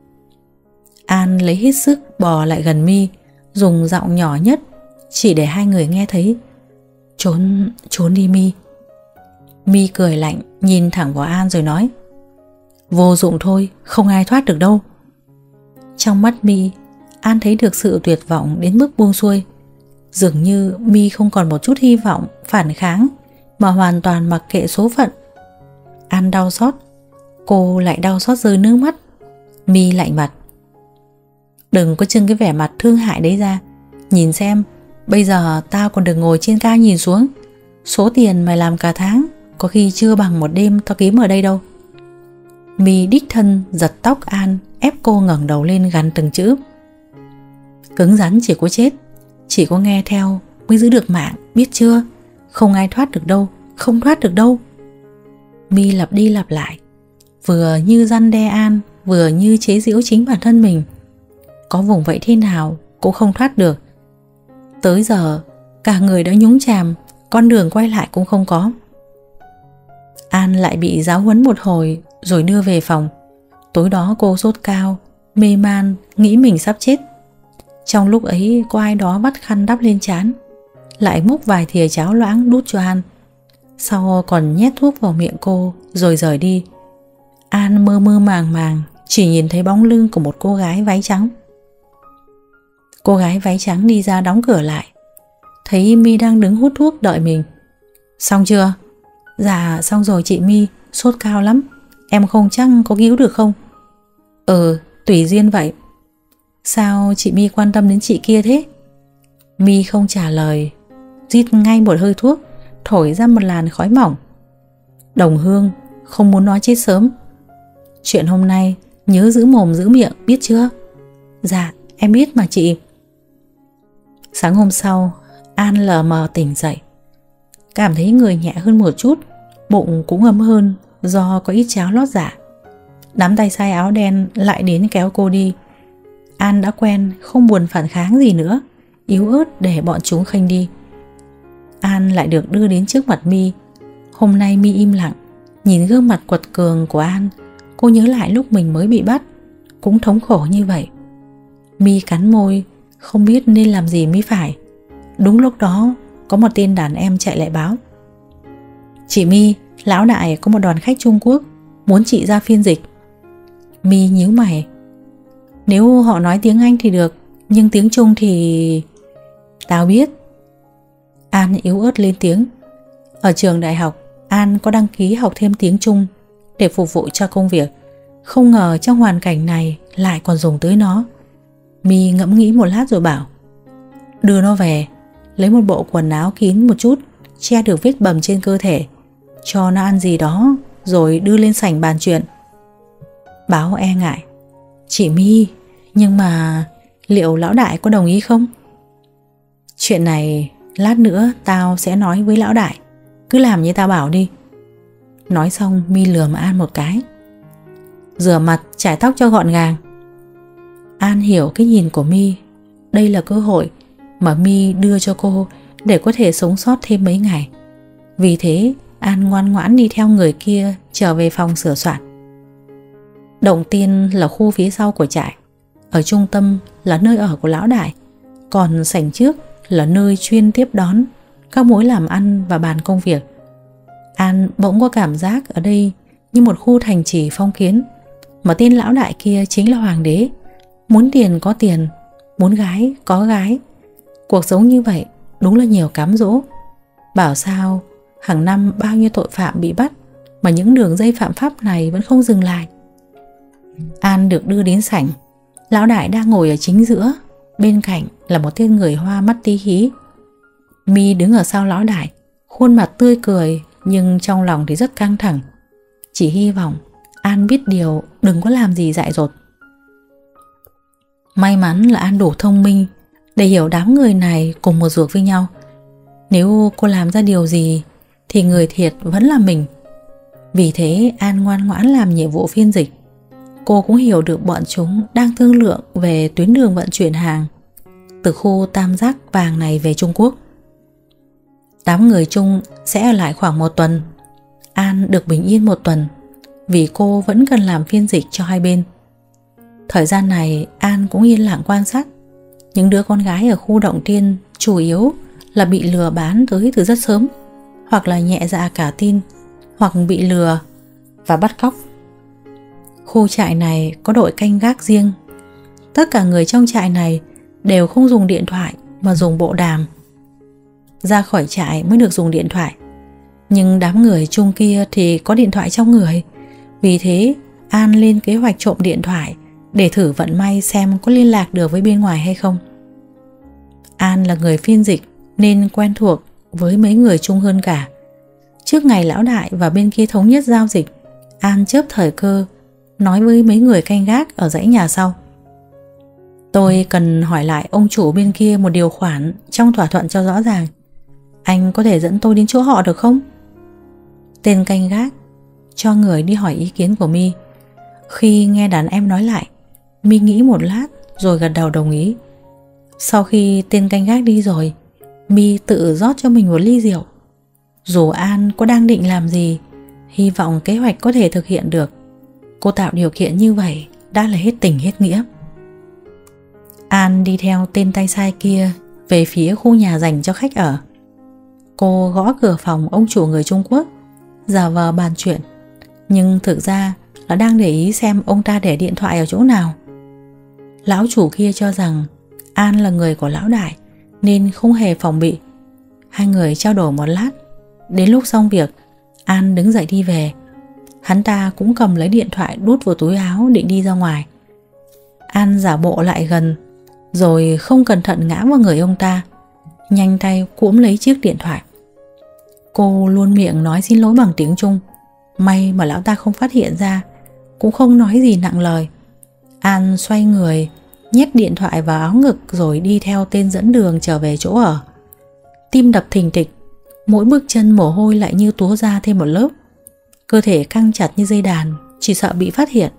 An lấy hết sức bò lại gần My, dùng giọng nhỏ nhất chỉ để hai người nghe thấy: Trốn, trốn đi My. My cười lạnh, nhìn thẳng vào An rồi nói: Vô dụng thôi, không ai thoát được đâu. Trong mắt My, An thấy được sự tuyệt vọng đến mức buông xuôi. Dường như My không còn một chút hy vọng phản kháng, mà hoàn toàn mặc kệ số phận. An đau xót, cô lại đau xót rơi nước mắt. My lạnh mặt: Đừng có trưng cái vẻ mặt thương hại đấy ra. Nhìn xem, bây giờ tao còn được ngồi trên cao nhìn xuống. Số tiền mày làm cả tháng có khi chưa bằng một đêm tao kiếm ở đây đâu. My đích thân giật tóc An, ép cô ngẩng đầu lên gằn từng chữ: Cứng rắn chỉ có chết, chỉ có nghe theo mới giữ được mạng, biết chưa? Không ai thoát được đâu, không thoát được đâu. My lặp đi lặp lại, vừa như răn đe An, vừa như chế giễu chính bản thân mình. Có vùng vậy thế nào cũng không thoát được. Tới giờ cả người đã nhúng chàm, con đường quay lại cũng không có. An lại bị giáo huấn một hồi rồi đưa về phòng. Tối đó cô sốt cao, mê man, nghĩ mình sắp chết. Trong lúc ấy có ai đó vắt khăn đắp lên trán, lại múc vài thìa cháo loãng đút cho An, sau còn nhét thuốc vào miệng cô rồi rời đi. An mơ mơ màng màng chỉ nhìn thấy bóng lưng của một cô gái váy trắng. Cô gái váy trắng đi ra đóng cửa lại, thấy My đang đứng hút thuốc đợi mình. Xong chưa? Dạ xong rồi chị My, sốt cao lắm, em không chắc có cứu được không? Ừ, tùy duyên vậy. Sao chị My quan tâm đến chị kia thế? My không trả lời, rít ngay một hơi thuốc, thổi ra một làn khói mỏng. Đồng hương, không muốn nói chết sớm. Chuyện hôm nay nhớ giữ mồm giữ miệng, biết chưa? Dạ, em biết mà chị. Sáng hôm sau, An lờ mờ tỉnh dậy. cảm thấy người nhẹ hơn một chút, bụng cũng ấm hơn do có ít cháo lót dạ. Đám tay sai áo đen lại đến kéo cô đi. An đã quen, không buồn phản kháng gì nữa, yếu ớt để bọn chúng khênh đi. An lại được đưa đến trước mặt My. Hôm nay My im lặng, nhìn gương mặt quật cường của An. Cô nhớ lại lúc mình mới bị bắt, cũng thống khổ như vậy. My cắn môi, không biết nên làm gì mới phải. Đúng lúc đó, có một tên đàn em chạy lại báo: "Chị My, lão đại có một đoàn khách Trung Quốc muốn chị ra phiên dịch." My nhíu mày. "Nếu họ nói tiếng Anh thì được, nhưng tiếng Trung thì..." "Tao biết." An yếu ớt lên tiếng. Ở trường đại học, An có đăng ký học thêm tiếng Trung để phục vụ cho công việc. Không ngờ trong hoàn cảnh này lại còn dùng tới nó. My ngẫm nghĩ một lát rồi bảo: "Đưa nó về, lấy một bộ quần áo kín một chút, che được vết bầm trên cơ thể, cho nó ăn gì đó, rồi đưa lên sảnh bàn chuyện." Báo e ngại: "Chị My, nhưng mà liệu lão đại có đồng ý không?" "Chuyện này lát nữa tao sẽ nói với lão đại, cứ làm như tao bảo đi." Nói xong My lườm An một cái. "Rửa mặt, chải tóc cho gọn gàng." An hiểu cái nhìn của My. Đây là cơ hội mà My đưa cho cô để có thể sống sót thêm mấy ngày. Vì thế An ngoan ngoãn đi theo người kia trở về phòng sửa soạn. Động tiên là khu phía sau của trại. Ở trung tâm là nơi ở của lão đại, còn sảnh trước là nơi chuyên tiếp đón các mối làm ăn và bàn công việc. An bỗng có cảm giác ở đây như một khu thành trì phong kiến, mà tên lão đại kia chính là hoàng đế. Muốn tiền có tiền, muốn gái có gái. Cuộc sống như vậy đúng là nhiều cám dỗ. Bảo sao hàng năm bao nhiêu tội phạm bị bắt, mà những đường dây phạm pháp này vẫn không dừng lại. An được đưa đến sảnh. Lão đại đang ngồi ở chính giữa, bên cạnh là một tên người Hoa mắt tí hí. My đứng ở sau lão đại, khuôn mặt tươi cười nhưng trong lòng thì rất căng thẳng. Chỉ hy vọng An biết điều, đừng có làm gì dại dột. May mắn là An đủ thông minh để hiểu đám người này cùng một ruột với nhau. Nếu cô làm ra điều gì thì người thiệt vẫn là mình. Vì thế An ngoan ngoãn làm nhiệm vụ phiên dịch. Cô cũng hiểu được bọn chúng đang thương lượng về tuyến đường vận chuyển hàng từ khu tam giác vàng này về Trung Quốc. Đám người Trung sẽ ở lại khoảng một tuần. An được bình yên một tuần vì cô vẫn cần làm phiên dịch cho hai bên. Thời gian này An cũng yên lặng quan sát. Những đứa con gái ở khu Động Tiên chủ yếu là bị lừa bán tới từ rất sớm, hoặc là nhẹ dạ cả tin, hoặc bị lừa và bắt cóc. Khu trại này có đội canh gác riêng. Tất cả người trong trại này đều không dùng điện thoại mà dùng bộ đàm. Ra khỏi trại mới được dùng điện thoại. Nhưng đám người Trung kia thì có điện thoại trong người. Vì thế An lên kế hoạch trộm điện thoại để thử vận may xem có liên lạc được với bên ngoài hay không. An là người phiên dịch nên quen thuộc với mấy người Trung hơn cả. Trước ngày lão đại và bên kia thống nhất giao dịch, An chớp thời cơ nói với mấy người canh gác ở dãy nhà sau: "Tôi cần hỏi lại ông chủ bên kia một điều khoản trong thỏa thuận cho rõ ràng. Anh có thể dẫn tôi đến chỗ họ được không?" Tên canh gác cho người đi hỏi ý kiến của My. Khi nghe đàn em nói lại, My nghĩ một lát rồi gật đầu đồng ý. Sau khi tên canh gác đi rồi, My tự rót cho mình một ly rượu. Dù An có đang định làm gì, hy vọng kế hoạch có thể thực hiện được. Cô tạo điều kiện như vậy đã là hết tình hết nghĩa. An đi theo tên tay sai kia về phía khu nhà dành cho khách ở. Cô gõ cửa phòng ông chủ người Trung Quốc, giả vờ bàn chuyện, nhưng thực ra là đang để ý xem ông ta để điện thoại ở chỗ nào. Lão chủ kia cho rằng An là người của lão đại nên không hề phòng bị. Hai người trao đổi một lát. Đến lúc xong việc, An đứng dậy đi về. Hắn ta cũng cầm lấy điện thoại đút vào túi áo định đi ra ngoài. An giả bộ lại gần, rồi không cẩn thận ngã vào người ông ta, nhanh tay cúm lấy chiếc điện thoại. Cô luôn miệng nói xin lỗi bằng tiếng Trung. May mà lão ta không phát hiện ra, cũng không nói gì nặng lời. An xoay người, nhét điện thoại vào áo ngực rồi đi theo tên dẫn đường trở về chỗ ở. Tim đập thình thịch, Mỗi bước chân mồ hôi lại như túa ra thêm một lớp. Cơ thể căng chặt như dây đàn, chỉ sợ bị phát hiện.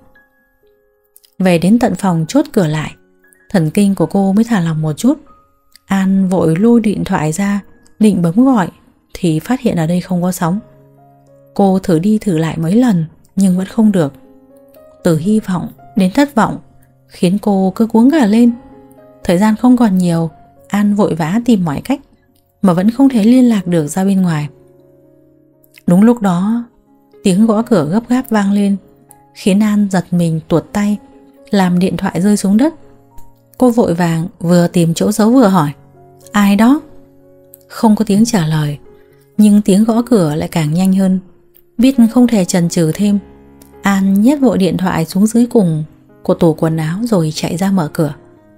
Về đến tận phòng chốt cửa lại, thần kinh của cô mới thả lỏng một chút. An vội lôi điện thoại ra, định bấm gọi thì phát hiện ở đây không có sóng. Cô thử đi thử lại mấy lần nhưng vẫn không được. Từ hy vọng đến thất vọng khiến cô cứ cuống cả lên. Thời gian không còn nhiều, An vội vã tìm mọi cách mà vẫn không thể liên lạc được ra bên ngoài. Đúng lúc đó, tiếng gõ cửa gấp gáp vang lên, khiến An giật mình tuột tay, làm điện thoại rơi xuống đất. Cô vội vàng vừa tìm chỗ giấu vừa hỏi: ai đó? Không có tiếng trả lời, nhưng tiếng gõ cửa lại càng nhanh hơn. Biết không thể chần chừ thêm, An nhét vội điện thoại xuống dưới cùng của tủ quần áo rồi chạy ra mở cửa.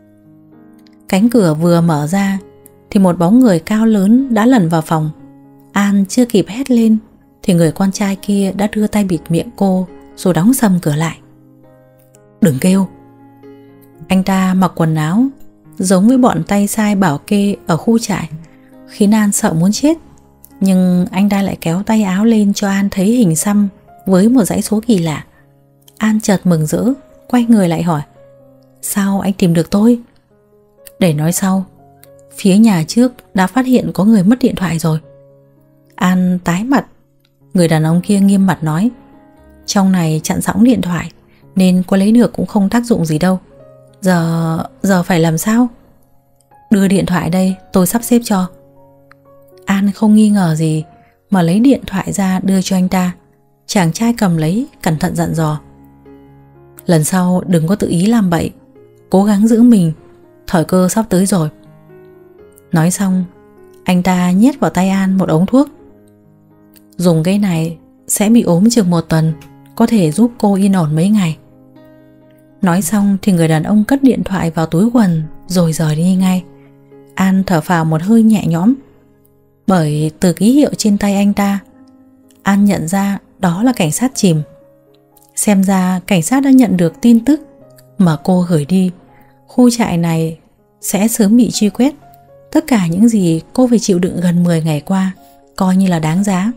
Cánh cửa vừa mở ra thì một bóng người cao lớn đã lẩn vào phòng. An chưa kịp hét lên thì người con trai kia đã đưa tay bịt miệng cô rồi đóng sầm cửa lại. Đừng kêu. Anh ta mặc quần áo giống với bọn tay sai bảo kê ở khu trại, khiến An sợ muốn chết. Nhưng anh ta lại kéo tay áo lên cho An thấy hình xăm với một dãy số kỳ lạ. An chợt mừng rỡ, quay người lại hỏi: sao anh tìm được tôi? Để nói sau, phía nhà trước đã phát hiện có người mất điện thoại rồi. An tái mặt. Người đàn ông kia nghiêm mặt nói: trong này chặn sóng điện thoại nên có lấy được cũng không tác dụng gì đâu. Giờ, giờ phải làm sao? Đưa điện thoại đây, tôi sắp xếp cho. An không nghi ngờ gì mà lấy điện thoại ra đưa cho anh ta. Chàng trai cầm lấy, cẩn thận dặn dò: lần sau đừng có tự ý làm bậy, cố gắng giữ mình, thời cơ sắp tới rồi. Nói xong, anh ta nhét vào tay An một ống thuốc. Dùng cái này sẽ bị ốm chừng một tuần, có thể giúp cô yên ổn mấy ngày. Nói xong thì người đàn ông cất điện thoại vào túi quần rồi rời đi ngay. An thở phào một hơi nhẹ nhõm, bởi từ ký hiệu trên tay anh ta, An nhận ra đó là cảnh sát chìm. Xem ra cảnh sát đã nhận được tin tức mà cô gửi đi. Khu trại này sẽ sớm bị truy quét. Tất cả những gì cô phải chịu đựng gần mười ngày qua coi như là đáng giá.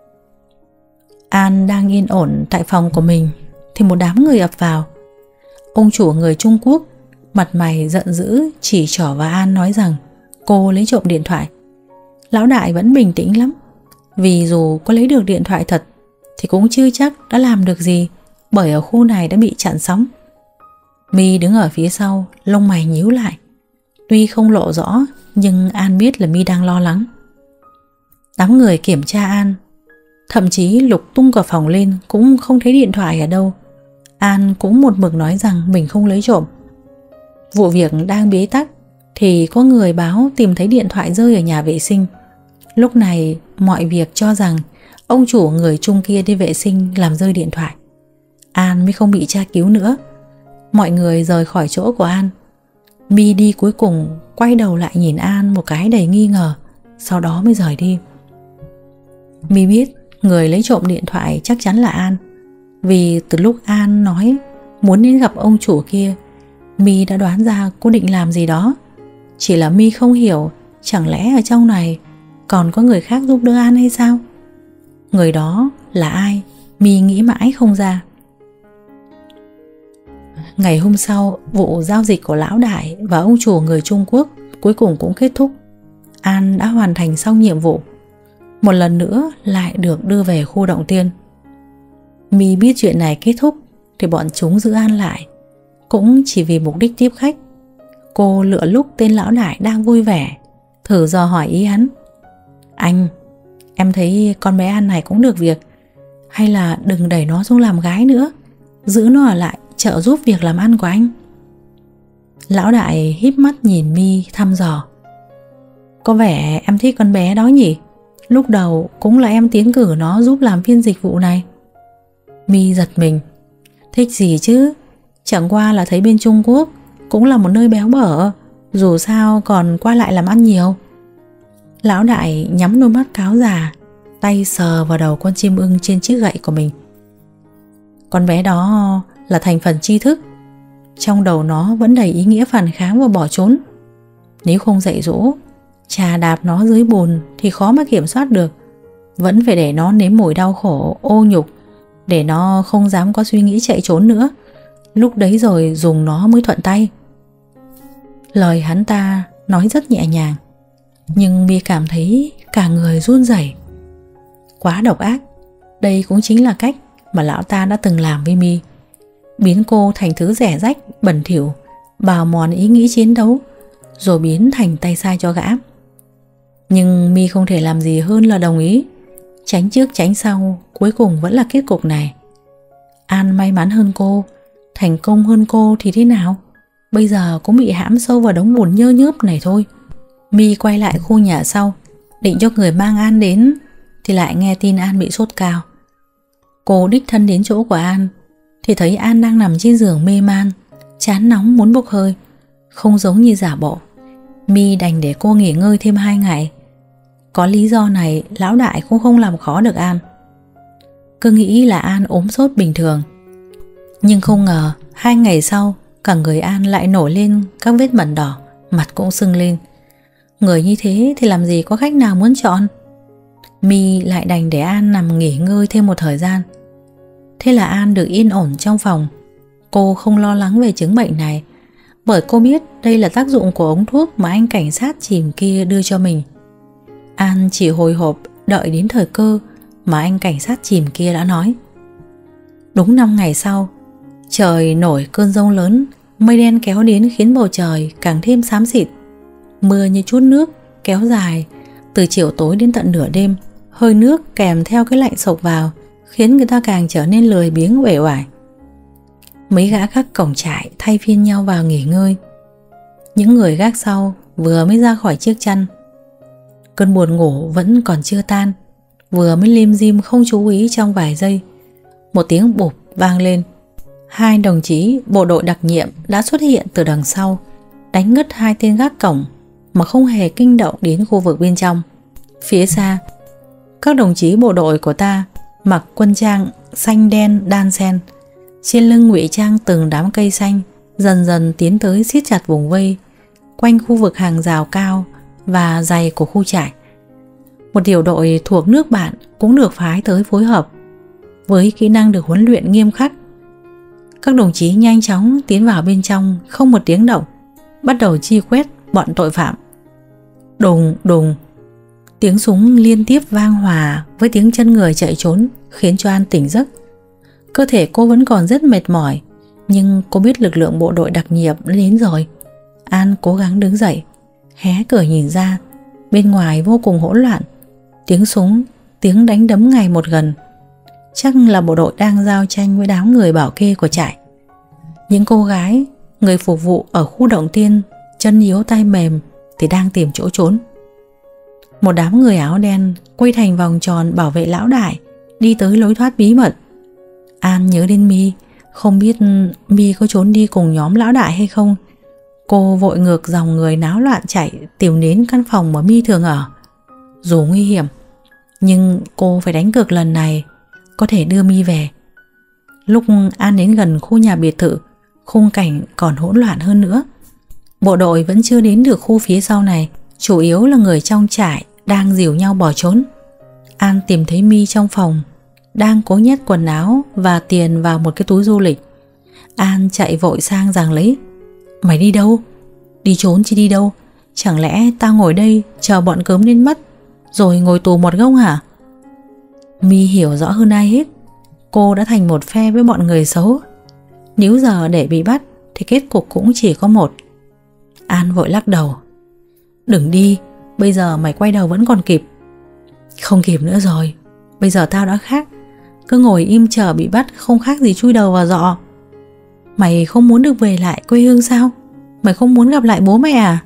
An đang yên ổn tại phòng của mình thì một đám người ập vào. Ông chủ người Trung Quốc mặt mày giận dữ chỉ trỏ vào An nói rằng cô lấy trộm điện thoại. Lão đại vẫn bình tĩnh lắm, vì dù có lấy được điện thoại thật thì cũng chưa chắc đã làm được gì, bởi ở khu này đã bị chặn sóng. My đứng ở phía sau, lông mày nhíu lại. Tuy không lộ rõ nhưng An biết là My đang lo lắng. Đám người kiểm tra An, thậm chí lục tung cả phòng lên cũng không thấy điện thoại ở đâu. An cũng một mực nói rằng mình không lấy trộm. Vụ việc đang bế tắc thì có người báo tìm thấy điện thoại rơi ở nhà vệ sinh. Lúc này mọi việc cho rằng ông chủ người Trung kia đi vệ sinh làm rơi điện thoại. An mới không bị tra cứu nữa. Mọi người rời khỏi chỗ của An. My đi cuối cùng, quay đầu lại nhìn An một cái đầy nghi ngờ, sau đó mới rời đi. My biết người lấy trộm điện thoại chắc chắn là An, vì từ lúc An nói muốn đến gặp ông chủ kia, My đã đoán ra cô định làm gì đó. Chỉ là My không hiểu, chẳng lẽ ở trong này còn có người khác giúp đỡ An hay sao? Người đó là ai? My nghĩ mãi không ra. Ngày hôm sau, vụ giao dịch của lão đại và ông chủ người Trung Quốc cuối cùng cũng kết thúc. An đã hoàn thành xong nhiệm vụ, một lần nữa lại được đưa về khu động tiên. My biết chuyện này kết thúc thì bọn chúng giữ An lại, cũng chỉ vì mục đích tiếp khách. Cô lựa lúc tên lão đại đang vui vẻ, thử dò hỏi ý hắn: anh, em thấy con bé An này cũng được việc, hay là đừng đẩy nó xuống làm gái nữa, giữ nó ở lại trợ giúp việc làm ăn của anh. Lão đại híp mắt nhìn My thăm dò: có vẻ em thích con bé đó nhỉ? Lúc đầu cũng là em tiến cử nó giúp làm phiên dịch vụ này. My giật mình: thích gì chứ, chẳng qua là thấy bên Trung Quốc cũng là một nơi béo bở, dù sao còn qua lại làm ăn nhiều. Lão đại nhắm đôi mắt cáo già, tay sờ vào đầu con chim ưng trên chiếc gậy của mình. Con bé đó là thành phần tri thức, trong đầu nó vẫn đầy ý nghĩa phản kháng và bỏ trốn. Nếu không dạy dỗ Chà đạp nó dưới bùn thì khó mà kiểm soát được, vẫn phải để nó nếm mùi đau khổ, ô nhục, để nó không dám có suy nghĩ chạy trốn nữa. Lúc đấy rồi dùng nó mới thuận tay. Lời hắn ta nói rất nhẹ nhàng, nhưng My cảm thấy cả người run rẩy. Quá độc ác. Đây cũng chính là cách mà lão ta đã từng làm với My, biến cô thành thứ rẻ rách, bẩn thỉu, bào mòn ý nghĩ chiến đấu, rồi biến thành tay sai cho gã. Nhưng My không thể làm gì hơn là đồng ý. Tránh trước tránh sau, cuối cùng vẫn là kết cục này. An may mắn hơn cô, thành công hơn cô thì thế nào? Bây giờ cũng bị hãm sâu vào đống bùn nhơ nhớp này thôi. My quay lại khu nhà sau, định cho người mang An đến, thì lại nghe tin An bị sốt cao. Cô đích thân đến chỗ của An thì thấy An đang nằm trên giường mê man, chán nóng muốn bốc hơi, không giống như giả bộ. My đành để cô nghỉ ngơi thêm hai ngày. Có lý do này, lão đại cũng không làm khó được An. Cứ nghĩ là An ốm sốt bình thường, nhưng không ngờ hai ngày sau cả người An lại nổi lên các vết mẩn đỏ, mặt cũng sưng lên. Người như thế thì làm gì có khách nào muốn chọn. My lại đành để An nằm nghỉ ngơi thêm một thời gian. Thế là An được yên ổn trong phòng. Cô không lo lắng về chứng bệnh này, bởi cô biết đây là tác dụng của ống thuốc mà anh cảnh sát chìm kia đưa cho mình. An chỉ hồi hộp đợi đến thời cơ mà anh cảnh sát chìm kia đã nói. Đúng năm ngày sau, trời nổi cơn giông lớn, mây đen kéo đến khiến bầu trời càng thêm xám xịt. Mưa như chút nước kéo dài từ chiều tối đến tận nửa đêm. Hơi nước kèm theo cái lạnh sộc vào khiến người ta càng trở nên lười biếng uể oải. Mấy gã gác cổng trại thay phiên nhau vào nghỉ ngơi. Những người gác sau vừa mới ra khỏi chiếc chăn. Cơn buồn ngủ vẫn còn chưa tan, vừa mới lim dim không chú ý trong vài giây, một tiếng bụp vang lên. Hai đồng chí bộ đội đặc nhiệm đã xuất hiện từ đằng sau, đánh ngất hai tên gác cổng mà không hề kinh động đến khu vực bên trong. Phía xa, các đồng chí bộ đội của ta mặc quân trang xanh đen đan xen, trên lưng ngụy trang từng đám cây xanh, dần dần tiến tới siết chặt vùng vây quanh khu vực hàng rào cao và dày của khu trại. Một tiểu đội thuộc nước bạn cũng được phái tới phối hợp. Với kỹ năng được huấn luyện nghiêm khắc, các đồng chí nhanh chóng tiến vào bên trong, không một tiếng động, bắt đầu truy quét bọn tội phạm. Đùng đùng, tiếng súng liên tiếp vang hòa với tiếng chân người chạy trốn khiến cho An tỉnh giấc. Cơ thể cô vẫn còn rất mệt mỏi, nhưng cô biết lực lượng bộ đội đặc nhiệm đã đến rồi. An cố gắng đứng dậy, hé cửa nhìn ra. Bên ngoài vô cùng hỗn loạn, tiếng súng, tiếng đánh đấm ngày một gần. Chắc là bộ đội đang giao tranh với đám người bảo kê của trại. Những cô gái, người phục vụ ở khu động tiên, chân yếu tay mềm thì đang tìm chỗ trốn. Một đám người áo đen quay thành vòng tròn bảo vệ lão đại, đi tới lối thoát bí mật. An nhớ đến My, không biết My có trốn đi cùng nhóm lão đại hay không. Cô vội ngược dòng người náo loạn chạy tìm đến căn phòng mà My thường ở. Dù nguy hiểm, nhưng cô phải đánh cược lần này có thể đưa My về. Lúc An đến gần khu nhà biệt thự, khung cảnh còn hỗn loạn hơn nữa. Bộ đội vẫn chưa đến được khu phía sau này, chủ yếu là người trong trại đang dìu nhau bỏ trốn. An tìm thấy My trong phòng, đang cố nhét quần áo và tiền vào một cái túi du lịch. An chạy vội sang giằng lấy. Mày đi đâu? Đi trốn chứ đi đâu? Chẳng lẽ tao ngồi đây chờ bọn cớm đến mất rồi ngồi tù một gông hả? My hiểu rõ hơn ai hết, cô đã thành một phe với bọn người xấu. Nếu giờ để bị bắt thì kết cục cũng chỉ có một. An vội lắc đầu. Đừng đi, bây giờ mày quay đầu vẫn còn kịp. Không kịp nữa rồi, bây giờ tao đã khác. Cứ ngồi im chờ bị bắt không khác gì chui đầu vào giọ. Mày không muốn được về lại quê hương sao? Mày không muốn gặp lại bố mẹ à?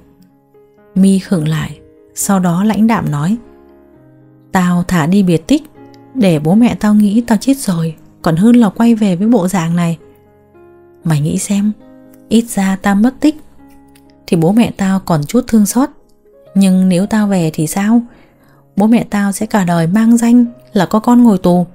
My khựng lại, sau đó lãnh đạm nói. Tao thả đi biệt tích để bố mẹ tao nghĩ tao chết rồi, còn hơn là quay về với bộ dạng này. Mày nghĩ xem, ít ra tao mất tích thì bố mẹ tao còn chút thương xót. Nhưng nếu tao về thì sao? Bố mẹ tao sẽ cả đời mang danh là có con ngồi tù.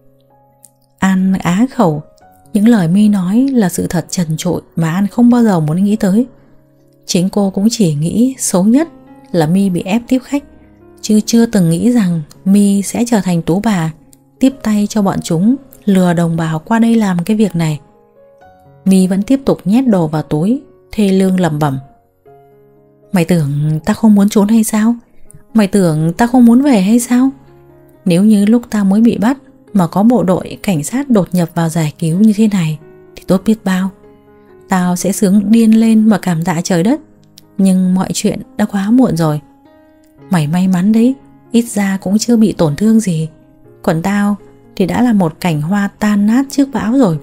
An á khẩu. Những lời My nói là sự thật trần trụi mà An không bao giờ muốn nghĩ tới. Chính cô cũng chỉ nghĩ xấu nhất là My bị ép tiếp khách, chứ chưa từng nghĩ rằng My sẽ trở thành tú bà tiếp tay cho bọn chúng lừa đồng bào qua đây làm cái việc này. My vẫn tiếp tục nhét đồ vào túi, thê lương lẩm bẩm: Mày tưởng ta không muốn trốn hay sao? Mày tưởng ta không muốn về hay sao? Nếu như lúc ta mới bị bắt mà có bộ đội cảnh sát đột nhập vào giải cứu như thế này thì tốt biết bao. Tao sẽ sướng điên lên mà cảm tạ trời đất. Nhưng mọi chuyện đã quá muộn rồi. Mày may mắn đấy, ít ra cũng chưa bị tổn thương gì. Còn tao thì đã là một cảnh hoa tan nát trước bão rồi.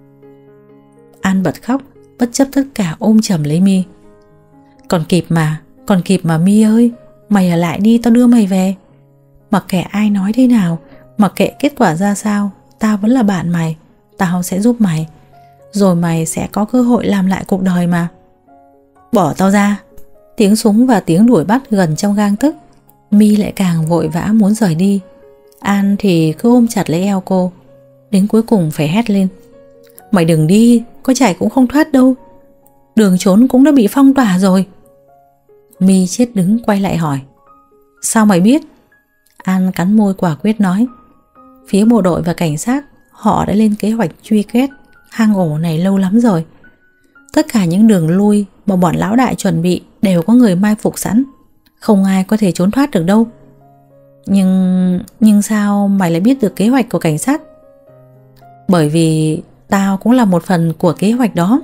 An bật khóc, bất chấp tất cả ôm chầm lấy My. Còn kịp mà, còn kịp mà My ơi, mày ở lại đi, tao đưa mày về. Mặc kệ ai nói thế nào, mặc kệ kết quả ra sao, tao vẫn là bạn mày, tao sẽ giúp mày. Rồi mày sẽ có cơ hội làm lại cuộc đời mà. Bỏ tao ra. Tiếng súng và tiếng đuổi bắt gần trong gang tấc. My lại càng vội vã muốn rời đi. An thì cứ ôm chặt lấy eo cô, đến cuối cùng phải hét lên: Mày đừng đi, có chạy cũng không thoát đâu. Đường trốn cũng đã bị phong tỏa rồi. My chết đứng quay lại hỏi: Sao mày biết? An cắn môi quả quyết nói: Phía bộ đội và cảnh sát họ đã lên kế hoạch truy quét hang ổ này lâu lắm rồi. Tất cả những đường lui mà bọn lão đại chuẩn bị đều có người mai phục sẵn, không ai có thể trốn thoát được đâu. Nhưng... nhưng sao mày lại biết được kế hoạch của cảnh sát? Bởi vì tao cũng là một phần của kế hoạch đó.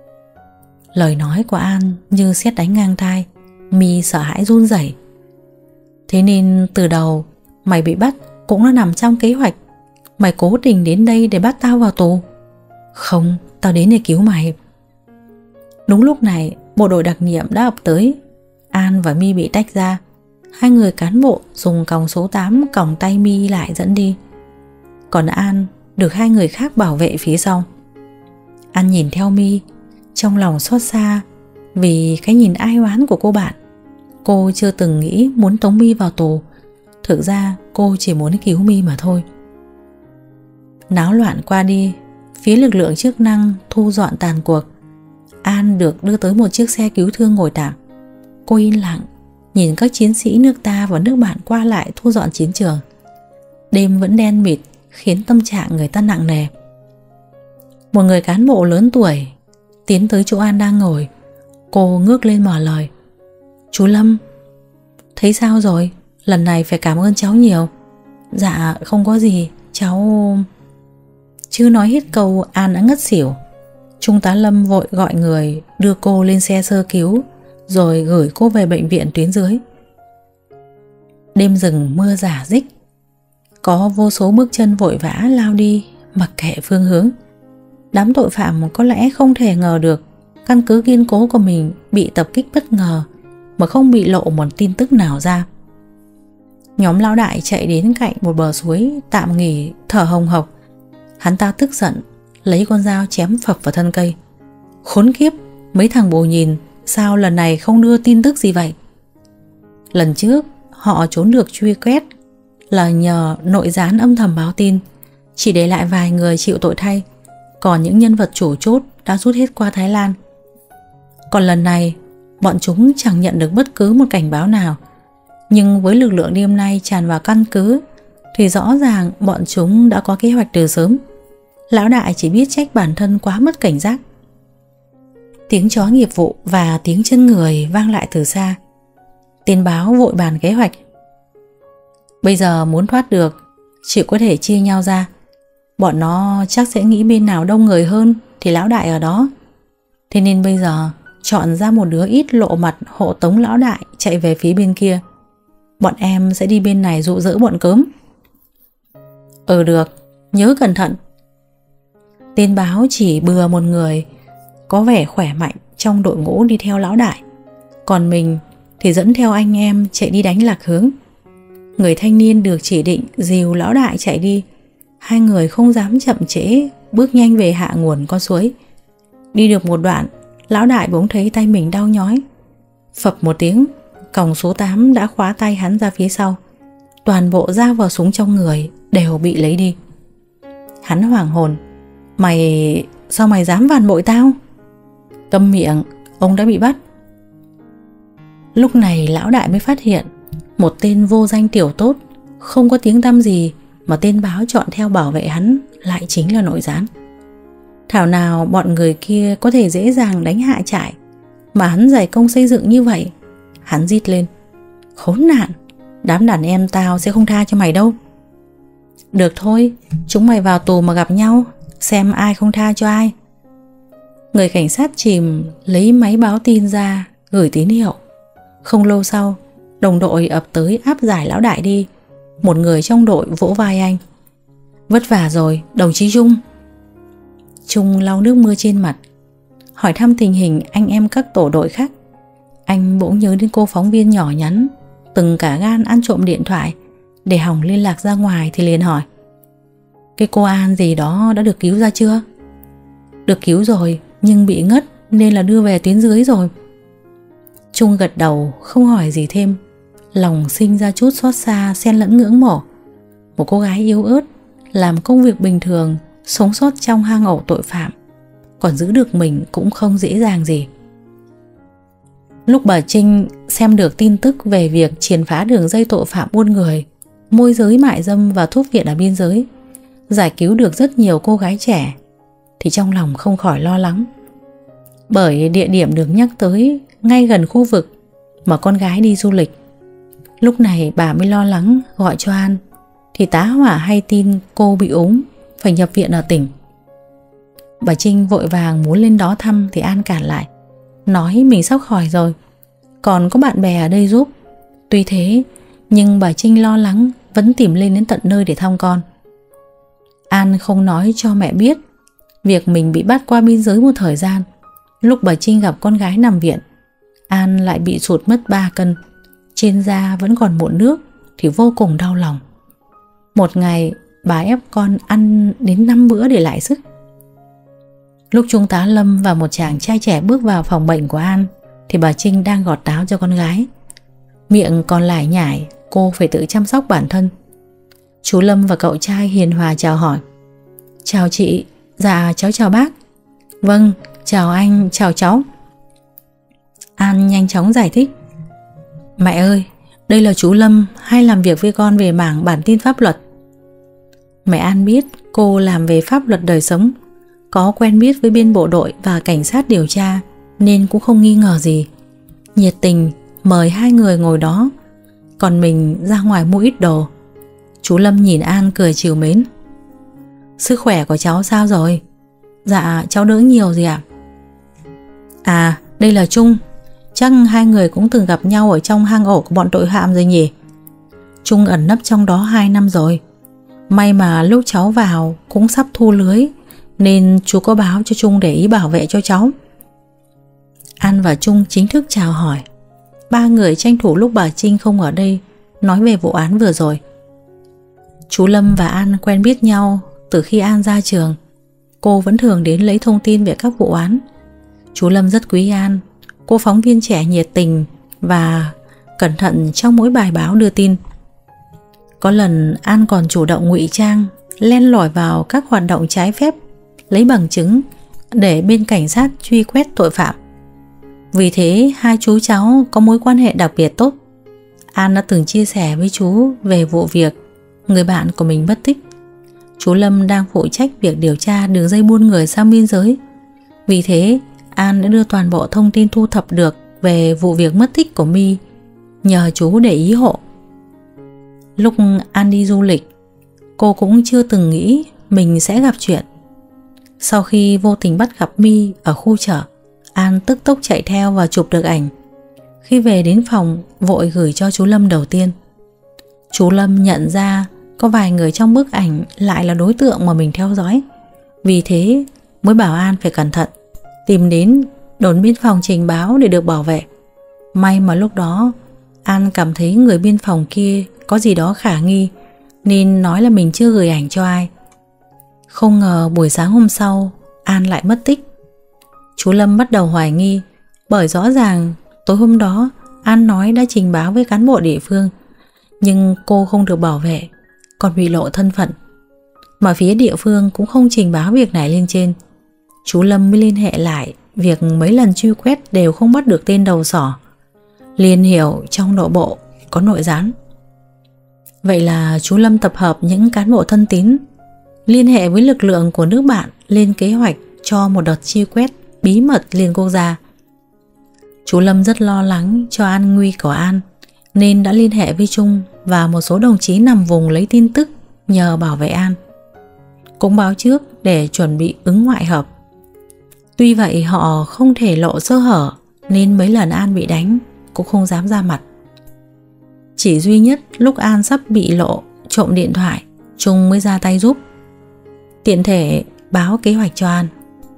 Lời nói của An như sét đánh ngang tai. My sợ hãi run rẩy. Thế nên từ đầu mày bị bắt cũng đã nằm trong kế hoạch. Mày cố tình đến đây để bắt tao vào tù? Không, tao đến để cứu mày. Đúng lúc này bộ đội đặc nhiệm đã ập tới. An và My bị tách ra. Hai người cán bộ dùng còng số tám còng tay My lại dẫn đi. Còn An được hai người khác bảo vệ phía sau. An nhìn theo My, trong lòng xót xa vì cái nhìn ai oán của cô bạn. Cô chưa từng nghĩ muốn tống My vào tù. Thực ra cô chỉ muốn cứu My mà thôi. Náo loạn qua đi, phía lực lượng chức năng thu dọn tàn cuộc. An được đưa tới một chiếc xe cứu thương ngồi tạm. Cô yên lặng nhìn các chiến sĩ nước ta và nước bạn qua lại thu dọn chiến trường. Đêm vẫn đen mịt khiến tâm trạng người ta nặng nề. Một người cán bộ lớn tuổi tiến tới chỗ An đang ngồi. Cô ngước lên mở lời: Chú Lâm. Thấy sao rồi? Lần này phải cảm ơn cháu nhiều. Dạ không có gì, cháu... Chưa nói hết câu An đã ngất xỉu. Trung tá Lâm vội gọi người đưa cô lên xe sơ cứu, rồi gửi cô về bệnh viện tuyến dưới. Đêm rừng mưa rả rích. Có vô số bước chân vội vã lao đi mặc kệ phương hướng. Đám tội phạm có lẽ không thể ngờ được căn cứ kiên cố của mình bị tập kích bất ngờ mà không bị lộ một tin tức nào ra. Nhóm lão đại chạy đến cạnh một bờ suối tạm nghỉ, thở hồng hộc. Hắn ta tức giận lấy con dao chém phập vào thân cây. Khốn kiếp, mấy thằng bồ nhìn, sao lần này không đưa tin tức gì vậy? Lần trước họ trốn được truy quét là nhờ nội gián âm thầm báo tin, chỉ để lại vài người chịu tội thay. Còn những nhân vật chủ chốt đã rút hết qua Thái Lan. Còn lần này bọn chúng chẳng nhận được bất cứ một cảnh báo nào. Nhưng với lực lượng đêm nay tràn vào căn cứ thì rõ ràng bọn chúng đã có kế hoạch từ sớm. Lão đại chỉ biết trách bản thân quá mất cảnh giác. Tiếng chó nghiệp vụ và tiếng chân người vang lại từ xa. Tên báo vội bàn kế hoạch. Bây giờ muốn thoát được chỉ có thể chia nhau ra. Bọn nó chắc sẽ nghĩ bên nào đông người hơn thì lão đại ở đó. Thế nên bây giờ chọn ra một đứa ít lộ mặt hộ tống lão đại chạy về phía bên kia. Bọn em sẽ đi bên này dụ dỗ bọn cớm. Ừ được, nhớ cẩn thận. Tên báo chỉ bừa một người có vẻ khỏe mạnh trong đội ngũ đi theo lão đại. Còn mình thì dẫn theo anh em chạy đi đánh lạc hướng. Người thanh niên được chỉ định dìu lão đại chạy đi. Hai người không dám chậm trễ, bước nhanh về hạ nguồn con suối. Đi được một đoạn, lão đại bỗng thấy tay mình đau nhói. Phập một tiếng, còng số tám đã khóa tay hắn ra phía sau. Toàn bộ dao vào súng trong người đều bị lấy đi. Hắn hoảng hồn. Mày... sao mày dám phản bội tao? Câm miệng, ông đã bị bắt. Lúc này lão đại mới phát hiện một tên vô danh tiểu tốt, không có tiếng tăm gì mà tên báo chọn theo bảo vệ hắn lại chính là nội gián. Thảo nào bọn người kia có thể dễ dàng đánh hạ trại mà hắn dày công xây dựng như vậy. Hắn rít lên: khốn nạn, đám đàn em tao sẽ không tha cho mày đâu. Được thôi, chúng mày vào tù mà gặp nhau, xem ai không tha cho ai. Người cảnh sát chìm lấy máy báo tin ra, gửi tín hiệu. Không lâu sau, đồng đội ập tới áp giải lão đại đi. Một người trong đội vỗ vai anh: vất vả rồi, đồng chí Trung. Trung lau nước mưa trên mặt, hỏi thăm tình hình anh em các tổ đội khác. Anh bỗng nhớ đến cô phóng viên nhỏ nhắn, từng cả gan ăn trộm điện thoại để hòng liên lạc ra ngoài, thì liền hỏi: cái cô An gì đó đã được cứu ra chưa? Được cứu rồi, nhưng bị ngất nên là đưa về tuyến dưới rồi. Trung gật đầu, không hỏi gì thêm. Lòng sinh ra chút xót xa xen lẫn ngưỡng mộ. Một cô gái yếu ớt, làm công việc bình thường, sống sót trong hang ổ tội phạm, còn giữ được mình cũng không dễ dàng gì. Lúc bà Trinh xem được tin tức về việc triệt phá đường dây tội phạm buôn người, môi giới mại dâm và thuốc viện ở biên giới, giải cứu được rất nhiều cô gái trẻ, thì trong lòng không khỏi lo lắng. Bởi địa điểm được nhắc tới ngay gần khu vực mà con gái đi du lịch. Lúc này bà mới lo lắng gọi cho An, thì tá hỏa hay tin cô bị ốm, phải nhập viện ở tỉnh. Bà Trinh vội vàng muốn lên đó thăm thì An cản lại, nói mình sắp khỏi rồi, còn có bạn bè ở đây giúp. Tuy thế, nhưng bà Trinh lo lắng vẫn tìm lên đến tận nơi để thăm con. An không nói cho mẹ biết việc mình bị bắt qua biên giới một thời gian. Lúc bà Trinh gặp con gái nằm viện, An lại bị sụt mất ba cân, trên da vẫn còn mụn nước, thì vô cùng đau lòng. Một ngày bà ép con ăn đến năm bữa để lại sức. Lúc Trung tá Lâm và một chàng trai trẻ bước vào phòng bệnh của An, thì bà Trinh đang gọt táo cho con gái. Miệng còn lải nhải cô phải tự chăm sóc bản thân. Chú Lâm và cậu trai hiền hòa chào hỏi: chào chị. Dạ cháu chào bác. Vâng, chào anh, chào cháu. An nhanh chóng giải thích: mẹ ơi, đây là chú Lâm hay làm việc với con về mảng bản tin pháp luật. Mẹ An biết cô làm về pháp luật đời sống, có quen biết với bên bộ đội và cảnh sát điều tra, nên cũng không nghi ngờ gì. Nhiệt tình mời hai người ngồi đó, còn mình ra ngoài mua ít đồ. Chú Lâm nhìn An cười trìu mến: sức khỏe của cháu sao rồi? Dạ cháu đỡ nhiều gì ạ? À, đây là Trung. Chắc hai người cũng từng gặp nhau ở trong hang ổ của bọn tội phạm rồi nhỉ? Trung ẩn nấp trong đó hai năm rồi. May mà lúc cháu vào cũng sắp thu lưới, nên chú có báo cho Trung để ý bảo vệ cho cháu. An và Trung chính thức chào hỏi. Ba người tranh thủ lúc bà Trinh không ở đây nói về vụ án vừa rồi. Chú Lâm và An quen biết nhau từ khi An ra trường. Cô vẫn thường đến lấy thông tin về các vụ án. Chú Lâm rất quý An, cô phóng viên trẻ nhiệt tình và cẩn thận trong mỗi bài báo đưa tin. Có lần An còn chủ động ngụy trang, len lỏi vào các hoạt động trái phép, lấy bằng chứng để bên cảnh sát truy quét tội phạm. Vì thế hai chú cháu có mối quan hệ đặc biệt tốt. An đã từng chia sẻ với chú về vụ việc người bạn của mình mất tích. Chú Lâm đang phụ trách việc điều tra đường dây buôn người sang biên giới. Vì thế An đã đưa toàn bộ thông tin thu thập được về vụ việc mất tích của My nhờ chú để ý hộ. Lúc An đi du lịch, cô cũng chưa từng nghĩ mình sẽ gặp chuyện. Sau khi vô tình bắt gặp My ở khu chợ, An tức tốc chạy theo và chụp được ảnh. Khi về đến phòng, vội gửi cho chú Lâm đầu tiên. Chú Lâm nhận ra có vài người trong bức ảnh lại là đối tượng mà mình theo dõi. Vì thế mới bảo An phải cẩn thận, tìm đến đồn biên phòng trình báo để được bảo vệ. May mà lúc đó An cảm thấy người biên phòng kia có gì đó khả nghi, nên nói là mình chưa gửi ảnh cho ai. Không ngờ buổi sáng hôm sau An lại mất tích. Chú Lâm bắt đầu hoài nghi, bởi rõ ràng tối hôm đó An nói đã trình báo với cán bộ địa phương, nhưng cô không được bảo vệ, còn bị lộ thân phận. Mà phía địa phương cũng không trình báo việc này lên trên. Chú Lâm mới liên hệ lại việc mấy lần truy quét đều không bắt được tên đầu sỏ. liền hiểu trong nội bộ có nội gián. Vậy là chú Lâm tập hợp những cán bộ thân tín, liên hệ với lực lượng của nước bạn lên kế hoạch cho một đợt truy quét bí mật liên quốc gia. Chú Lâm rất lo lắng cho an nguy của An, nên đã liên hệ với Trung và một số đồng chí nằm vùng lấy tin tức nhờ bảo vệ An. Cũng báo trước để chuẩn bị ứng ngoại hợp. Tuy vậy họ không thể lộ sơ hở, nên mấy lần An bị đánh cũng không dám ra mặt. Chỉ duy nhất lúc An sắp bị lộ trộm điện thoại, Trung mới ra tay giúp, tiện thể báo kế hoạch cho An.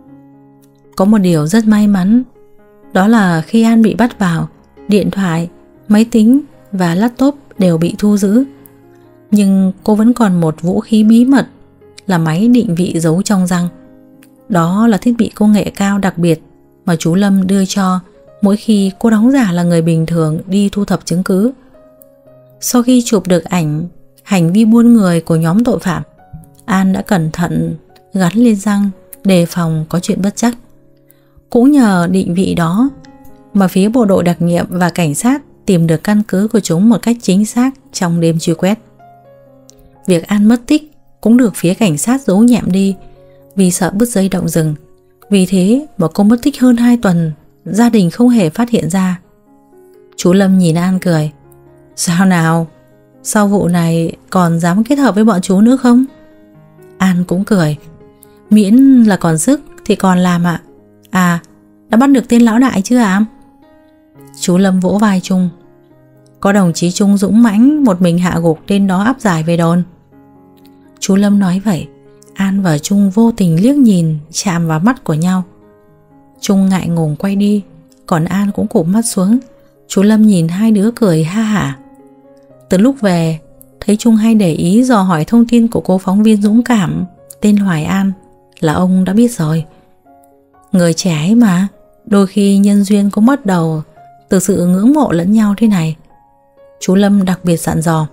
Có một điều rất may mắn, đó là khi An bị bắt vào, điện thoại, máy tính và laptop đều bị thu giữ. Nhưng cô vẫn còn một vũ khí bí mật là máy định vị giấu trong răng. Đó là thiết bị công nghệ cao đặc biệt mà chú Lâm đưa cho mỗi khi cô đóng giả là người bình thường đi thu thập chứng cứ. Sau khi chụp được ảnh hành vi buôn người của nhóm tội phạm, An đã cẩn thận gắn lên răng đề phòng có chuyện bất trắc. Cũng nhờ định vị đó mà phía bộ đội đặc nhiệm và cảnh sát tìm được căn cứ của chúng một cách chính xác trong đêm truy quét. Việc An mất tích cũng được phía cảnh sát giấu nhẹm đi vì sợ bứt dây động rừng. Vì thế mà cô mất tích hơn hai tuần, gia đình không hề phát hiện ra. Chú Lâm nhìn An cười. Sao nào? Sau vụ này còn dám kết hợp với bọn chú nữa không? An cũng cười. Miễn là còn sức thì còn làm ạ. À, đã bắt được tên lão đại chưa ạ? Chú Lâm vỗ vai Trung. Có đồng chí Trung dũng mãnh một mình hạ gục tên đó áp giải về đồn. Chú Lâm nói vậy, An và Trung vô tình liếc nhìn chạm vào mắt của nhau. Trung ngại ngùng quay đi, còn An cũng cụp mắt xuống. Chú Lâm nhìn hai đứa cười ha hả. Từ lúc về, thấy Trung hay để ý dò hỏi thông tin của cô phóng viên dũng cảm tên Hoài An là ông đã biết rồi. Người trẻ ấy mà, đôi khi nhân duyên cũng bắt đầu từ sự ngưỡng mộ lẫn nhau thế này. Chú Lâm đặc biệt dặn dò.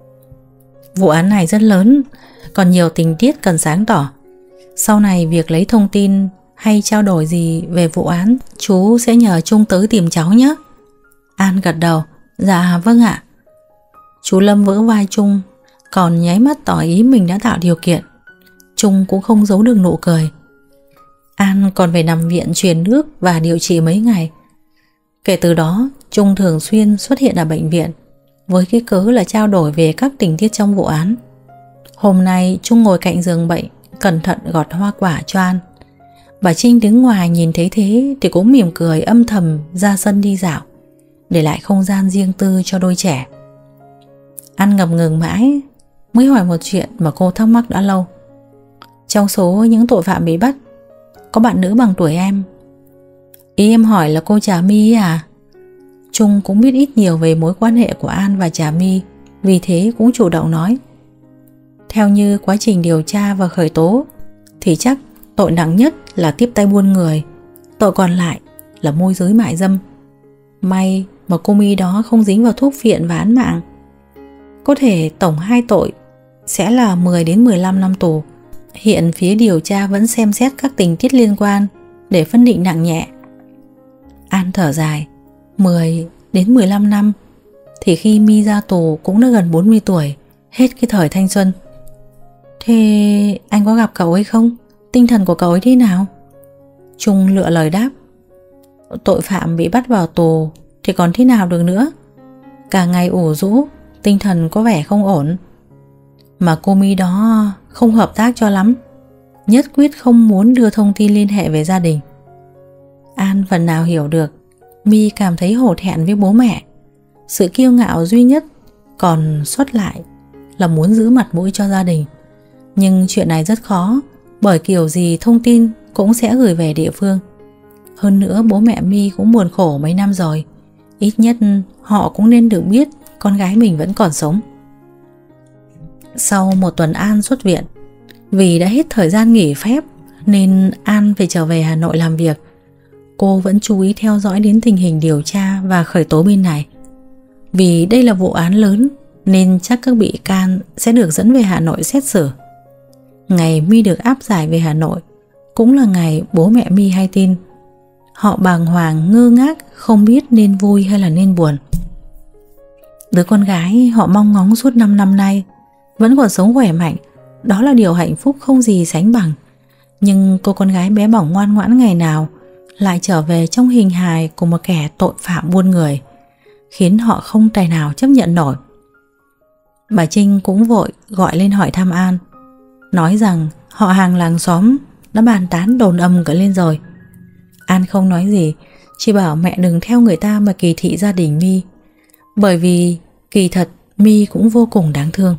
Vụ án này rất lớn, còn nhiều tình tiết cần sáng tỏ. Sau này việc lấy thông tin hay trao đổi gì về vụ án, chú sẽ nhờ Trung tới tìm cháu nhé. An gật đầu. Dạ vâng ạ. Chú Lâm vỡ vai Trung, còn nháy mắt tỏ ý mình đã tạo điều kiện. Trung cũng không giấu được nụ cười. An còn phải nằm viện truyền nước và điều trị mấy ngày. Kể từ đó, Trung thường xuyên xuất hiện ở bệnh viện với cái cớ là trao đổi về các tình tiết trong vụ án. Hôm nay Trung ngồi cạnh giường bệnh, cẩn thận gọt hoa quả cho An. Bà Trinh đứng ngoài nhìn thấy thế thì cũng mỉm cười âm thầm ra sân đi dạo, để lại không gian riêng tư cho đôi trẻ. An ngập ngừng mãi mới hỏi một chuyện mà cô thắc mắc đã lâu. Trong số những tội phạm bị bắt, có bạn nữ bằng tuổi em. Ý em hỏi là cô Trà My à? Trung cũng biết ít nhiều về mối quan hệ của An và Trà My, vì thế cũng chủ động nói. Theo như quá trình điều tra và khởi tố thì chắc tội nặng nhất là tiếp tay buôn người, tội còn lại là môi giới mại dâm. May mà cô My đó không dính vào thuốc phiện và án mạng. Có thể tổng hai tội sẽ là mười đến mười lăm năm tù. Hiện phía điều tra vẫn xem xét các tình tiết liên quan để phân định nặng nhẹ. An thở dài. Mười đến mười lăm năm thì khi My ra tù cũng đã gần bốn mươi tuổi, hết cái thời thanh xuân. Thế anh có gặp cậu ấy không? Tinh thần của cậu ấy thế nào? Trung lựa lời đáp. Tội phạm bị bắt vào tù thì còn thế nào được nữa. Cả ngày ủ rũ, tinh thần có vẻ không ổn. Mà cô My đó không hợp tác cho lắm, nhất quyết không muốn đưa thông tin liên hệ về gia đình. An phần nào hiểu được My cảm thấy hổ thẹn với bố mẹ. Sự kiêu ngạo duy nhất còn sót lại là muốn giữ mặt mũi cho gia đình. Nhưng chuyện này rất khó, bởi kiểu gì thông tin cũng sẽ gửi về địa phương. Hơn nữa bố mẹ My cũng buồn khổ mấy năm rồi, ít nhất họ cũng nên được biết con gái mình vẫn còn sống. Sau một tuần An xuất viện, vì đã hết thời gian nghỉ phép nên An phải trở về Hà Nội làm việc. Cô vẫn chú ý theo dõi đến tình hình điều tra và khởi tố bên này. Vì đây là vụ án lớn nên chắc các bị can sẽ được dẫn về Hà Nội xét xử. Ngày My được áp giải về Hà Nội cũng là ngày bố mẹ My hay tin. Họ bàng hoàng ngơ ngác, không biết nên vui hay là nên buồn. Đứa con gái họ mong ngóng suốt năm năm nay vẫn còn sống khỏe mạnh, đó là điều hạnh phúc không gì sánh bằng. Nhưng cô con gái bé bỏng ngoan ngoãn ngày nào lại trở về trong hình hài của một kẻ tội phạm buôn người, khiến họ không tài nào chấp nhận nổi. Bà Trinh cũng vội gọi lên hỏi thăm An, nói rằng họ hàng làng xóm đã bàn tán đồn âm cả lên rồi. An không nói gì, chỉ bảo mẹ đừng theo người ta mà kỳ thị gia đình My, bởi vì kỳ thật My cũng vô cùng đáng thương.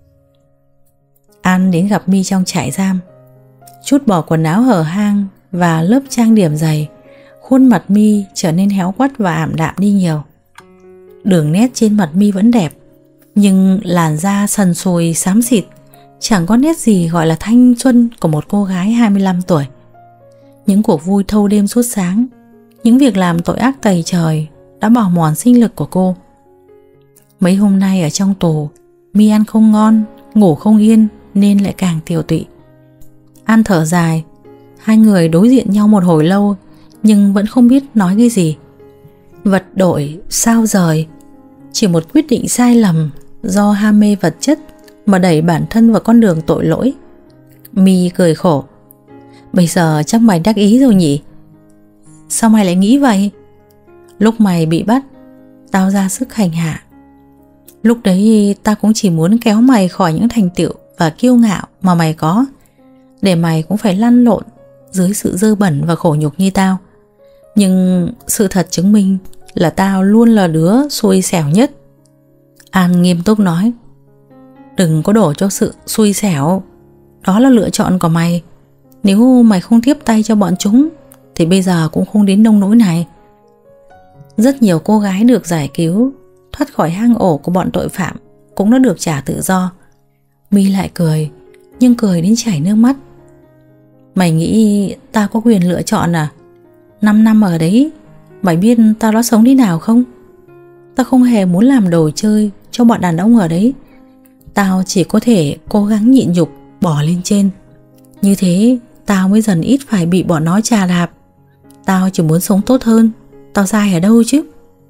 An đến gặp My trong trại giam, trút bỏ quần áo hở hang và lớp trang điểm dày, khuôn mặt My trở nên héo quắt và ảm đạm đi nhiều. Đường nét trên mặt My vẫn đẹp, nhưng làn da sần sùi xám xịt, chẳng có nét gì gọi là thanh xuân của một cô gái hai mươi lăm tuổi. Những cuộc vui thâu đêm suốt sáng, những việc làm tội ác tày trời đã bào mòn sinh lực của cô. Mấy hôm nay ở trong tù, My ăn không ngon, ngủ không yên nên lại càng tiều tụy. An thở dài, hai người đối diện nhau một hồi lâu nhưng vẫn không biết nói cái gì. Vật đổi, sao rời, chỉ một quyết định sai lầm do ham mê vật chất mà đẩy bản thân vào con đường tội lỗi. My cười khổ, bây giờ chắc mày đắc ý rồi nhỉ? Sao mày lại nghĩ vậy? Lúc mày bị bắt, tao ra sức hành hạ. Lúc đấy ta cũng chỉ muốn kéo mày khỏi những thành tựu và kiêu ngạo mà mày có, để mày cũng phải lăn lộn dưới sự dơ bẩn và khổ nhục như tao. Nhưng sự thật chứng minh là tao luôn là đứa xui xẻo nhất. An nghiêm túc nói, đừng có đổ cho sự xui xẻo, đó là lựa chọn của mày. Nếu mày không tiếp tay cho bọn chúng thì bây giờ cũng không đến nông nỗi này. Rất nhiều cô gái được giải cứu, thoát khỏi hang ổ của bọn tội phạm, cũng đã được trả tự do. My lại cười, nhưng cười đến chảy nước mắt. Mày nghĩ tao có quyền lựa chọn à? Năm năm ở đấy, mày biết tao đã sống thế nào không? Tao không hề muốn làm đồ chơi cho bọn đàn ông ở đấy. Tao chỉ có thể cố gắng nhịn nhục bỏ lên trên. Như thế tao mới dần ít phải bị bọn nó chà đạp. Tao chỉ muốn sống tốt hơn, tao sai ở đâu chứ?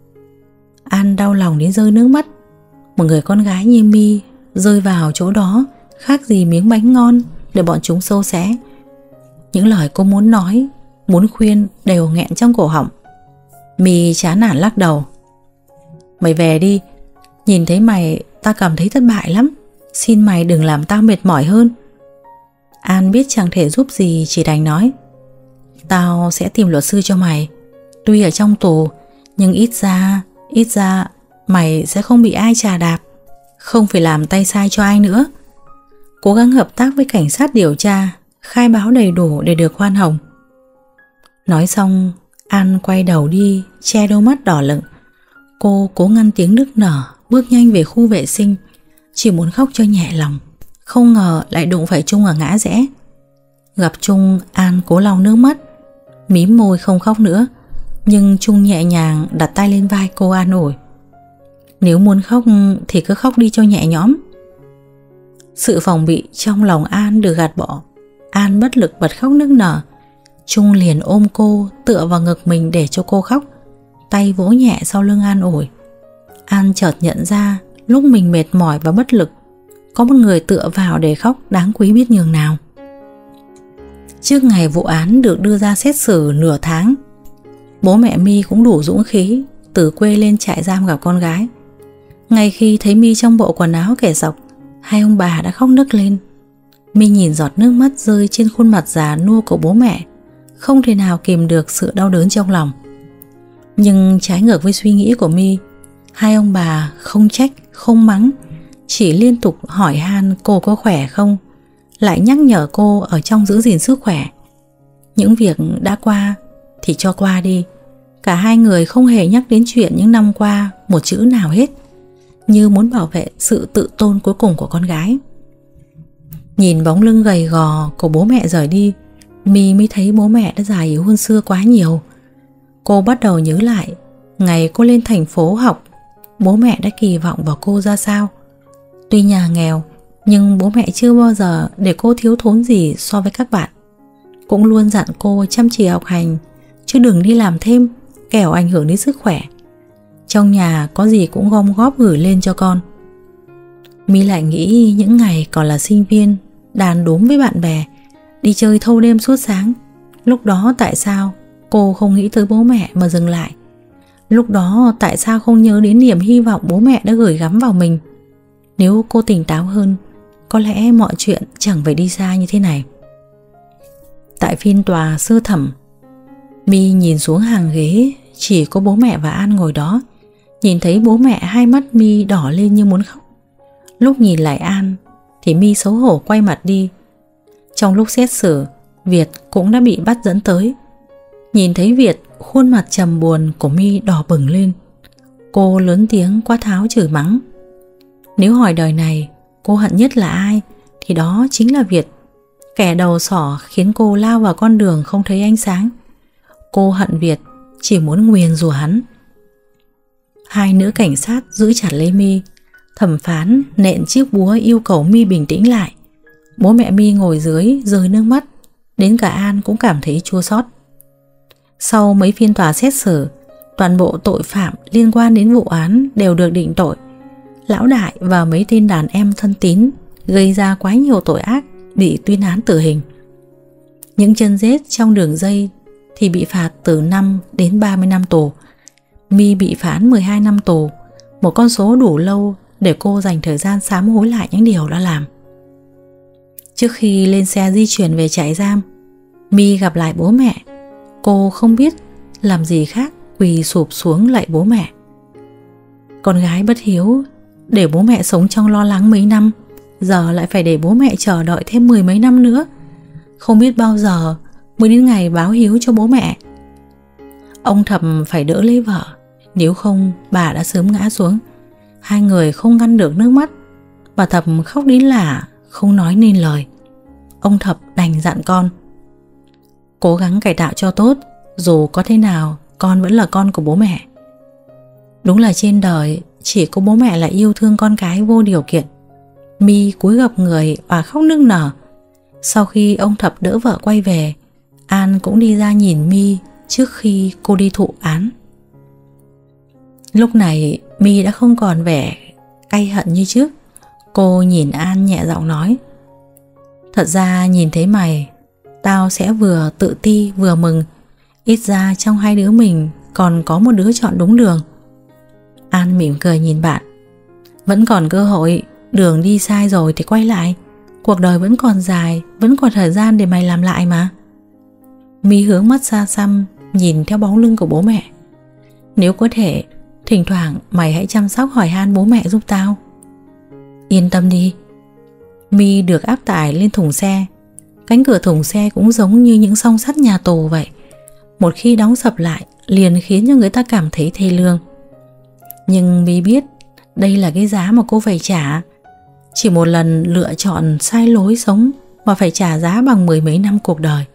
An đau lòng đến rơi nước mắt. Một người con gái như My rơi vào chỗ đó khác gì miếng bánh ngon để bọn chúng xâu xé. Những lời cô muốn nói, muốn khuyên đều nghẹn trong cổ họng. My chán nản lắc đầu. Mày về đi, nhìn thấy mày tao cảm thấy thất bại lắm. Xin mày đừng làm tao mệt mỏi hơn. An biết chẳng thể giúp gì, chỉ đành nói, tao sẽ tìm luật sư cho mày. Tuy ở trong tù, nhưng ít ra Ít ra mày sẽ không bị ai chà đạp, không phải làm tay sai cho ai nữa. Cố gắng hợp tác với cảnh sát điều tra, khai báo đầy đủ để được khoan hồng. Nói xong, An quay đầu đi, che đôi mắt đỏ lựng. Cô cố ngăn tiếng nức nở, bước nhanh về khu vệ sinh, chỉ muốn khóc cho nhẹ lòng. Không ngờ lại đụng phải Trung ở ngã rẽ. Gặp Trung, An cố lau nước mắt, mím môi không khóc nữa. Nhưng Trung nhẹ nhàng đặt tay lên vai cô an ủi, nếu muốn khóc thì cứ khóc đi cho nhẹ nhõm. Sự phòng bị trong lòng An được gạt bỏ. An bất lực bật khóc nức nở. Trung liền ôm cô, tựa vào ngực mình để cho cô khóc, tay vỗ nhẹ sau lưng an ủi. An chợt nhận ra lúc mình mệt mỏi và bất lực, có một người tựa vào để khóc đáng quý biết nhường nào. Trước ngày vụ án được đưa ra xét xử nửa tháng, bố mẹ My cũng đủ dũng khí từ quê lên trại giam gặp con gái. Ngay khi thấy My trong bộ quần áo kẻ sọc, hai ông bà đã khóc nức lên. My nhìn giọt nước mắt rơi trên khuôn mặt già nua của bố mẹ, không thể nào kìm được sự đau đớn trong lòng. Nhưng trái ngược với suy nghĩ của My, hai ông bà không trách, không mắng, chỉ liên tục hỏi han cô có khỏe không, lại nhắc nhở cô ở trong giữ gìn sức khỏe. Những việc đã qua thì cho qua đi. Cả hai người không hề nhắc đến chuyện những năm qua một chữ nào hết, như muốn bảo vệ sự tự tôn cuối cùng của con gái. Nhìn bóng lưng gầy gò của bố mẹ rời đi, My mới thấy bố mẹ đã già yếu hơn xưa quá nhiều. Cô bắt đầu nhớ lại ngày cô lên thành phố học, bố mẹ đã kỳ vọng vào cô ra sao. Tuy nhà nghèo, nhưng bố mẹ chưa bao giờ để cô thiếu thốn gì so với các bạn. Cũng luôn dặn cô chăm chỉ học hành, chứ đừng đi làm thêm, kẻo ảnh hưởng đến sức khỏe. Trong nhà có gì cũng gom góp gửi lên cho con. My lại nghĩ những ngày còn là sinh viên, đàn đúm với bạn bè, đi chơi thâu đêm suốt sáng. Lúc đó tại sao cô không nghĩ tới bố mẹ mà dừng lại? Lúc đó tại sao không nhớ đến niềm hy vọng bố mẹ đã gửi gắm vào mình? Nếu cô tỉnh táo hơn, có lẽ mọi chuyện chẳng phải đi xa như thế này. Tại phiên tòa sơ thẩm, My nhìn xuống hàng ghế, chỉ có bố mẹ và An ngồi đó. Nhìn thấy bố mẹ, hai mắt My đỏ lên như muốn khóc. Lúc nhìn lại An thì My xấu hổ quay mặt đi. Trong lúc xét xử, Việt cũng đã bị bắt dẫn tới. Nhìn thấy Việt, khuôn mặt trầm buồn của My đỏ bừng lên. Cô lớn tiếng quát tháo chửi mắng. Nếu hỏi đời này cô hận nhất là ai thì đó chính là Việt, kẻ đầu sỏ khiến cô lao vào con đường không thấy ánh sáng. Cô hận Việt, chỉ muốn nguyền rủa hắn. Hai nữ cảnh sát giữ chặt lấy My. Thẩm phán nện chiếc búa yêu cầu My bình tĩnh lại. Bố mẹ My ngồi dưới rơi nước mắt, đến cả An cũng cảm thấy chua xót. Sau mấy phiên tòa xét xử, toàn bộ tội phạm liên quan đến vụ án đều được định tội. Lão đại và mấy tên đàn em thân tín gây ra quá nhiều tội ác bị tuyên án tử hình. Những chân rết trong đường dây thì bị phạt từ năm đến ba mươi năm tù. My bị phán mười hai năm tù, một con số đủ lâu để cô dành thời gian sám hối lại những điều đã làm. Trước khi lên xe di chuyển về trại giam, My gặp lại bố mẹ. Cô không biết làm gì khác quỳ sụp xuống lạy bố mẹ. Con gái bất hiếu, để bố mẹ sống trong lo lắng mấy năm, giờ lại phải để bố mẹ chờ đợi thêm mười mấy năm nữa. Không biết bao giờ mới đến ngày báo hiếu cho bố mẹ. Ông Thập phải đỡ lấy vợ, nếu không bà đã sớm ngã xuống. Hai người không ngăn được nước mắt. Bà Thập khóc đến lả, không nói nên lời. Ông Thập đành dặn con: cố gắng cải tạo cho tốt, dù có thế nào con vẫn là con của bố mẹ. Đúng là trên đời chỉ có bố mẹ là yêu thương con cái vô điều kiện. My cúi gập người và khóc nức nở. Sau khi ông Thập đỡ vợ quay về, An cũng đi ra nhìn My trước khi cô đi thụ án. Lúc này My đã không còn vẻ cay hận như trước. Cô nhìn An nhẹ giọng nói: thật ra nhìn thấy mày, tao sẽ vừa tự ti vừa mừng. Ít ra trong hai đứa mình còn có một đứa chọn đúng đường. An mỉm cười nhìn bạn: vẫn còn cơ hội, đường đi sai rồi thì quay lại. Cuộc đời vẫn còn dài, vẫn còn thời gian để mày làm lại mà. My hướng mắt xa xăm nhìn theo bóng lưng của bố mẹ. Nếu có thể, thỉnh thoảng mày hãy chăm sóc hỏi han bố mẹ giúp tao. Yên tâm đi. My được áp tải lên thùng xe. Cánh cửa thùng xe cũng giống như những song sắt nhà tù vậy. Một khi đóng sập lại liền khiến cho người ta cảm thấy thê lương. Nhưng My biết đây là cái giá mà cô phải trả. Chỉ một lần lựa chọn sai lối sống mà phải trả giá bằng mười mấy năm cuộc đời.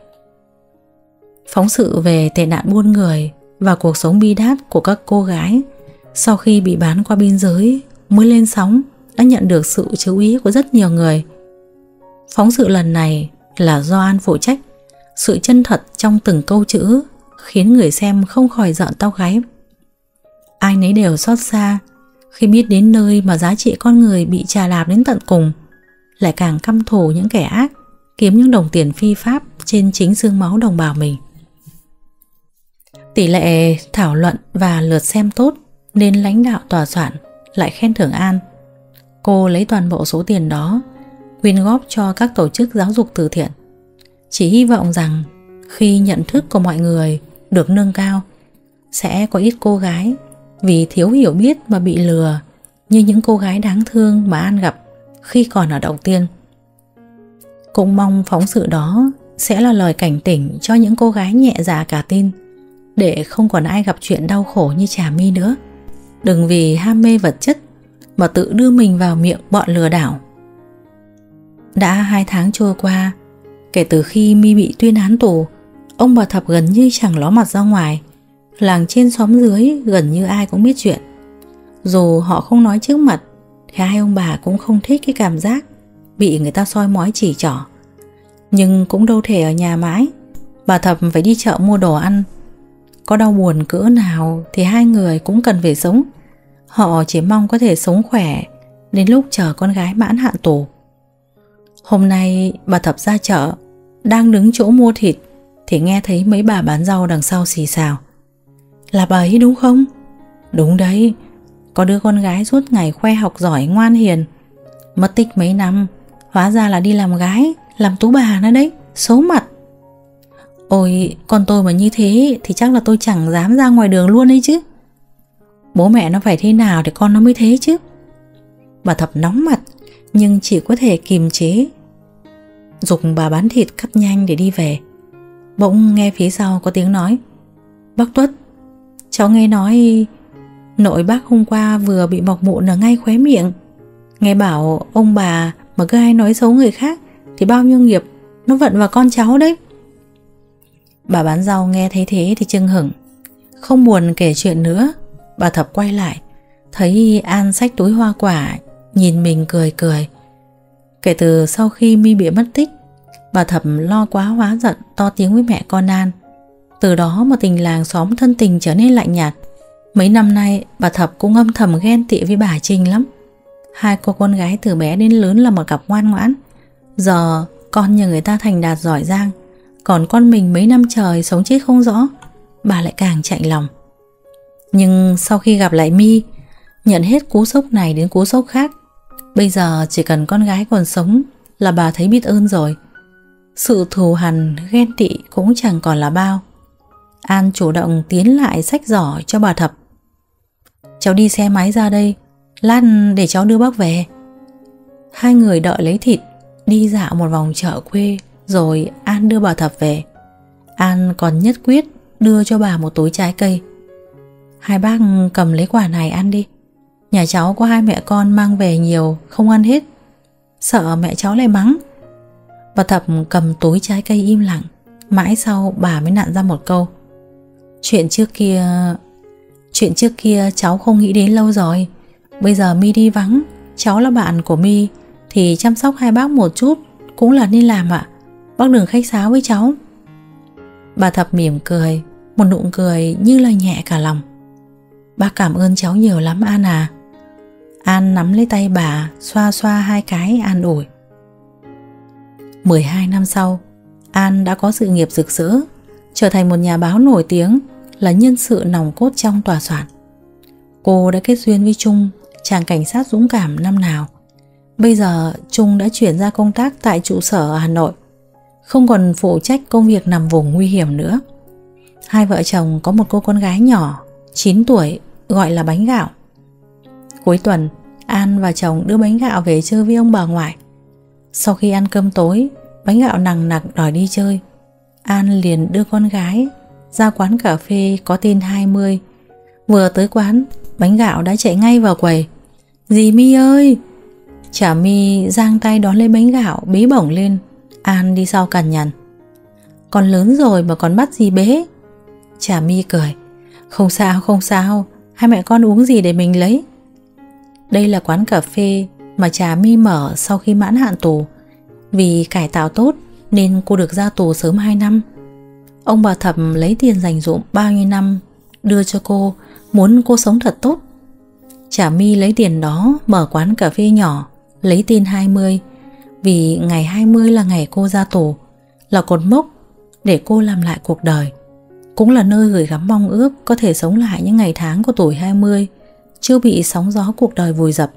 Phóng sự về tệ nạn buôn người và cuộc sống bi đát của các cô gái sau khi bị bán qua biên giới mới lên sóng đã nhận được sự chú ý của rất nhiều người. Phóng sự lần này là do An phụ trách. Sự chân thật trong từng câu chữ khiến người xem không khỏi rợn tóc gáy. Ai nấy đều xót xa khi biết đến nơi mà giá trị con người bị chà đạp đến tận cùng, lại càng căm thù những kẻ ác kiếm những đồng tiền phi pháp trên chính xương máu đồng bào mình. Tỷ lệ thảo luận và lượt xem tốt nên lãnh đạo tòa soạn lại khen thưởng An. Cô lấy toàn bộ số tiền đó quyên góp cho các tổ chức giáo dục từ thiện, chỉ hy vọng rằng khi nhận thức của mọi người được nâng cao, sẽ có ít cô gái vì thiếu hiểu biết mà bị lừa như những cô gái đáng thương mà An gặp khi còn ở Động Tiên. Cũng mong phóng sự đó sẽ là lời cảnh tỉnh cho những cô gái nhẹ dạ cả tin, để không còn ai gặp chuyện đau khổ như Trà My nữa. Đừng vì ham mê vật chất mà tự đưa mình vào miệng bọn lừa đảo. Đã hai tháng trôi qua kể từ khi My bị tuyên án tù, ông bà Thập gần như chẳng ló mặt ra ngoài. Làng trên xóm dưới gần như ai cũng biết chuyện. Dù họ không nói trước mặt thì hai ông bà cũng không thích cái cảm giác bị người ta soi mói chỉ trỏ. Nhưng cũng đâu thể ở nhà mãi. Bà Thập phải đi chợ mua đồ ăn. có đau buồn cỡ nào thì hai người cũng cần phải sống. Họ chỉ mong có thể sống khỏe đến lúc chờ con gái mãn hạn tù. Hôm nay bà Thập ra chợ, đang đứng chỗ mua thịt thì nghe thấy mấy bà bán rau đằng sau xì xào. Là bà ấy đúng không? Đúng đấy, có đứa con gái suốt ngày khoe học giỏi ngoan hiền, mất tích mấy năm, hóa ra là đi làm gái, làm tú bà nữa đấy, xấu mặt. Ôi, con tôi mà như thế thì chắc là tôi chẳng dám ra ngoài đường luôn ấy chứ. Bố mẹ nó phải thế nào thì con nó mới thế chứ. Bà Thập nóng mặt nhưng chỉ có thể kìm chế, giục bà bán thịt cắt nhanh để đi về. Bỗng nghe phía sau có tiếng nói: Bác Tuất, cháu nghe nói nội bác hôm qua vừa bị mọc mụn ở ngay khóe miệng. Nghe bảo ông bà mà cứ hay nói xấu người khác thì bao nhiêu nghiệp nó vận vào con cháu đấy. Bà bán rau nghe thấy thế thì chưng hửng, không buồn kể chuyện nữa. Bà Thập quay lại, thấy An xách túi hoa quả, nhìn mình cười cười. Kể từ sau khi My bị mất tích, bà Thập lo quá hóa giận, to tiếng với mẹ con An. Từ đó mà tình làng xóm thân tình trở nên lạnh nhạt. Mấy năm nay bà Thập cũng âm thầm ghen tị với bà Trinh lắm. Hai cô con gái từ bé đến lớn là một cặp ngoan ngoãn. Giờ con nhà người ta thành đạt giỏi giang, còn con mình mấy năm trời sống chết không rõ, bà lại càng chạnh lòng. Nhưng sau khi gặp lại My, nhận hết cú sốc này đến cú sốc khác, bây giờ chỉ cần con gái còn sống là bà thấy biết ơn rồi. Sự thù hằn, ghen tị cũng chẳng còn là bao. An chủ động tiến lại xách giỏ cho bà Thập. Cháu đi xe máy ra đây, lát để cháu đưa bác về. Hai người đợi lấy thịt, đi dạo một vòng chợ quê, rồi An đưa bà Thập về. An còn nhất quyết đưa cho bà một túi trái cây. Hai bác cầm lấy quả này ăn đi. Nhà cháu có hai mẹ con mang về nhiều, không ăn hết, sợ mẹ cháu lại mắng. Bà Thập cầm túi trái cây im lặng. Mãi sau bà mới nặn ra một câu: Chuyện trước kia Chuyện trước kia cháu không nghĩ đến lâu rồi. Bây giờ My đi vắng, cháu là bạn của My thì chăm sóc hai bác một chút cũng là nên làm ạ. Bác đừng khách sáo với cháu. Bà Thập mỉm cười, một nụ cười như là nhẹ cả lòng. Bác cảm ơn cháu nhiều lắm An à. An nắm lấy tay bà, xoa xoa hai cái an ủi. mười hai năm sau, An đã có sự nghiệp rực rỡ, trở thành một nhà báo nổi tiếng, là nhân sự nòng cốt trong tòa soạn. Cô đã kết duyên với Trung, chàng cảnh sát dũng cảm năm nào. Bây giờ Trung đã chuyển ra công tác tại trụ sở ở Hà Nội, không còn phụ trách công việc nằm vùng nguy hiểm nữa. Hai vợ chồng có một cô con gái nhỏ, chín tuổi, gọi là Bánh Gạo. Cuối tuần, An và chồng đưa Bánh Gạo về chơi với ông bà ngoại. Sau khi ăn cơm tối, Bánh Gạo nằng nặc đòi đi chơi. An liền đưa con gái ra quán cà phê có tên hai mươi. Vừa tới quán, Bánh Gạo đã chạy ngay vào quầy. Dì My ơi! Chả My giang tay đón lấy Bánh Gạo, bế bổng lên. An đi sau cằn nhằn: Con lớn rồi mà còn bắt gì bế? Chả My cười: Không sao không sao, hai mẹ con uống gì để mình lấy. Đây là quán cà phê mà Trà My mở sau khi mãn hạn tù. Vì cải tạo tốt nên cô được ra tù sớm hai năm. Ông bà Thập lấy tiền dành dụm bao nhiêu năm đưa cho cô, muốn cô sống thật tốt. Trà My lấy tiền đó mở quán cà phê nhỏ, lấy tên hai mươi, vì ngày hai mươi là ngày cô ra tù, là cột mốc để cô làm lại cuộc đời, cũng là nơi gửi gắm mong ước có thể sống lại những ngày tháng của tuổi hai mươi, chưa bị sóng gió cuộc đời vùi dập.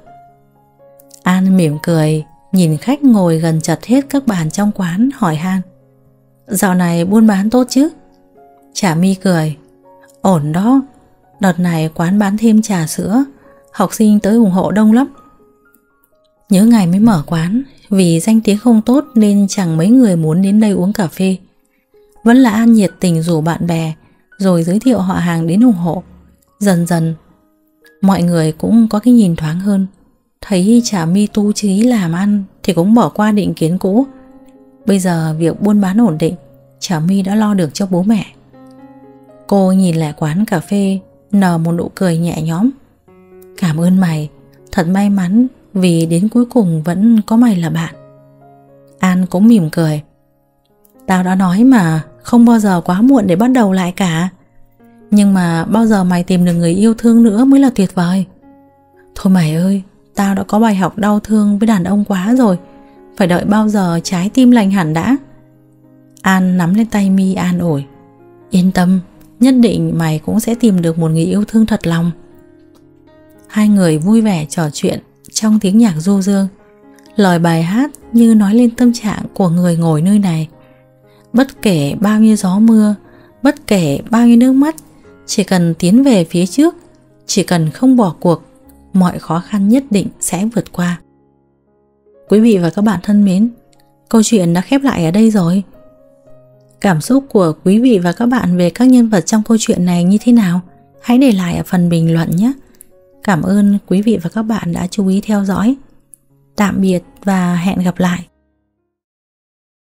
An mỉm cười nhìn khách ngồi gần chật hết các bàn trong quán, hỏi han: Dạo này buôn bán tốt chứ? Trà My cười: Ổn đó, đợt này quán bán thêm trà sữa, học sinh tới ủng hộ đông lắm. Nhớ ngày mới mở quán, vì danh tiếng không tốt nên chẳng mấy người muốn đến đây uống cà phê. Vẫn là An nhiệt tình rủ bạn bè, rồi giới thiệu họ hàng đến ủng hộ. Dần dần mọi người cũng có cái nhìn thoáng hơn, thấy Trà My tu chí làm ăn thì cũng bỏ qua định kiến cũ. Bây giờ việc buôn bán ổn định, Trà My đã lo được cho bố mẹ. Cô nhìn lại quán cà phê, nở một nụ cười nhẹ nhõm: Cảm ơn mày, thật may mắn vì đến cuối cùng vẫn có mày là bạn. An cũng mỉm cười: Tao đã nói mà, không bao giờ quá muộn để bắt đầu lại cả. Nhưng mà bao giờ mày tìm được người yêu thương nữa mới là tuyệt vời. Thôi mày ơi, tao đã có bài học đau thương với đàn ông quá rồi. Phải đợi bao giờ trái tim lành hẳn đã. An nắm lên tay My an ủi. Yên tâm, nhất định mày cũng sẽ tìm được một người yêu thương thật lòng. Hai người vui vẻ trò chuyện trong tiếng nhạc du dương. Lời bài hát như nói lên tâm trạng của người ngồi nơi này. Bất kể bao nhiêu gió mưa, bất kể bao nhiêu nước mắt, chỉ cần tiến về phía trước, chỉ cần không bỏ cuộc, mọi khó khăn nhất định sẽ vượt qua. Quý vị và các bạn thân mến, câu chuyện đã khép lại ở đây rồi. Cảm xúc của quý vị và các bạn về các nhân vật trong câu chuyện này như thế nào? Hãy để lại ở phần bình luận nhé. Cảm ơn quý vị và các bạn đã chú ý theo dõi. Tạm biệt và hẹn gặp lại.